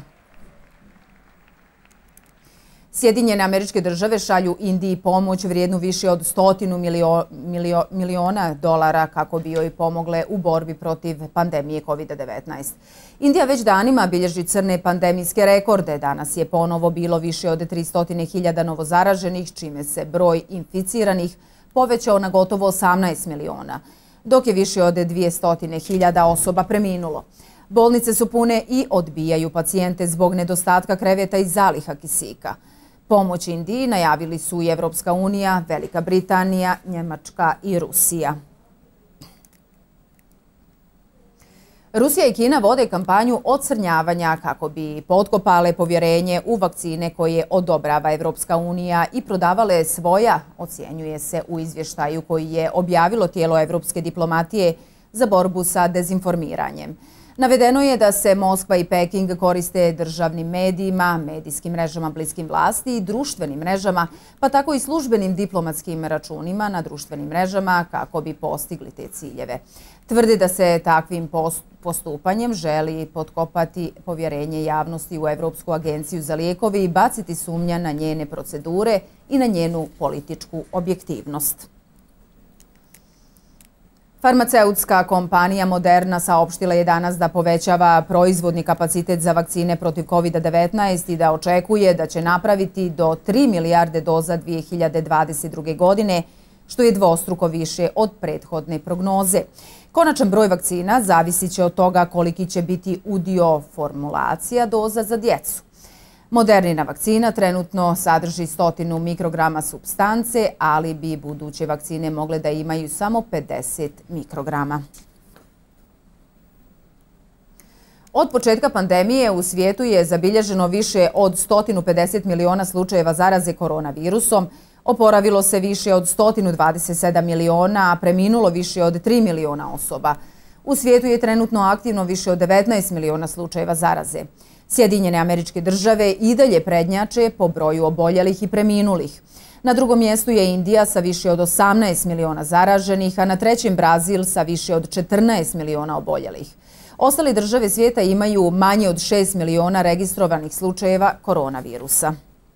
Sjedinjene Američke Države šalju Indiji pomoć vrijednu više od stotinu milio, milio, miliona dolara kako bi joj pomogle u borbi protiv pandemije kovid devetnaest. Indija već danima bilježi crne pandemijske rekorde. Danas je ponovo bilo više od tristo hiljada novozaraženih, čime se broj inficiranih povećao na gotovo osamnaest miliona, dok je više od dvjesto hiljada osoba preminulo. Bolnice su pune i odbijaju pacijente zbog nedostatka kreveta i zaliha kisika. Pomoć Indiji najavili su i Evropska unija, Velika Britanija, Njemačka i Rusija. Rusija i Kina vode kampanju ocrnjavanja kako bi potkopale povjerenje u vakcine koje odobrava Evropska unija i prodavale svoja, ocjenjuje se u izvještaju koji je objavilo tijelo evropske diplomatije za borbu sa dezinformiranjem. Navedeno je da se Moskva i Peking koriste državnim medijima, medijskim mrežama bliskim vlasti i društvenim mrežama, pa tako i službenim diplomatskim računima na društvenim mrežama kako bi postigli te ciljeve. Tvrde da se takvim postupanjem želi potkopati povjerenje javnosti u Evropsku agenciju za lijekove i baciti sumnja na njene procedure i na njenu političku objektivnost. Farmaceutska kompanija Moderna saopštila je danas da povećava proizvodni kapacitet za vakcine protiv kovid devetnaest i da očekuje da će napraviti do tri milijarde doza dvije hiljade dvadeset druge. godine, što je dvostruko više od prethodne prognoze. Konačan broj vakcina zavisit će od toga koliki će biti udio formulacija doza za djecu. Modernina vakcina trenutno sadrži stotinu mikrograma supstance, ali bi buduće vakcine mogle da imaju samo pedeset mikrograma. Od početka pandemije u svijetu je zabilježeno više od sto pedeset miliona slučajeva zaraze koronavirusom, oporavilo se više od sto dvadeset sedam miliona, a preminulo više od tri miliona osoba. U svijetu je trenutno aktivno više od devetnaest miliona slučajeva zaraze. Sjedinjene Američke Države i dalje prednjače po broju oboljelih i preminulih. Na drugom mjestu je Indija sa više od osamnaest miliona zaraženih, a na trećem Brazil sa više od četrnaest miliona oboljelih. Ostale države svijeta imaju manje od šest miliona registrovanih slučajeva koronavirusa.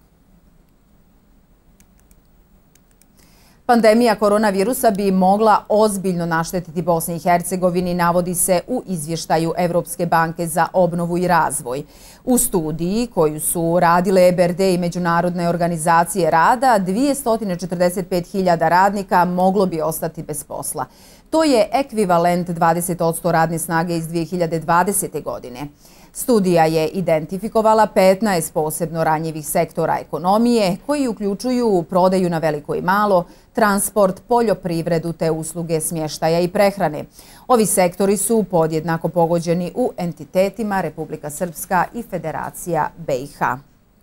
Pandemija koronavirusa bi mogla ozbiljno naštetiti Bosni i Hercegovini, navodi se u izvještaju Evropske banke za obnovu i razvoj. U studiji koju su radile E B R D i Međunarodne organizacije rada, dvjesto četrdeset pet hiljada radnika moglo bi ostati bez posla. To je ekvivalent dvadeset posto radne snage iz dvije hiljade dvadesete. godine. Studija je identifikovala petnaest posebno ranjivih sektora ekonomije koji uključuju prodaju na veliko i malo, transport, poljoprivredu te usluge smještaja i prehrane. Ovi sektori su podjednako pogođeni u entitetima Republika Srpska i Federacija B i H.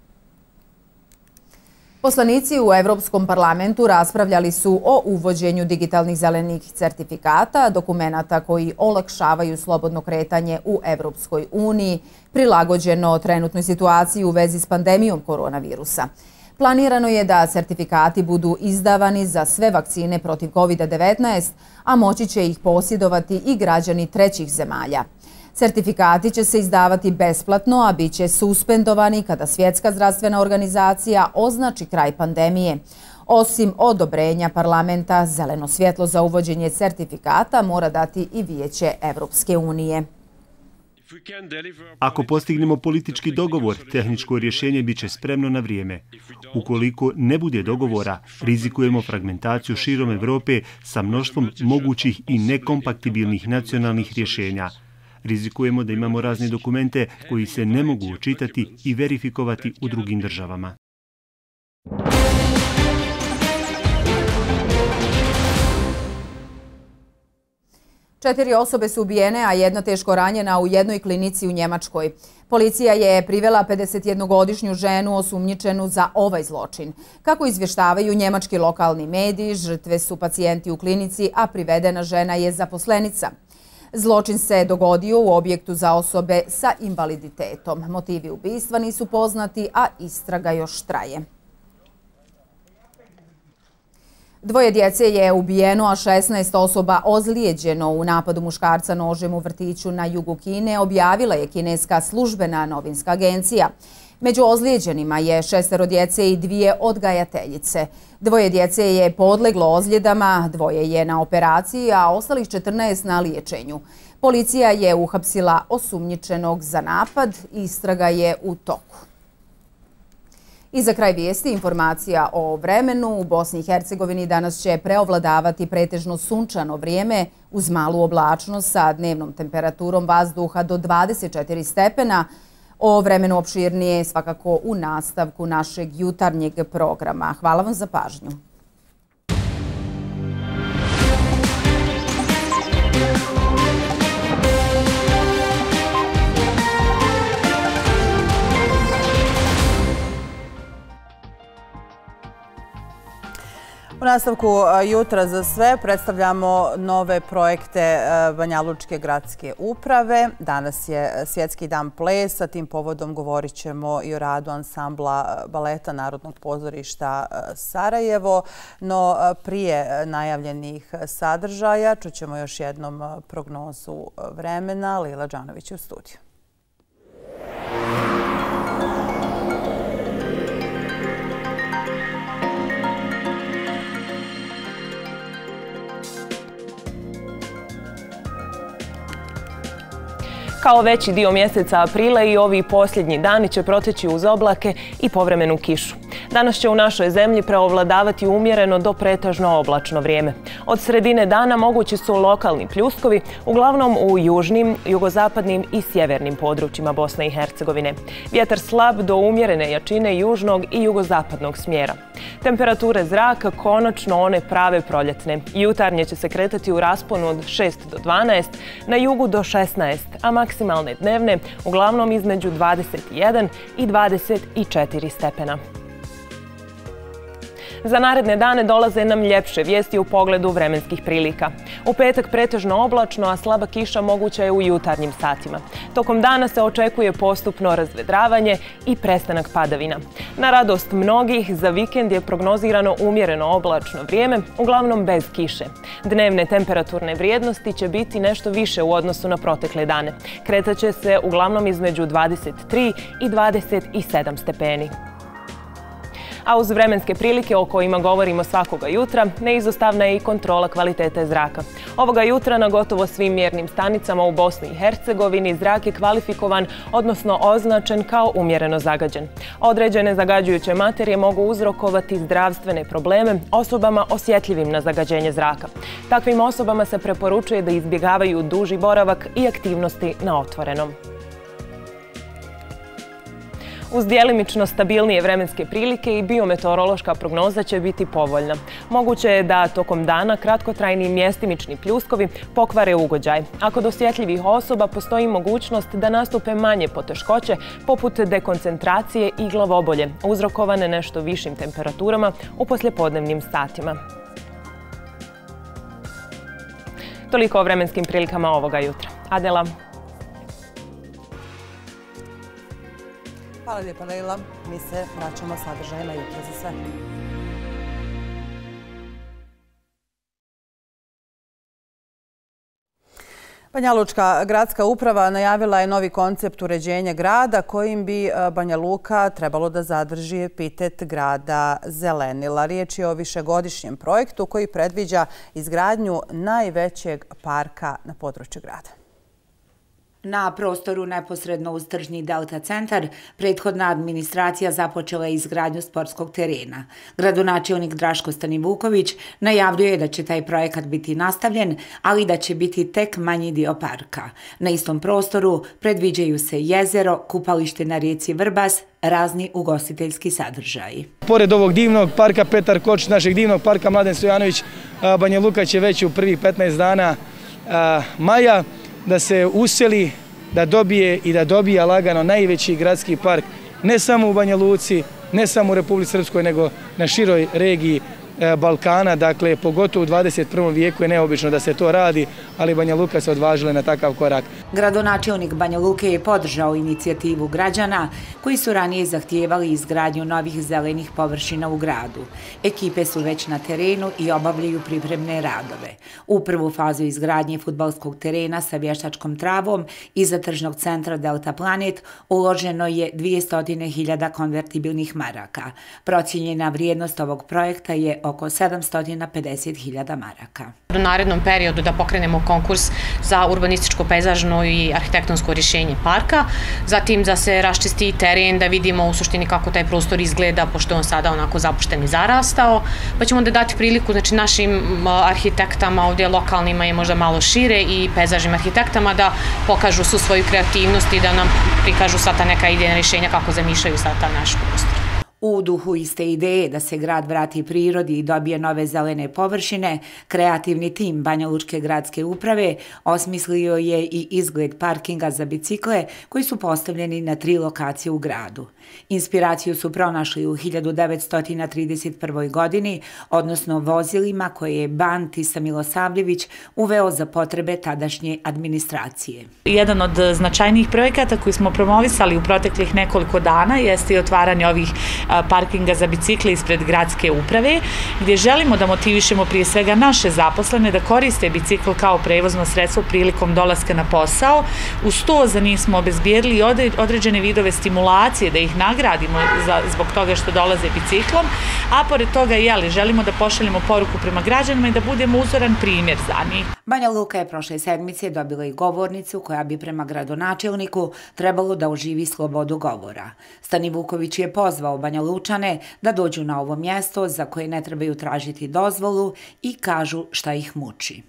Poslanici u Evropskom parlamentu raspravljali su o uvođenju digitalnih zelenih certifikata, dokumenata koji olakšavaju slobodno kretanje u Evropskoj uniji, prilagođeno trenutnoj situaciji u vezi s pandemijom koronavirusa. Planirano je da certifikati budu izdavani za sve vakcine protiv kovid devetnaest, a moći će ih posjedovati i građani trećih zemalja. Certifikati će se izdavati besplatno, a bit će suspendovani kada Svjetska zdravstvena organizacija označi kraj pandemije. Osim odobrenja parlamenta, zeleno svjetlo za uvođenje certifikata mora dati i Vijeće Evropske unije. Ako postignemo politički dogovor, tehničko rješenje bit će spremno na vrijeme. Ukoliko ne bude dogovora, rizikujemo fragmentaciju širom Europe sa mnoštvom mogućih i nekompatibilnih nacionalnih rješenja. Rizikujemo da imamo razne dokumente koji se ne mogu učitati i verifikovati u drugim državama. Četiri osobe su ubijene, a jedna teško ranjena u jednoj klinici u Njemačkoj. Policija je privela pedesetjednogodišnju ženu osumnjičenu za ovaj zločin. Kako izvještavaju njemački lokalni mediji, žrtve su pacijenti u klinici, a privedena žena je zaposlenica. Zločin se dogodio u objektu za osobe sa invaliditetom. Motivi ubistva nisu poznati, a istraga još traje. Dvoje djece je ubijeno, a šesnaest osoba ozlijeđeno u napadu muškarca nožem u vrtiću na jugu Kine, objavila je kineska službena novinska agencija. Među ozlijeđenima je šestero djece i dvije odgajateljice. Dvoje djece je podleglo ozljedama, dvoje je na operaciji, a ostalih četrnaest na liječenju. Policija je uhapsila osumnjičenog za napad, istraga je u toku. I za kraj vijesti informacija o vremenu. U Bosni i Hercegovini danas će preovladavati pretežno sunčano vrijeme uz malu oblačnost sa dnevnom temperaturom vazduha do dvadeset četiri stepena. O vremenu opširnije svakako u nastavku našeg jutarnjeg programa. Hvala vam za pažnju. U nastavku Jutra za sve predstavljamo nove projekte Banjalučke gradske uprave. Danas je Svjetski dan plesa. Tim povodom govorit ćemo i o radu ansambla baleta Narodnog pozorišta Sarajevo. No prije najavljenih sadržaja čućemo još jednom prognozu vremena. Lila Đanović je u studiju. Kao veći dio mjeseca aprila i ovi posljednji dani će proteći uz oblake i povremenu kišu. Danas će u našoj zemlji preovladavati umjereno do pretežno oblačno vrijeme. Od sredine dana mogući su lokalni pljuskovi, uglavnom u južnim, jugozapadnim i sjevernim područjima Bosne i Hercegovine. Vjetar slab do umjerene jačine južnog i jugozapadnog smjera. Temperature zraka konačno one prave proljetne. Jutarnje će se kretati u rasponu od šest do dvanaest, na jugu do šesnaest, a maksimalne dnevne uglavnom između dvadeset jedan i dvadeset četiri stepena. Za naredne dane dolaze nam ljepše vijesti u pogledu vremenskih prilika. U petak pretežno oblačno, a slaba kiša moguća je u jutarnjim satima. Tokom dana se očekuje postupno razvedravanje i prestanak padavina. Na radost mnogih, za vikend je prognozirano umjereno oblačno vrijeme, uglavnom bez kiše. Dnevne temperaturne vrijednosti će biti nešto više u odnosu na protekle dane. Kretaće se uglavnom između dvadeset tri i dvadeset sedam stepeni. A uz vremenske prilike o kojima govorimo svakoga jutra, neizostavna je i kontrola kvalitete zraka. Ovoga jutra na gotovo svim mjernim stanicama u Bosni i Hercegovini zrak je kvalifikovan, odnosno označen kao umjereno zagađen. Određene zagađujuće materije mogu uzrokovati zdravstvene probleme osobama osjetljivim na zagađenje zraka. Takvim osobama se preporučuje da izbjegavaju duži boravak i aktivnosti na otvorenom. Uz djelimično stabilnije vremenske prilike i biometeorološka prognoza će biti povoljna. Moguće je da tokom dana kratkotrajni mjestimični pljuskovi pokvare ugođaj, a kod osjetljivih osoba postoji mogućnost da nastupe manje poteškoće poput dekoncentracije i glavobolje, uzrokovane nešto višim temperaturama u poslijepodnevnim satima. Toliko o vremenskim prilikama ovoga jutra. Adela. Hvala lijepa, Leila. Mi se vraćamo sadržajima Jutra za sve. Banjalučka gradska uprava najavila je novi koncept uređenja grada kojim bi Banja Luka trebalo da zadrži epitet grada zelenila. Riječ je o višegodišnjem projektu koji predviđa izgradnju najvećeg parka na području grada. Na prostoru neposredno uz tržni Delta centar prethodna administracija započela je izgradnju sportskog terena. Gradonačelnik Draško Stanivuković najavljuje da će taj projekat biti nastavljen, ali da će biti tek manji dio parka. Na istom prostoru predviđaju se jezero, kupalište na rijeci Vrbas, razni ugostiteljski sadržaji. Pored ovog divnog parka Petar Koč, našeg divnog parka Mladen Stojanović, Banja Luka će već u prvih petnaest dana maja da se useli, da dobije i da dobija lagano najveći gradski park ne samo u Banja Luci, ne samo u Republici Srpskoj, nego na široj regiji Balkana. Dakle, pogotovo u dvadeset prvom vijeku je neobično da se to radi, ali Banja Luka se odvažila na takav korak. Gradonačelnik Banja Luke je podržao inicijativu građana koji su ranije zahtijevali izgradnju novih zelenih površina u gradu. Ekipe su već na terenu i obavljaju pripremne radove. U prvu fazu izgradnje fudbalskog terena sa vještačkom travom iza tržnog centra Delta Planet uloženo je dvjesto hiljada konvertibilnih maraka. Procijenjena vrijednost ovog projekta je oko sedamsto pedeset hiljada maraka. U narednom periodu da pokrenemo konkurs za urbanističko, pejzažno i arhitektonsko rješenje parka, zatim da se raščisti teren, da vidimo u suštini kako taj prostor izgleda, pošto je on sada onako zapušten i zarastao, pa ćemo onda dati priliku znači, našim arhitektama, ovdje lokalnima je možda malo šire i pejzažnim arhitektama da pokažu svu svoju kreativnost i da nam prikažu sva ta neka idejna rješenja kako zamišljaju sad ta naš prostor. U duhu iste ideje da se grad vrati prirodi i dobije nove zelene površine, kreativni tim Banja Lučke gradske uprave osmislio je i izgled parkinga za bicikle koji su postavljeni na tri lokacije u gradu. Inspiraciju su pronašli u hiljadu devetsto trideset prvoj godini, odnosno vozilima koje je ban Tisa Milosavljević uveo za potrebe tadašnje administracije. Jedan od značajnijih projekata koji smo promovisali u proteklih nekoliko dana jeste i otvaranje ovih parkinga za bicikle ispred gradske uprave, gdje želimo da motivišemo prije svega naše zaposlene da koriste bicikl kao prevozno sredstvo prilikom dolaska na posao. Uz to za njih smo obezbijedili određene vidove stimulacije, da ih nagradimo zbog toga što dolaze biciklom, a pored toga jeli, želimo da pošaljemo poruku prema građanima i da budemo uzoran primjer za njih. Banja Luka je prošle sedmice dobila i govornicu koja bi prema gradonačelniku trebalo da oživi slobodu govora. Stanivuković je pozvao Banja Lučane da dođu na ovo mjesto za koje ne trebaju tražiti dozvolu i kažu šta ih muči.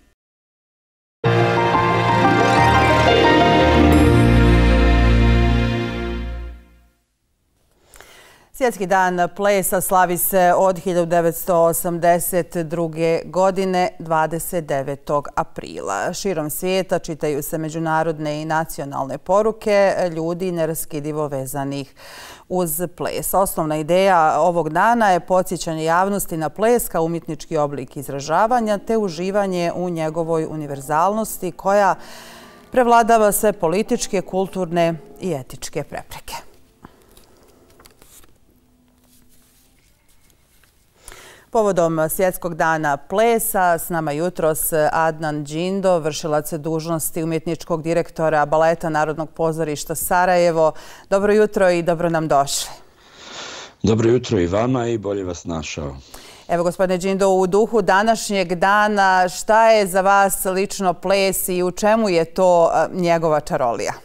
Svjetski dan plesa slavi se od hiljadu devetsto osamdeset druge. godine dvadeset devetog aprila. Širom svijeta čitaju se međunarodne i nacionalne poruke ljudi neraskidivo vezanih uz ples. Osnovna ideja ovog dana je podsjećanje javnosti na ples kao umjetnički oblik izražavanja te uživanje u njegovoj univerzalnosti koja prevladava sve političke, kulturne i etičke prepreke. Povodom Svjetskog dana plesa s nama jutros Adnan Džindo, vršilac dužnosti umjetničkog direktora Baleta Narodnog pozorišta Sarajevo. Dobro jutro i dobro nam došli. Dobro jutro i vama i bolje vas našao. Evo, gospodine Džindo, u duhu današnjeg dana, šta je za vas lično ples i u čemu je to njegova čarolija?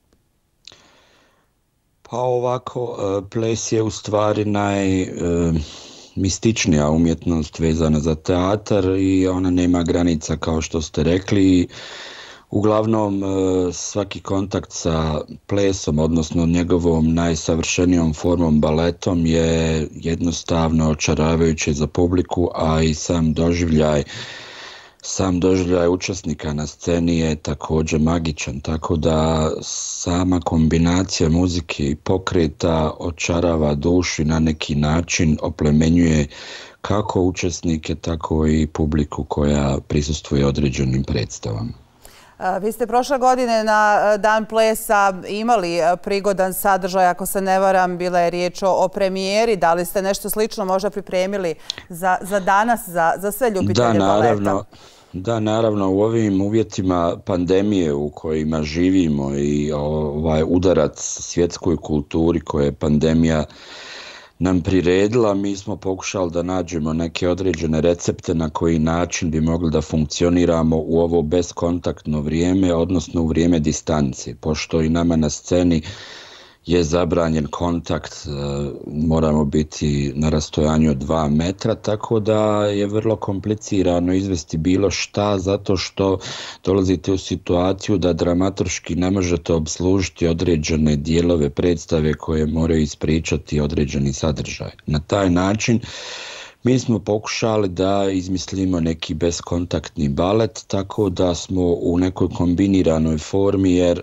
Pa ovako, ples je u stvari naj... mističnija umjetnost vezana za teatar i ona nema granica kao što ste rekli. Uglavnom svaki kontakt sa plesom, odnosno njegovom najsavršenijom formom baletom je jednostavno očaravajuće za publiku, a i sam doživljaj Sam doživljaj učesnika na sceni je također magičan, tako da sama kombinacija muzike i pokreta očarava dušu i na neki način oplemenjuje kako učesnike, tako i publiku koja prisustvuje određenim predstavama. Vi ste prošle godine na Dan plesa imali prigodan sadržaj, ako se ne varam, bila je riječ o premijeri. Da li ste nešto slično možda pripremili za, za danas, za, za sve ljubitelje da, naravno, baleta? Da, naravno, u ovim uvjetima pandemije u kojima živimo i ovaj udarac svjetskoj kulturi koje je pandemija nam priredila, mi smo pokušali da nađemo neke određene recepte na koji način bi mogli da funkcioniramo u ovo beskontaktno vrijeme, odnosno u vrijeme distance, pošto i nama na sceni je zabranjen kontakt, moramo biti na rastojanju od dva metra, tako da je vrlo komplicirano izvesti bilo šta, zato što dolazite u situaciju da dramaturški ne možete obslužiti određene dijelove predstave koje moraju ispričati određeni sadržaj. Na taj način mi smo pokušali da izmislimo neki beskontaktni balet, tako da smo u nekoj kombiniranoj formi, jer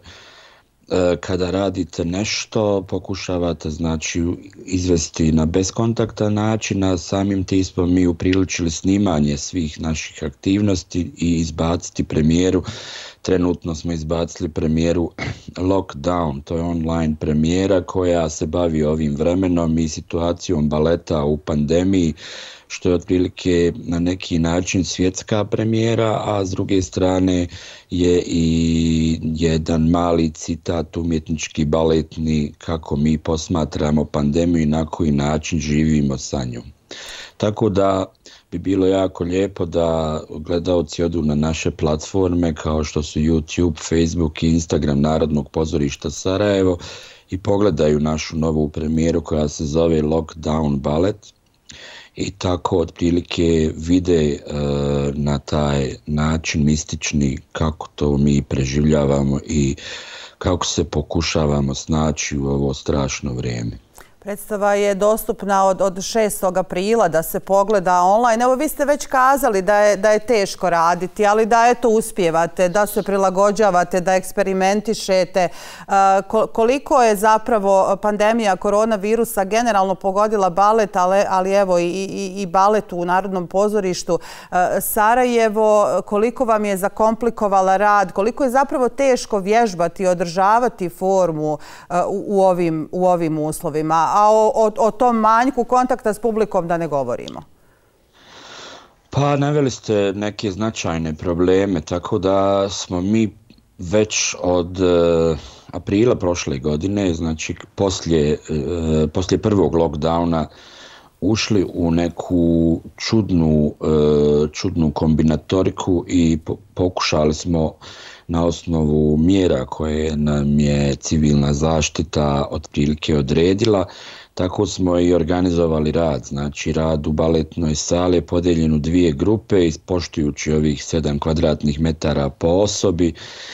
kada radite nešto, pokušavate znači izvesti na beskontaktan način, a samim tim smo mi upriličili snimanje svih naših aktivnosti i izbaciti premijeru. Trenutno smo izbacili premijeru Lockdown, to je online premijera koja se bavi ovim vremenom i situacijom baleta u pandemiji, što je otprilike na neki način svjetska premijera, a s druge strane je i jedan mali citat umjetnički baletni kako mi posmatramo pandemiju i na koji način živimo sa njom. Tako da bi bilo jako lijepo da gledaoci odu na naše platforme kao što su YouTube, Facebook i Instagram Narodnog pozorišta Sarajevo i pogledaju našu novu premijeru koja se zove Lockdown balet i tako otprilike vide e, na taj način mistični kako to mi preživljavamo i kako se pokušavamo snaći u ovo strašno vrijeme. Predstava je dostupna od, od šestog aprila da se pogleda online. Evo, vi ste već kazali da je, da je teško raditi, ali da eto uspijevate, da se prilagođavate, da eksperimentišete. Koliko je zapravo pandemija koronavirusa generalno pogodila balet, ali, ali evo i, i, i balet u Narodnom pozorištu Sarajevo, koliko vam je zakomplikovala rad, koliko je zapravo teško vježbati i održavati formu u, u, ovim, u ovim uslovima? A o, o, o tom manjku kontakta s publikom da ne govorimo. Pa naveli ste neke značajne probleme, tako da smo mi već od uh, aprila prošle godine, znači poslije, uh, poslije prvog lockdowna, ušli u neku čudnu, uh, čudnu kombinatoriku i po pokušali smo na osnovu mjera koje nam je civilna zaštita otprilike odredila, tako smo i organizovali rad. Znači rad u baletnoj sali je podijeljen u dvije grupe, ispoštujući ovih sedam kvadratnih metara po osobi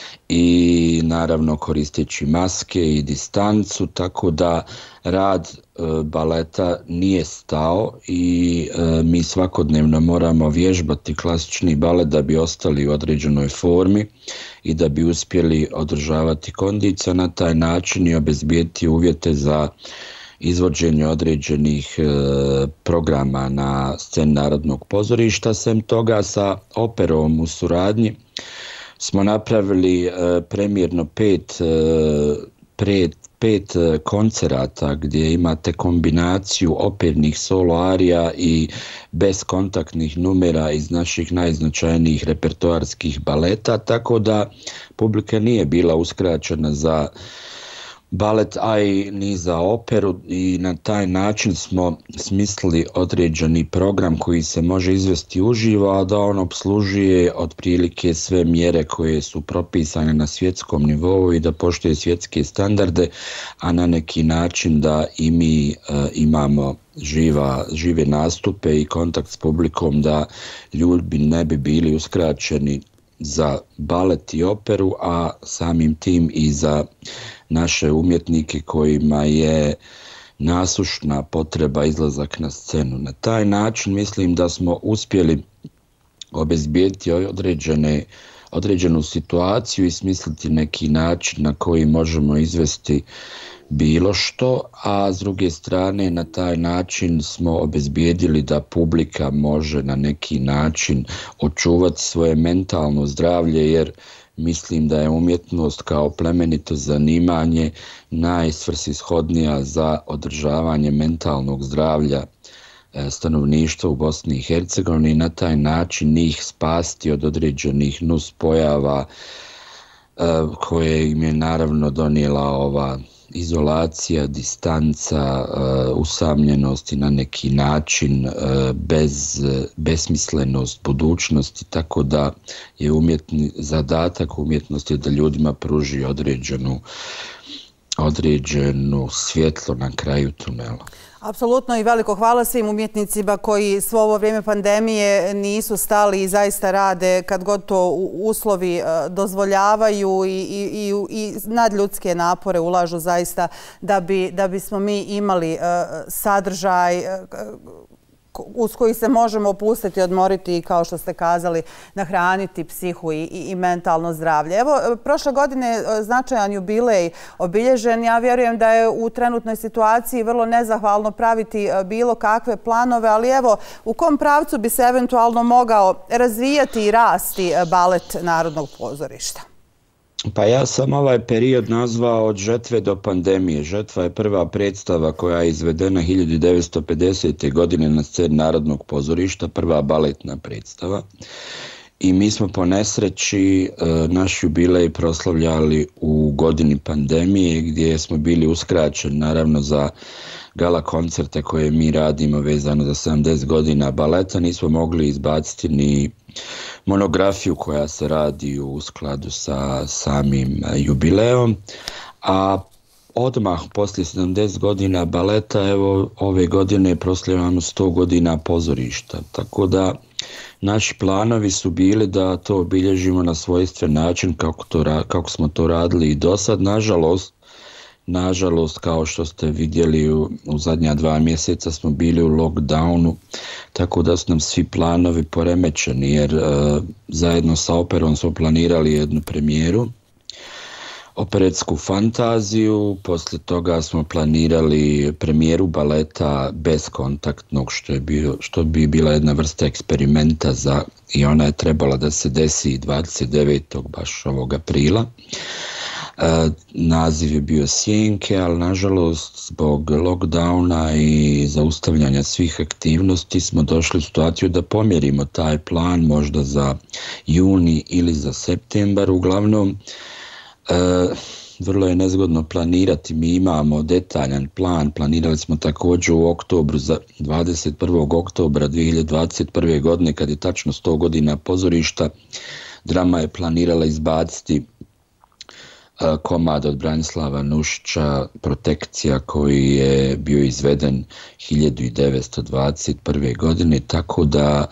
i naravno koristeći maske i distancu, tako da rad e, baleta nije stao i e, mi svakodnevno moramo vježbati klasični balet da bi ostali u određenoj formi i da bi uspjeli održavati kondiciju na taj način i obezbijeti uvjete za izvođenje određenih e, programa na sceni Narodnog pozorišta. Sem toga sa operom u suradnji smo napravili e, premijerno pet, e, pred, pet koncerata gdje imate kombinaciju opernih solo arija i beskontaktnih numera iz naših najznačajnijih repertoarskih baleta, tako da publika nije bila uskraćena za balet, a i ni za operu i na taj način smo smislili određeni program koji se može izvesti uživo, a da on obslužuje otprilike sve mjere koje su propisane na svjetskom nivou i da poštuje svjetske standarde, a na neki način da i mi e, imamo živa, žive nastupe i kontakt s publikom, da ljudi ne bi bili uskraćeni za balet i operu, a samim tim i za naše umjetnike kojima je nasušna potreba izlazak na scenu. Na taj način mislim da smo uspjeli obezbijeti određene, određenu situaciju i smisliti neki način na koji možemo izvesti bilo što, a s druge strane na taj način smo obezbijedili da publika može na neki način očuvati svoje mentalno zdravlje, jer mislim da je umjetnost kao plemenito zanimanje najsvrsishodnija za održavanje mentalnog zdravlja stanovništva u Bosni i Hercegovini i na taj način njih spasti od određenih nuspojava koje im je naravno donijela ova izolacija, distanca, usamljenost i na neki način bez, besmislenost budućnosti, tako da je umjetni, zadatak umjetnosti da ljudima pruži određenu, određenu svjetlo na kraju tunela. Apsolutno i veliko hvala svim umjetnicima koji svo ovo vrijeme pandemije nisu stali i zaista rade kad god to uslovi dozvoljavaju i, i, i nadljudske napore ulažu zaista da bi, da bismo mi imali sadržaj uz koji se možemo opustiti, odmoriti i, kao što ste kazali, nahraniti psihu i, i mentalno zdravlje. Evo, prošle godine značajan jubilej obilježen. Ja vjerujem da je u trenutnoj situaciji vrlo nezahvalno praviti bilo kakve planove, ali evo, u kom pravcu bi se eventualno mogao razvijati i rasti balet Narodnog pozorišta? Pa ja sam ovaj period nazvao od žetve do pandemije. Žetva je prva predstava koja je izvedena hiljadu devetsto pedesete. godine na sceni Narodnog pozorišta, prva baletna predstava. I mi smo po nesreći naš jubilej proslavljali u godini pandemije gdje smo bili uskraćeni naravno za gala koncerte koje mi radimo vezano za sedamdeset godina baleta. Nismo mogli izbaciti ni monografiju koja se radi u skladu sa samim jubileom, a odmah poslije sedamdeset godina baleta, evo ove godine proslavljamo sto godina pozorišta, tako da naši planovi su bili da to obilježimo na svojstven način kako, to, kako smo to radili i do sad. Nažalost, Nažalost, kao što ste vidjeli, u, u zadnja dva mjeseca smo bili u lockdownu, tako da su nam svi planovi poremećeni, jer e, zajedno sa operom smo planirali jednu premijeru, operetsku fantaziju, poslije toga smo planirali premijeru baleta beskontaktnog, što, je bio, što bi bila jedna vrsta eksperimenta za, i ona je trebala da se desi dvadeset devetog baš ovog aprila. E, naziv je bio Sjenke, ali nažalost zbog lockdowna i zaustavljanja svih aktivnosti smo došli u situaciju da pomjerimo taj plan možda za juni ili za septembar. Uglavnom, e, vrlo je nezgodno planirati, mi imamo detaljan plan, planirali smo također u oktobru, za dvadeset prvog oktobra dvije hiljade dvadeset prve. godine, kad je tačno sto godina pozorišta. Drama je planirala izbaciti komad od Branislava Nušića, Protekcija, koji je bio izveden hiljadu devetsto dvadeset prve. godine, tako da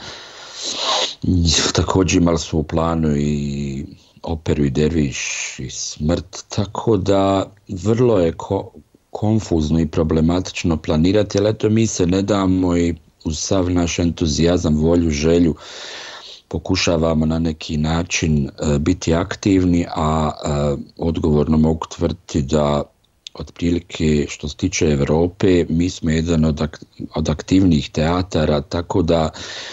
također imali smo u planu i operu i Derviš i Smrt, tako da vrlo je ko, konfuzno i problematično planirati, ali eto mi se ne damo i uz sav naš entuzijazam, volju, želju pokušavamo na neki način uh, biti aktivni, a uh, odgovorno mogu tvrditi da otprilike što se tiče Europe mi smo jedan od, ak od aktivnijih teatara, tako da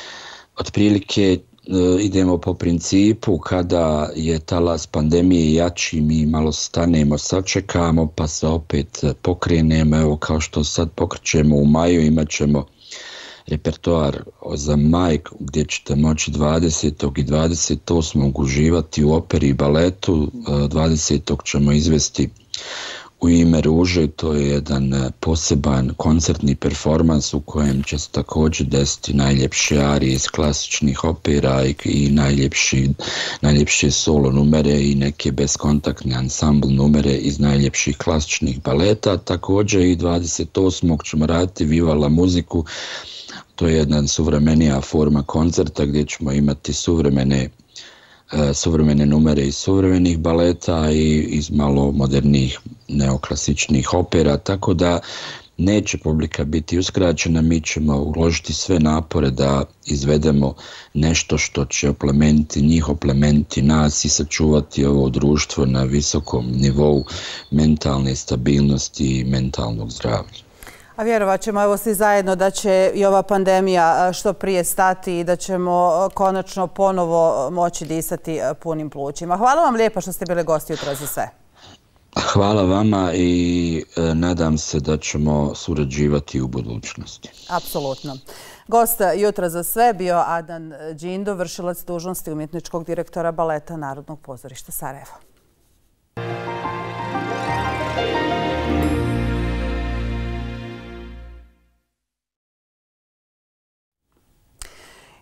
otprilike uh, idemo po principu kada je talas pandemije jači, mi malo stanemo, sačekamo pa se opet pokrenemo. Evo, kao što sad pokrećemo u maju, imat ćemo repertoar za maj gdje ćete moći dvadesetog i dvadeset osmog uživati u operi i baletu. dvadesetog ćemo izvesti U ime Ruže, to je jedan poseban koncertni performans u kojem će se također desiti najljepše arije iz klasičnih opera i, i najljepši, najljepše solo numere i neke beskontaktne ansambl numere iz najljepših klasičnih baleta. Također i dvadeset osmog ćemo raditi Viva la muziku. To je jedna suvremenija forma koncerta gdje ćemo imati suvremene, uh, suvremene numere iz suvremenih baleta i iz malo modernih neoklasičnih opera, tako da neće publika biti uskraćena, mi ćemo uložiti sve napore da izvedemo nešto što će oplemeniti njih, oplemeniti nas i sačuvati ovo društvo na visokom nivou mentalne stabilnosti i mentalnog zdravlja. A vjerovat ćemo, evo svi zajedno, da će i ova pandemija što prije stati i da ćemo konačno ponovo moći disati punim plućima. Hvala vam lijepo što ste bili gosti Jutra za sve. Hvala vama i e, nadam se da ćemo surađivati u budućnosti. Apsolutno. Gost Jutra za sve bio Adnan Džindo, vršilac dužnosti umjetničkog direktora baleta Narodnog pozorišta Sarajevo.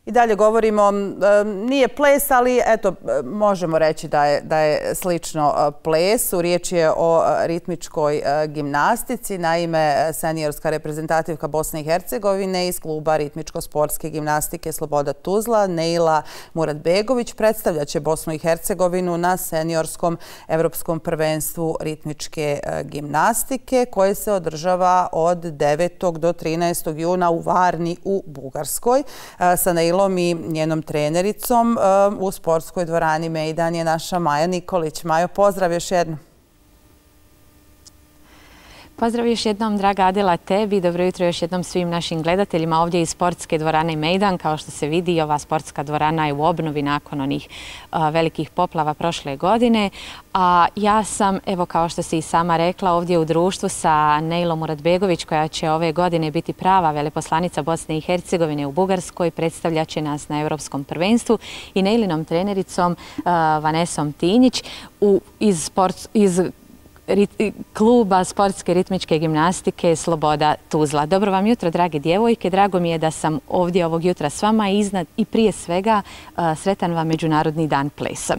I dalje govorimo, nije ples, ali eto, možemo reći da je, da je slično plesu. Riječ je o ritmičkoj gimnastici. Naime, seniorska reprezentativka Bosne i Hercegovine iz kluba ritmičko-sportske gimnastike Sloboda Tuzla, Neila Muratbegović, predstavljat će Bosnu i Hercegovinu na seniorskom evropskom prvenstvu ritmičke gimnastike koje se održava od devetog do trinaestog juna u Varni u Bugarskoj. Sa Neilom i njenom trenericom u sportskoj dvorani Mejdan je naša Maja Nikolić. Majo, pozdrav još jednom. Pozdrav još jednom, draga Adela, tebi. Dobro jutro još jednom svim našim gledateljima ovdje iz sportske dvorane Mejdan. Kao što se vidi, ova sportska dvorana je u obnovi nakon onih a, velikih poplava prošle godine. A ja sam, evo kao što si i sama rekla, ovdje u društvu sa Neilom Muratbegović, koja će ove godine biti prava veleposlanica Bosne i Hercegovine u Bugarskoj, predstavljat će nas na Europskom prvenstvu, i Neilinom trenericom a, Vanesom Tinjić u, iz, sport, iz kluba sportske ritmičke gimnastike Sloboda Tuzla. Dobro vam jutro, drage djevojke. Drago mi je da sam ovdje ovog jutra s vama i, iznad, i prije svega sretan vam Međunarodni dan plesa.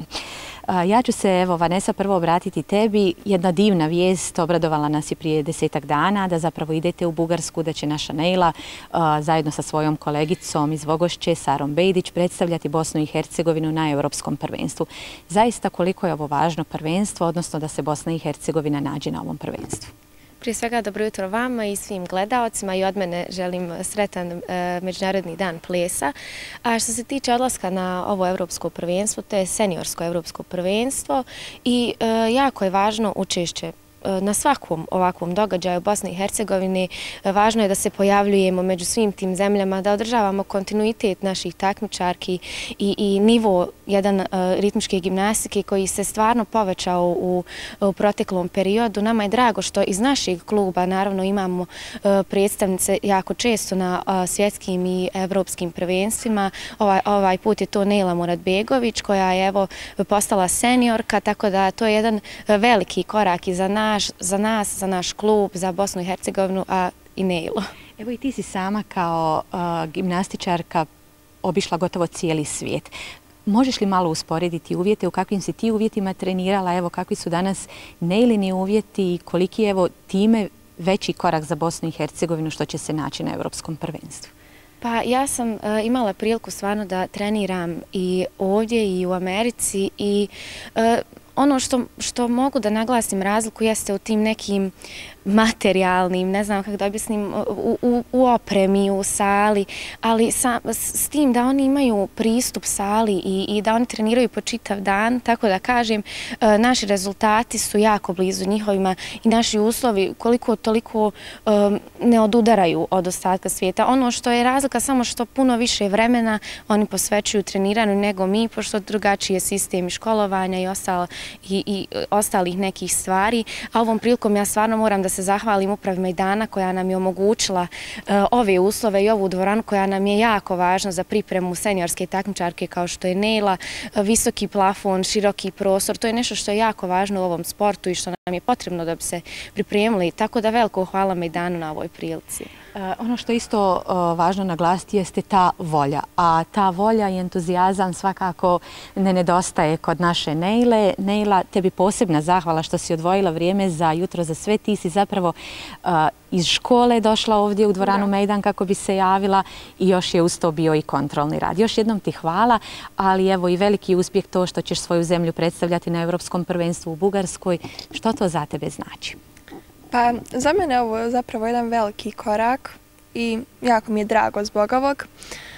Ja ću se, evo, Vanesa, prvo obratiti tebi. Jedna divna vijest obradovala nas je prije desetak dana, da zapravo idete u Bugarsku, da će naša Neila zajedno sa svojom kolegicom iz Vogošće, Sarom Bejdić, predstavljati Bosnu i Hercegovinu na Europskom prvenstvu. Zaista koliko je ovo važno prvenstvo, odnosno da se Bosna i Hercegovina nađe na ovom prvenstvu? Prije svega dobro jutro vama i svim gledaocima i od mene želim sretan e, Međunarodni dan plesa. A što se tiče odlaska na ovo evropsko prvenstvo, to je seniorsko evropsko prvenstvo i e, jako je važno učešće na svakom ovakvom događaju u Bosni i Hercegovini. Važno je da se pojavljujemo među svim tim zemljama, da održavamo kontinuitet naših takmičarki i, i nivo jedan uh, ritmičke gimnastike koji se stvarno povećao u, u proteklom periodu. Nama je drago što iz našeg kluba naravno imamo uh, predstavnice jako često na uh, svjetskim i evropskim prvenstvima. Ovaj, ovaj put je to Neila Muratbegović koja je evo postala seniorka, tako da to je jedan veliki korak i za nas za nas, za naš klub, za Bosnu i Hercegovinu, a i Neilu. Evo i ti si sama kao uh, gimnastičarka obišla gotovo cijeli svijet. Možeš li malo usporediti uvjete, u kakvim si ti uvjetima trenirala, evo kakvi su danas Neilini uvjeti i koliki je evo time veći korak za Bosnu i Hercegovinu što će se naći na Europskom prvenstvu? Pa ja sam uh, imala priliku stvarno da treniram i ovdje i u Americi i uh, ono što, što mogu da naglasim razliku jeste u tim nekim materijalnim, ne znam kako da objasnim, u, u, u opremi, u sali, ali sa, s tim da oni imaju pristup sali i, i da oni treniraju po čitav dan, tako da kažem, naši rezultati su jako blizu njihovima i naši uslovi koliko toliko um, ne odudaraju od ostatka svijeta. Ono što je razlika samo što puno više vremena oni posvećuju treniranju nego mi, pošto drugačiji je sistem školovanja i, ostalo, i, i ostalih nekih stvari. A ovom prilikom ja stvarno moram da se zahvalim upravi Mejdana koja nam je omogućila uh, ove uslove i ovu dvoranu koja nam je jako važna za pripremu seniorske takmičarke kao što je Neila, uh, visoki plafon, široki prostor. To je nešto što je jako važno u ovom sportu i što nam je potrebno da bi se pripremili. Tako da veliko hvala Mejdanu na ovoj prilici. Uh, ono što je isto uh, važno naglasiti jeste ta volja, a ta volja i entuzijazam svakako ne nedostaje kod naše Neile. Neila, tebi posebna zahvala što si odvojila vrijeme za jutro za sve. Ti si zapravo uh, iz škole došla ovdje u dvoranu Mejdan kako bi se javila i još je uz to bio i kontrolni rad. Još jednom ti hvala, ali evo i veliki uspjeh to što ćeš svoju zemlju predstavljati na Europskom prvenstvu u Bugarskoj. Što to za tebe znači? Pa za mene ovo je zapravo jedan veliki korak i jako mi je drago zbog ovog.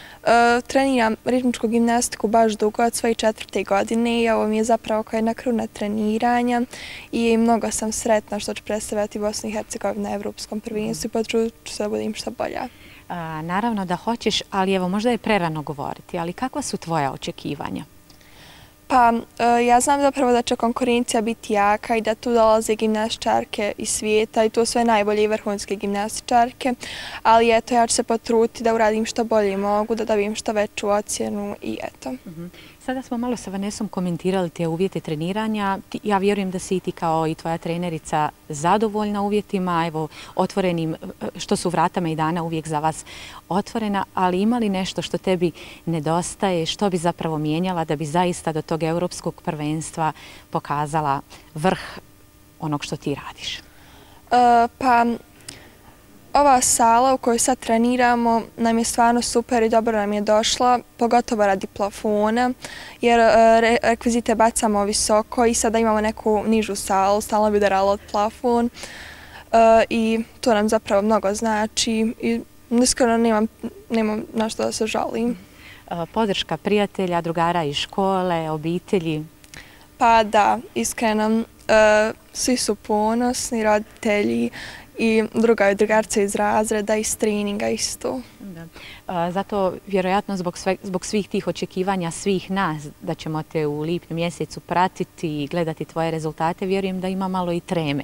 E, treniram ritmičku gimnastiku baš dugo, od svoje četvrte godine i ovo mi je zapravo kao jedna kruna treniranja i mnogo sam sretna što ću predstavljati Bosnu i Hercegovinu na Evropskom prvenstvu i potrudit ću se da budem što bolja. A, naravno da hoćeš, ali evo možda je prerano govoriti, ali kakva su tvoja očekivanja? Pa ja znam zapravo da će konkurencija biti jaka i da tu dolaze gimnastičarke iz svijeta i to sve najbolje i vrhunske gimnastičarke, ali eto ja ću se potruditi da uradim što bolje mogu, da dobijem što veću ocjenu i eto. Mm-hmm. Sada smo malo sa Vanesom komentirali te uvjete treniranja. Ja vjerujem da si i ti kao i tvoja trenerica zadovoljna uvjetima, evo, otvorenim, što su vrata Mejdana uvijek za vas otvorena, ali ima li nešto što tebi nedostaje, što bi zapravo mijenjala da bi zaista do tog europskog prvenstva pokazala vrh onog što ti radiš? Uh, pa... Ova sala u kojoj sad treniramo nam je stvarno super i dobro nam je došla, pogotovo radi plafona, jer re rekvizite bacamo visoko i sada imamo neku nižu salu, stalno bi udaralo od plafon uh, i to nam zapravo mnogo znači i iskreno nemam, nemam na što da se žalim. Podrška prijatelja, drugara iz škole, obitelji? Pa da, iskreno, uh, svi su ponosni, roditelji, i druga i drugarca iz razreda, iz treninga isto. Da. Zato vjerojatno zbog, sve, zbog svih tih očekivanja svih nas da ćemo te u lipnju mjesecu pratiti i gledati tvoje rezultate, vjerujem da ima malo i treme.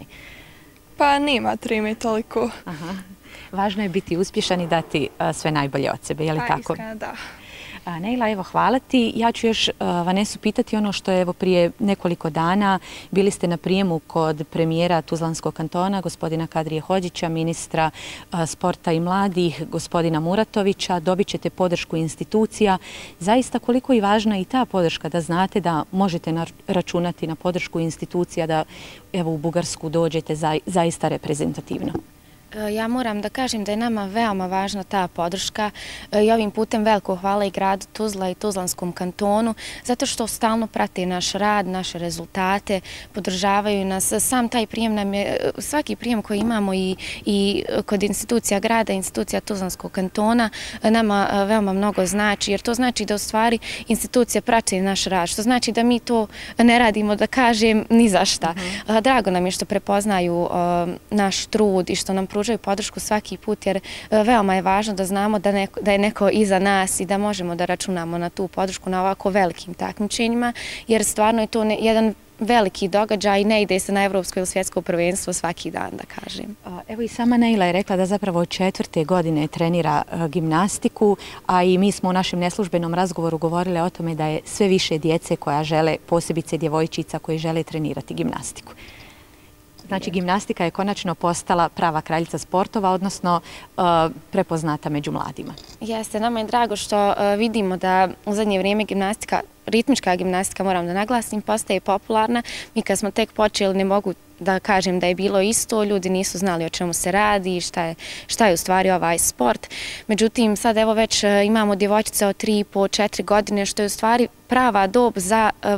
Pa nema treme toliko. Aha. Važno je biti uspješan i dati uh, sve najbolje od sebe, je li pa, tako? Iskreno, da. Nejla, evo, hvala ti. Ja ću još uh, Vanesu pitati ono što je evo prije nekoliko dana. Bili ste na prijemu kod premijera Tuzlanskog kantona, gospodina Kadrije Hodžića, ministra uh, sporta i mladih, gospodina Muratovića. Dobit ćete podršku institucija. Zaista koliko je važna i ta podrška, da znate da možete na, računati na podršku institucija, da evo u Bugarsku dođete za, zaista reprezentativno. Ja moram da kažem da je nama veoma važna ta podrška i ovim putem veliko hvala i gradu Tuzla i Tuzlanskom kantonu zato što stalno prate naš rad, naše rezultate, podržavaju nas. Sam taj prijem nam je, svaki prijem koji imamo i, i kod institucija grada, institucija Tuzlanskog kantona nama veoma mnogo znači, jer to znači da u stvari institucija prate naš rad, što znači da mi to ne radimo, da kažem, ni za šta. Uh-huh. Drago nam je što prepoznaju uh, naš trud i što nam pružaju podršku svaki put, jer veoma je važno da znamo da, neko, da je neko iza nas i da možemo da računamo na tu podršku na ovako velikim takmičenjima, jer stvarno je to ne, jedan veliki događaj i ne ide se na evropsko ili svjetsko prvenstvo svaki dan, da kažem. Evo i sama Nejla je rekla da zapravo četvrte godine trenira gimnastiku, a i mi smo u našem neslužbenom razgovoru govorile o tome da je sve više djece koja žele, posebice djevojčica koji žele trenirati gimnastiku. Znači, gimnastika je konačno postala prava kraljica sportova, odnosno uh, prepoznata među mladima. Jeste, nama je drago što uh, vidimo da u zadnje vrijeme gimnastika, ritmička gimnastika, moram da naglasim, postaje popularna. Mi kad smo tek počeli, ne mogu da kažem da je bilo isto, ljudi nisu znali o čemu se radi, šta je, šta je u stvari ovaj sport. Međutim, sad evo već uh, imamo djevojčice od tri po četiri godine, što je u stvari prava dob za uh,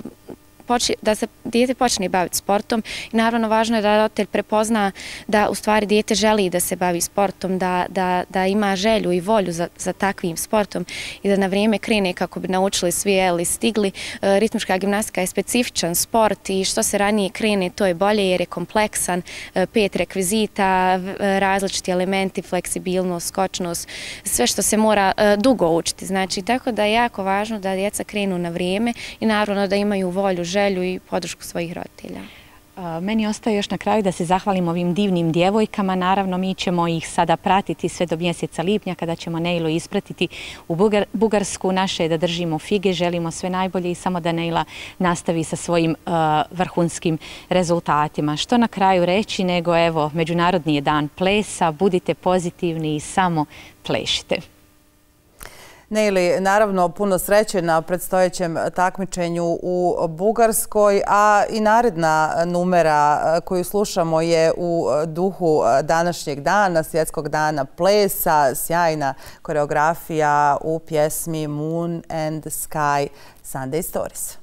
da se dijete počne baviti sportom i naravno važno je da roditelj prepozna da u stvari dijete želi da se bavi sportom, da, da, da ima želju i volju za, za takvim sportom i da na vrijeme krene kako bi naučili svi ili stigli. Ritmička gimnastika je specifičan sport i što se ranije krene to je bolje jer je kompleksan, pet rekvizita, različiti elementi, fleksibilnost, skočnost, sve što se mora dugo učiti. Znači, tako da je jako važno da djeca krenu na vrijeme i naravno da imaju volju, želju i podršku svojih roditelja. Meni ostaje još na kraju da se zahvalim ovim divnim djevojkama. Naravno, mi ćemo ih sada pratiti sve do mjeseca lipnja kada ćemo Nejlu ispratiti u Bugar, Bugarsku. Naše je da držimo fige, želimo sve najbolje i samo da Nejla nastavi sa svojim uh, vrhunskim rezultatima. Što na kraju reći nego, evo, Međunarodni je dan plesa, budite pozitivni i samo plešite. Nejli, naravno puno sreće na predstojećem takmičenju u Bugarskoj, a i naredna numera koju slušamo je u duhu današnjeg dana, Svjetskog dana plesa, sjajna koreografija u pjesmi Moon and Sky Sunday Stories.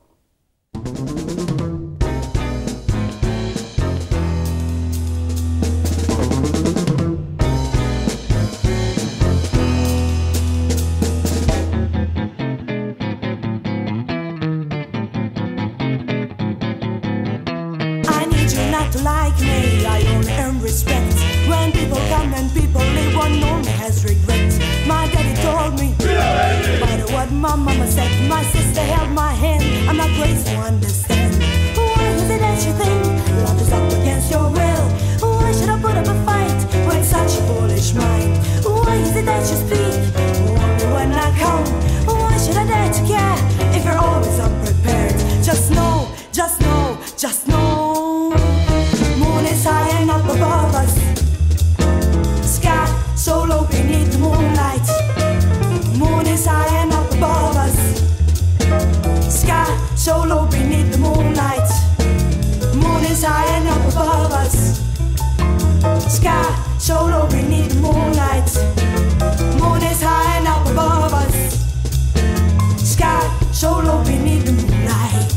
To like me, I only earn respect when people come and people leave. One only has regret. My daddy told me, but what my mama said. My sister held my hand. I'm not raised to understand. Why is it that you think love is up against your will? Why should I put up a fight with such a foolish mind? Why is it that you speak only when I come? Why should I dare to care if you're all Sky so low beneath the moonlight. Moon is high and up above us. Sky so low beneath the moonlight.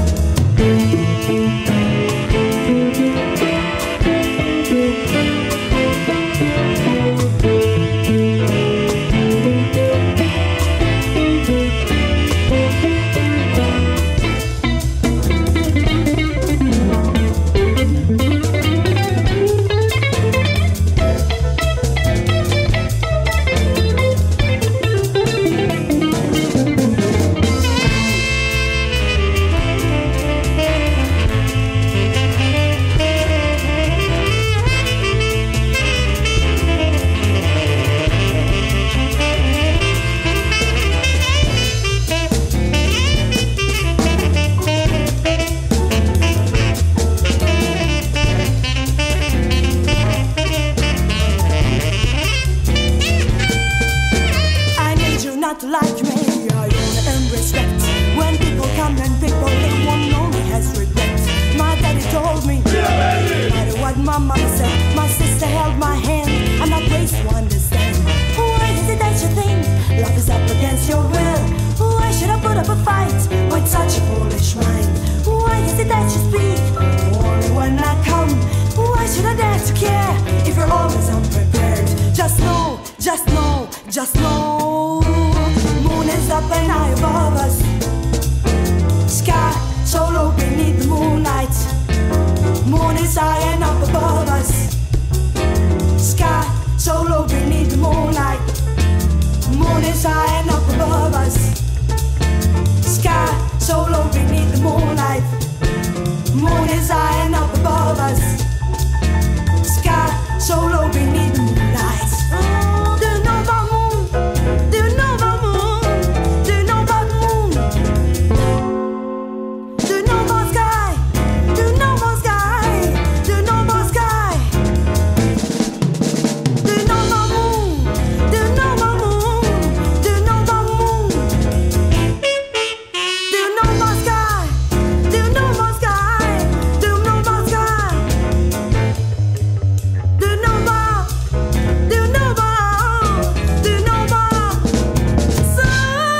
To like me, I own and respect. When people come and people leave, one only has regret. My daddy told me, no matter what my mama said, my sister held my hand. I'm not raised to understand. Why is it that you think love is up against your will? Why should I put up a fight with such a foolish mind? Why is it that you speak only when I come? Why should I dare to care if you're always unprepared? Just know, just know, just know. Moon is up and high above us. Sky so low beneath the moonlight. Moon is high and up above us. Sky so low beneath the moonlight. Moon is high and up above us. Sky so low beneath the moonlight. Moon is high and up above us. Sky so low beneath the moonlight. Oh, do you know about moon? Do you know about moon? Do you know about moon? Do you know about sky? Do you know about sky? Do you know about sky? Do you know about moon? Do you know about moon? Do you know about moon? Do you know about sky? Do you know about sky? Do you know about sky? Do you know about? Do you know about? Do you know about sun?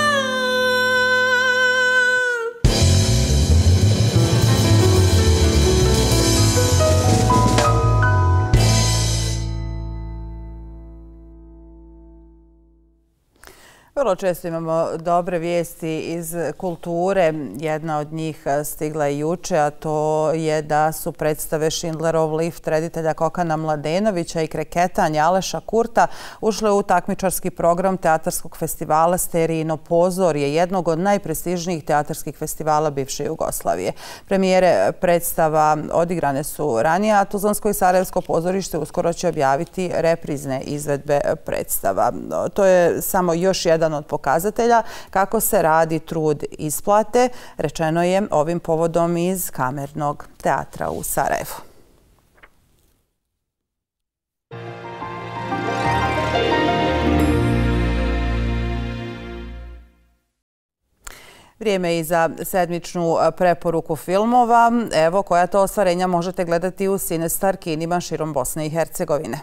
Vrlo često imamo dobre vijesti iz kulture. Jedna od njih stigla je juče, a to je da su predstave Schindlerov lift reditelja Kokana Mladenovića i Kreketanje Aleša Kurta ušle u takmičarski program teatarskog festivala Sterijino pozorje, jednog od najprestižnijih teatarskih festivala bivše Jugoslavije. Premijere predstava odigrane su ranije, a Tuzlansko i Sarajevsko pozorište uskoro će objaviti reprizne izvedbe predstava. To je samo još jedan od pokazatelja kako se radi trud isplate, rečeno je ovim povodom iz Kamernog teatra u Sarajevu. Vrijeme i za sedmičnu preporuku filmova. Evo koja to ostvarenja možete gledati u Cinestar kinima širom Bosne i Hercegovine.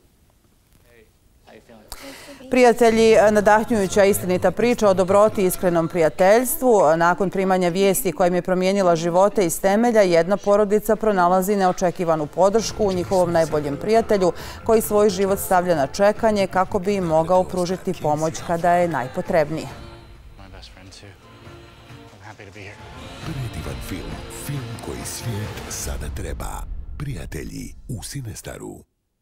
Prijatelji, nadahnjujuća istinita priča o dobroti i iskrenom prijateljstvu. Nakon primanja vijesti kojim je promijenila živote iz temelja, jedna porodica pronalazi neočekivanu podršku u njihovom najboljem prijatelju koji svoj život stavlja na čekanje kako bi im mogao pružiti pomoć kada je najpotrebnije. Predivan film, film koji svijet sada treba. Prijatelji u Cinestaru.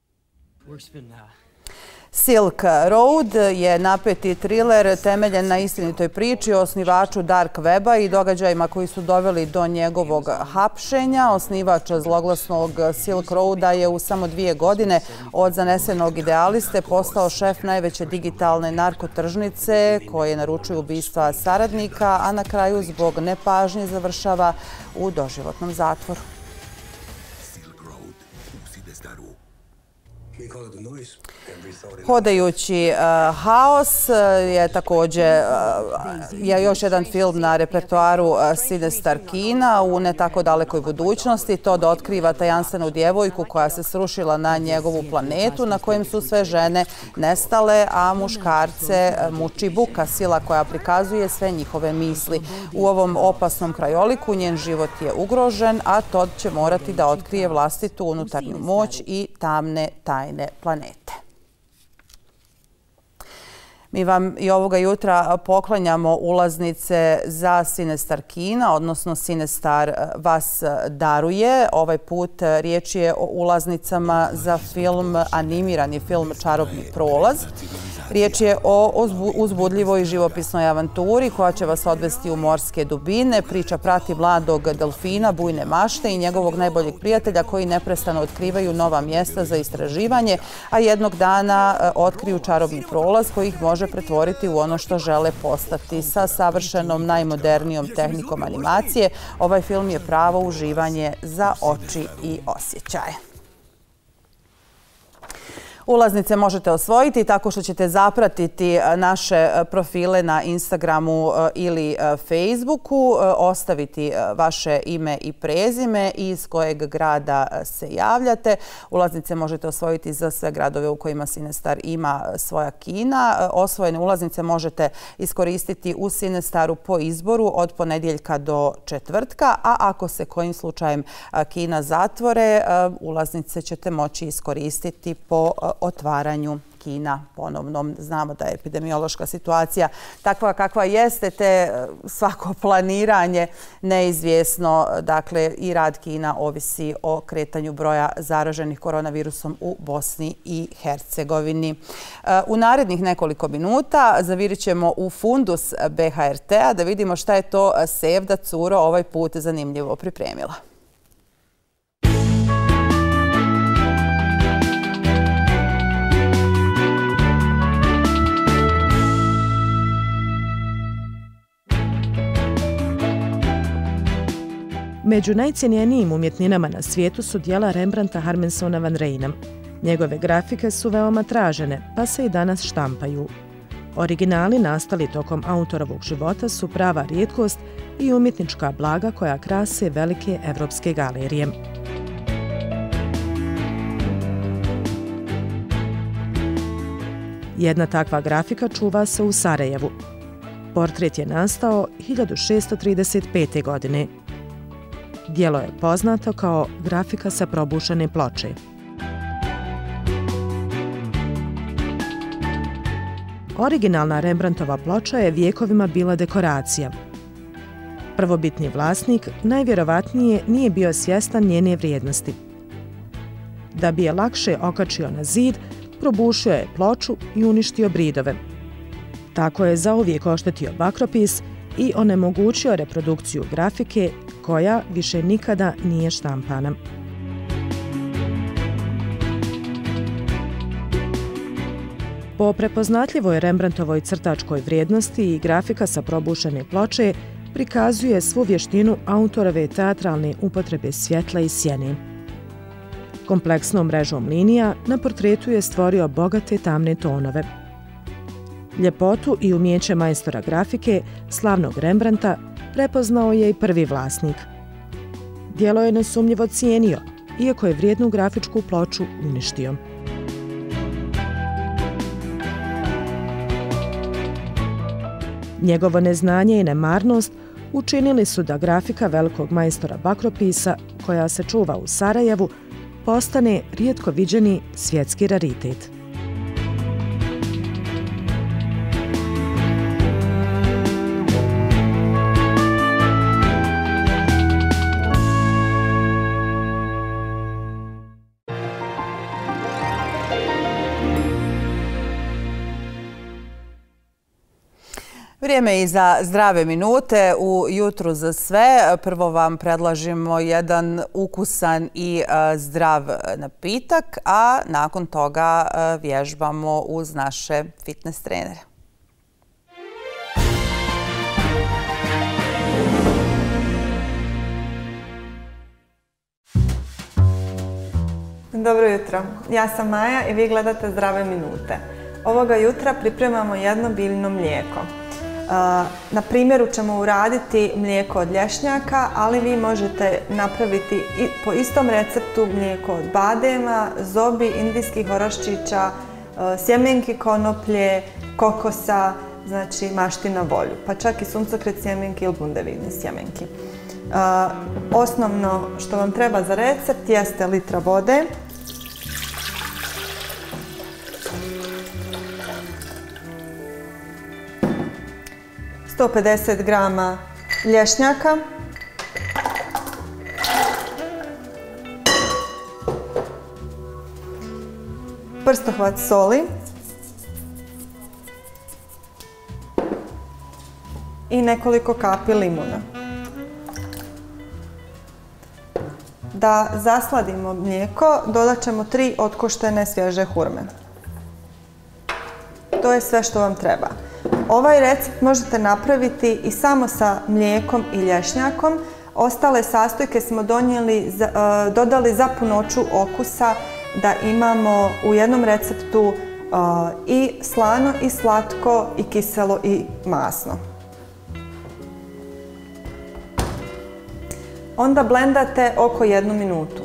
Silk Road je napeti triler temeljen na istinitoj priči o osnivaču Dark Weba i događajima koji su doveli do njegovog hapšenja. Osnivač zloglasnog Silk Roada je u samo dvije godine od zanesenog idealiste postao šef najveće digitalne narkotržnice koje naručuju ubistva saradnika, a na kraju zbog nepažnje završava u doživotnom zatvoru. Hodajući uh, haos je također uh, je još jedan film na repertoaru uh, Sinestar kina u ne tako dalekoj budućnosti. To da otkriva tajanstvenu djevojku koja se srušila na njegovu planetu na kojem su sve žene nestale, a muškarce muči buka, sila koja prikazuje sve njihove misli. U ovom opasnom krajoliku njen život je ugrožen, a Todd će morati da otkrije vlastitu unutarnju moć i tamne tajne planete. Mi vam i ovoga jutra poklanjamo ulaznice za Sinestar kina, odnosno Sinestar vas daruje. Ovaj put riječ je o ulaznicama za film, animirani film Čarobni prolaz. Riječ je o uzbudljivoj živopisnoj avanturi koja će vas odvesti u morske dubine. Priča prati mladog delfina, bujne mašte i njegovog najboljeg prijatelja koji neprestano otkrivaju nova mjesta za istraživanje, a jednog dana otkriju čarobni prolaz koji ih može pretvoriti u ono što žele postati. Sa savršenom najmodernijom tehnikom animacije, ovaj film je pravo uživanje za oči i osjećaje. Ulaznice možete osvojiti tako što ćete zapratiti naše profile na Instagramu ili Facebooku, ostaviti vaše ime i prezime i iz kojeg grada se javljate. Ulaznice možete osvojiti za sve gradove u kojima Sinestar ima svoja kina. Osvojene ulaznice možete iskoristiti u Sinestaru po izboru od ponedjeljka do četvrtka, a ako se kojim slučajem kina zatvore, ulaznice ćete moći iskoristiti po otvaranju kina ponovnom. Znamo da je epidemiološka situacija takva kakva jeste, te svako planiranje neizvjesno. Dakle, i rad kina ovisi o kretanju broja zaraženih koronavirusom u Bosni i Hercegovini. U narednih nekoliko minuta zavirit ćemo u fundus B H R T-a da vidimo šta je to Sevda Curo ovaj put zanimljivo pripremila. Među najcjenjenijim umjetninama na svijetu su dijela Rembrandta Harmensona van Reyna. Njegove grafike su veoma tražene, pa se i danas štampaju. Originali nastali tokom autorovog života su prava rijetkost i umjetnička blaga koja krase velike evropske galerije. Jedna takva grafika čuva se u Sarajevu. Portret je nastao hiljadu šeststo trideset pete. godine. Dijelo je poznato kao grafika sa probušene ploče. Originalna Rembrandtova ploča je vijekovima bila dekoracija. Prvobitni vlasnik najvjerovatnije nije bio svjestan njene vrijednosti. Da bi je lakše okačio na zid, probušio je ploču i uništio bridove. Tako je zauvijek oštetio bakropis i onemogućio reprodukciju grafike koja više nikada nije štampana. Po prepoznatljivoj Rembrandtovoj crtačkoj vrijednosti i grafika sa probušene ploče prikazuje svu vještinu autorove teatralne upotrebe svjetla i sjene. Kompleksnom mrežom linija na portretu je stvorio bogate tamne tonove. Ljepotu i umjeće majstora grafike, slavnog Rembrandta, prepoznao je i prvi vlasnik. Djelo je nesumnjivo cijenio, iako je vrijednu grafičku ploču uništio. Njegovo neznanje i nemarnost učinili su da grafika velikog majstora bakropisa, koja se čuva u Sarajevu, postane rijetko viđeni svjetski raritet. Vrijeme je i za zdrave minute u Jutru za sve. Prvo vam predlažimo jedan ukusan i zdrav napitak, a nakon toga vježbamo uz naše fitness trenere. Dobro jutro, ja sam Maja i vi gledate Zdrave minute. Ovoga jutra pripremamo jedno biljno mlijeko. Na primjeru ćemo uraditi mlijeko od lješnjaka, ali vi možete napraviti po istom receptu mlijeko od badema, zobi, indijskih oraščića, sjemenki konoplje, kokosa, znači mašti na volju, pa čak i suncokret sjemenki ili bundevidni sjemenki. Osnovno što vam treba za recept jeste litra vode, sto pedeset grama lješnjaka, prstohvat soli i nekoliko kapi limuna. Da zasladimo mlijeko, dodat ćemo tri otkoštene svježe hurme. To je sve što vam treba. Ovaj recept možete napraviti i samo sa mlijekom i lješnjakom. Ostale sastojke smo donijeli, dodali za punoću okusa da imamo u jednom receptu i slano i slatko i kiselo i masno. Onda blendate oko jednu minutu.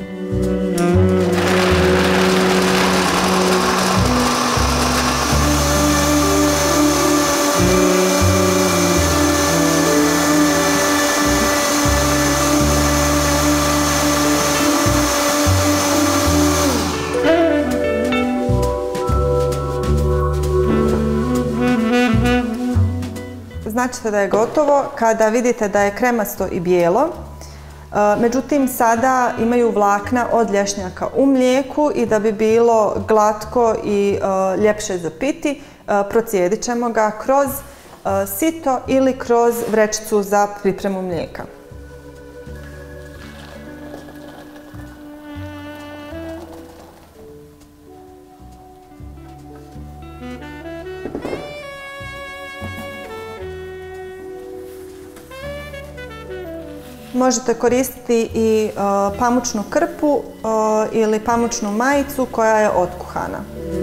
Značite da je gotovo kada vidite da je kremasto i bijelo. Međutim, sada imaju vlakna od lješnjaka u mlijeku i da bi bilo glatko i ljepše za piti, procijedit ćemo ga kroz sito ili kroz vrećicu za pripremu mlijeka. Možete koristiti i pamučnu krpu ili pamučnu majicu koja je otkuhana.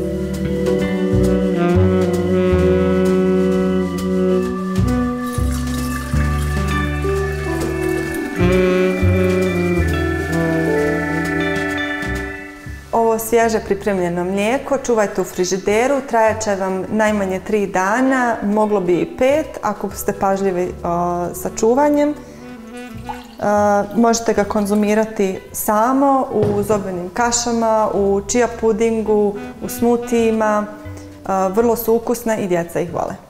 Ovo svježe pripremljeno mlijeko čuvajte u frižideru, trajat će vam najmanje tri dana, moglo bi i pet ako ste pažljivi sa čuvanjem. Možete ga konzumirati samo u zobenim kašama, u čija pudingu, u smutijima. Vrlo su ukusne i djeca ih vole.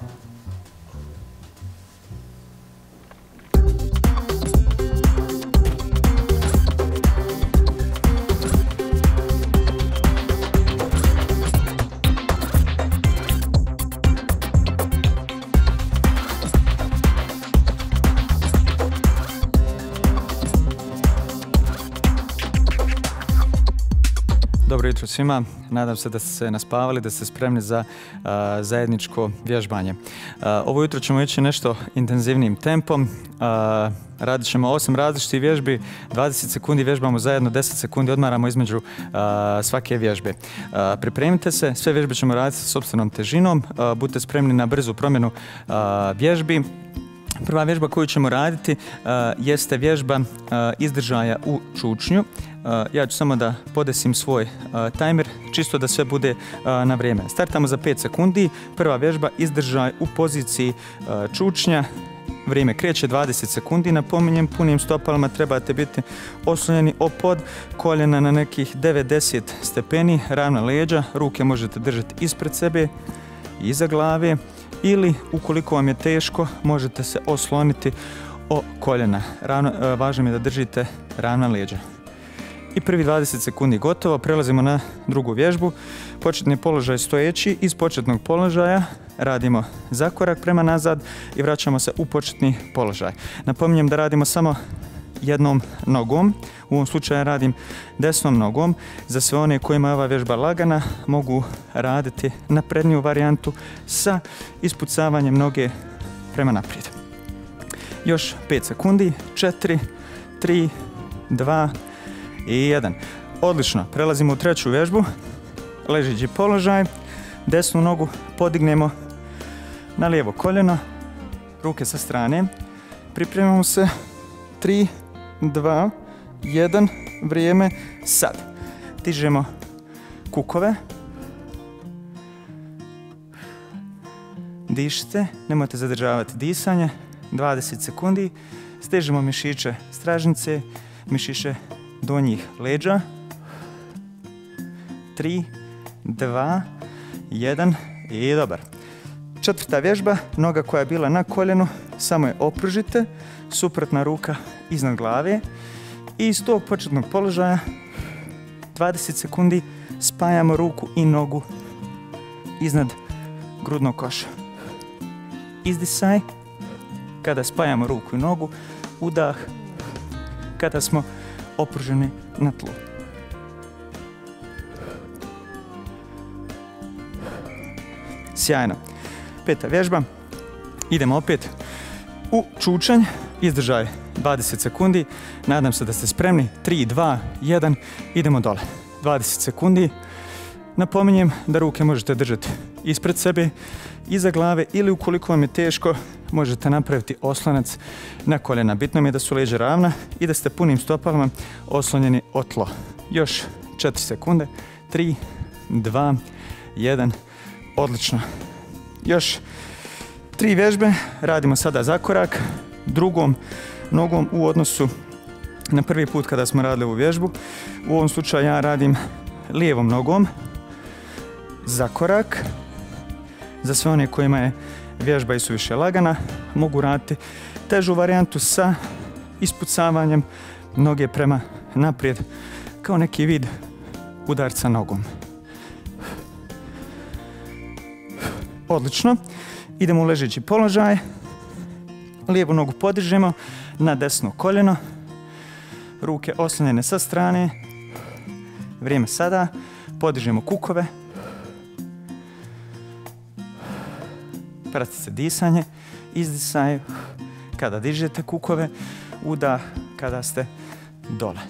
Dobro jutro svima, nadam se da ste se naspavali, da ste spremni za uh, zajedničko vježbanje. Uh, ovo jutro ćemo ići nešto intenzivnijim tempom, uh, radit ćemo osam različitih vježbi, dvadeset sekundi vježbamo zajedno, deset sekundi odmaramo između uh, svake vježbe. Uh, pripremite se, sve vježbe ćemo raditi sa sopstvenom težinom, uh, budite spremni na brzu promjenu uh, vježbi. Prva vježba koju ćemo raditi uh, jeste vježba uh, izdržaja u čučnju. Uh, ja ću samo da podesim svoj uh, tajmer, čisto da sve bude uh, na vrijeme. Startamo za pet sekundi. Prva vježba izdržaj u poziciji uh, čučnja. Vrijeme kreće dvadeset sekundi. Napominjem, punim stopalama trebate biti oslonjeni o pod, koljena na nekih devedeset stepeni, ravna leđa, ruke možete držati ispred sebe, iza glave, ili ukoliko vam je teško možete se osloniti o koljena. Ravno, važno je da držite ravna leđa. I prvi dvadeset sekundi gotovo, prelazimo na drugu vježbu. Početni položaj stojeći, iz početnog položaja radimo zakorak prema nazad i vraćamo se u početni položaj. Napominjem da radimo samo jednom nogom, u ovom slučaju radim desnom nogom. Za sve one kojima je ova vježba lagana mogu raditi na prednju varijantu sa ispucavanjem noge prema naprijed. Još pet sekundi, četiri, tri, dva i jedan. Odlično, prelazimo u treću vježbu. Ležeći položaj, desnu nogu podignemo na lijevo koljeno, ruke sa strane. Pripremamo se, tri, dva, jedan, vrijeme, sad. Dižemo kukove. Dišite, nemojte zadržavati disanje, dvadeset sekundi. Stežemo mišiće stražnice, mišiće donjih leđa. tri, dva, jedan i dobar. Četvrta vježba, noga koja je bila na koljenu, samo je opružite, suprotna ruka iznad glave i iz tog početnog položaja dvadeset sekundi spajamo ruku i nogu iznad grudnog koša. Izdisaj, kada spajamo ruku i nogu, udah, kada smo opruženi na tlu. Sjajno. Peta vježba. Idemo opet u čučanj. Izdržaj dvadeset sekundi. Nadam se da ste spremni. tri, dva, jedan. Idemo dole. dvadeset sekundi. Napominjem da ruke možete držati ispred sebe, iza glave ili ukoliko vam je teško možete napraviti oslonac na koljena. Bitno mi je da su leđa ravna i da ste punim stopalama oslonjeni o tlo. Još četiri sekunde. tri, dva, jedan. Odlično. Još tri vježbe. Radimo sada zakorak drugom nogom u odnosu na prvi put kada smo radili ovu vježbu. U ovom slučaju ja radim lijevom nogom. Zakorak. Za sve one kojima je vježba i suviše lagana, mogu raditi težu varijantu sa ispucavanjem noge prema naprijed kao neki vid udarca nogom. Odlično. Idemo u ležeći položaj. Lijevu nogu podižemo na desno koljeno. Ruke oslonjene sa strane. Vrijeme sada. Podižemo kukove. Pratite se disanje. Izdisaj kada dižete kukove. Udah kada ste dole.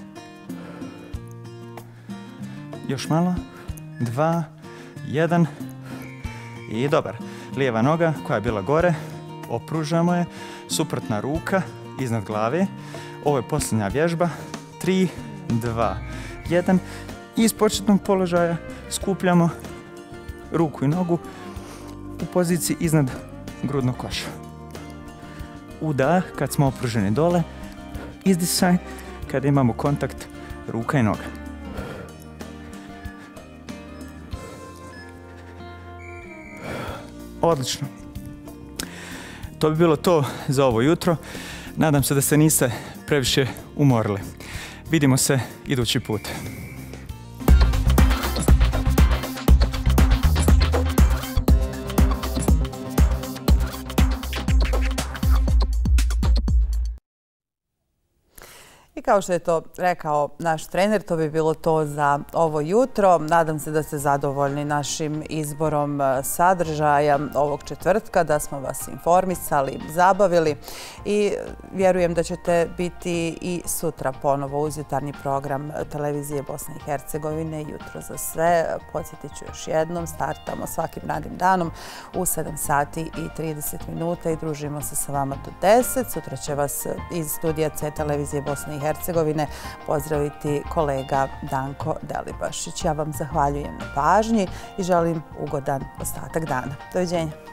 Još malo. Dva, jedan. I dobar. Lijeva noga koja je bila gore, opružamo je, suprotna ruka iznad glave. Ovo je posljednja vježba. tri, dva, jedan. I iz početnog položaja skupljamo ruku i nogu u poziciji iznad grudnog koša. Udah kad smo opruženi dole, izdisaj kada imamo kontakt ruka i noga. Odlično. To bi bilo to za ovo jutro. Nadam se da se niste previše umorili. Vidimo se idući put. I kao što je to rekao naš trener, to bi bilo to za ovo jutro. Nadam se da ste zadovoljni našim izborom sadržaja ovog četvrtka, da smo vas informisali, zabavili i vjerujem da ćete biti i sutra ponovo uz jutarnji program Televizije Bosne i Hercegovine Jutro za sve. Podsjetit ću još jednom, startamo svakim radnim danom u sedam sati i trideset minuta i družimo se sa vama do deset. Sutra će vas iz studija C Televizije Bosne i Hercegovine pozdraviti kolega Danko Delibašić. Ja vam zahvaljujem na pažnji i želim ugodan ostatak dana. Doviđenja.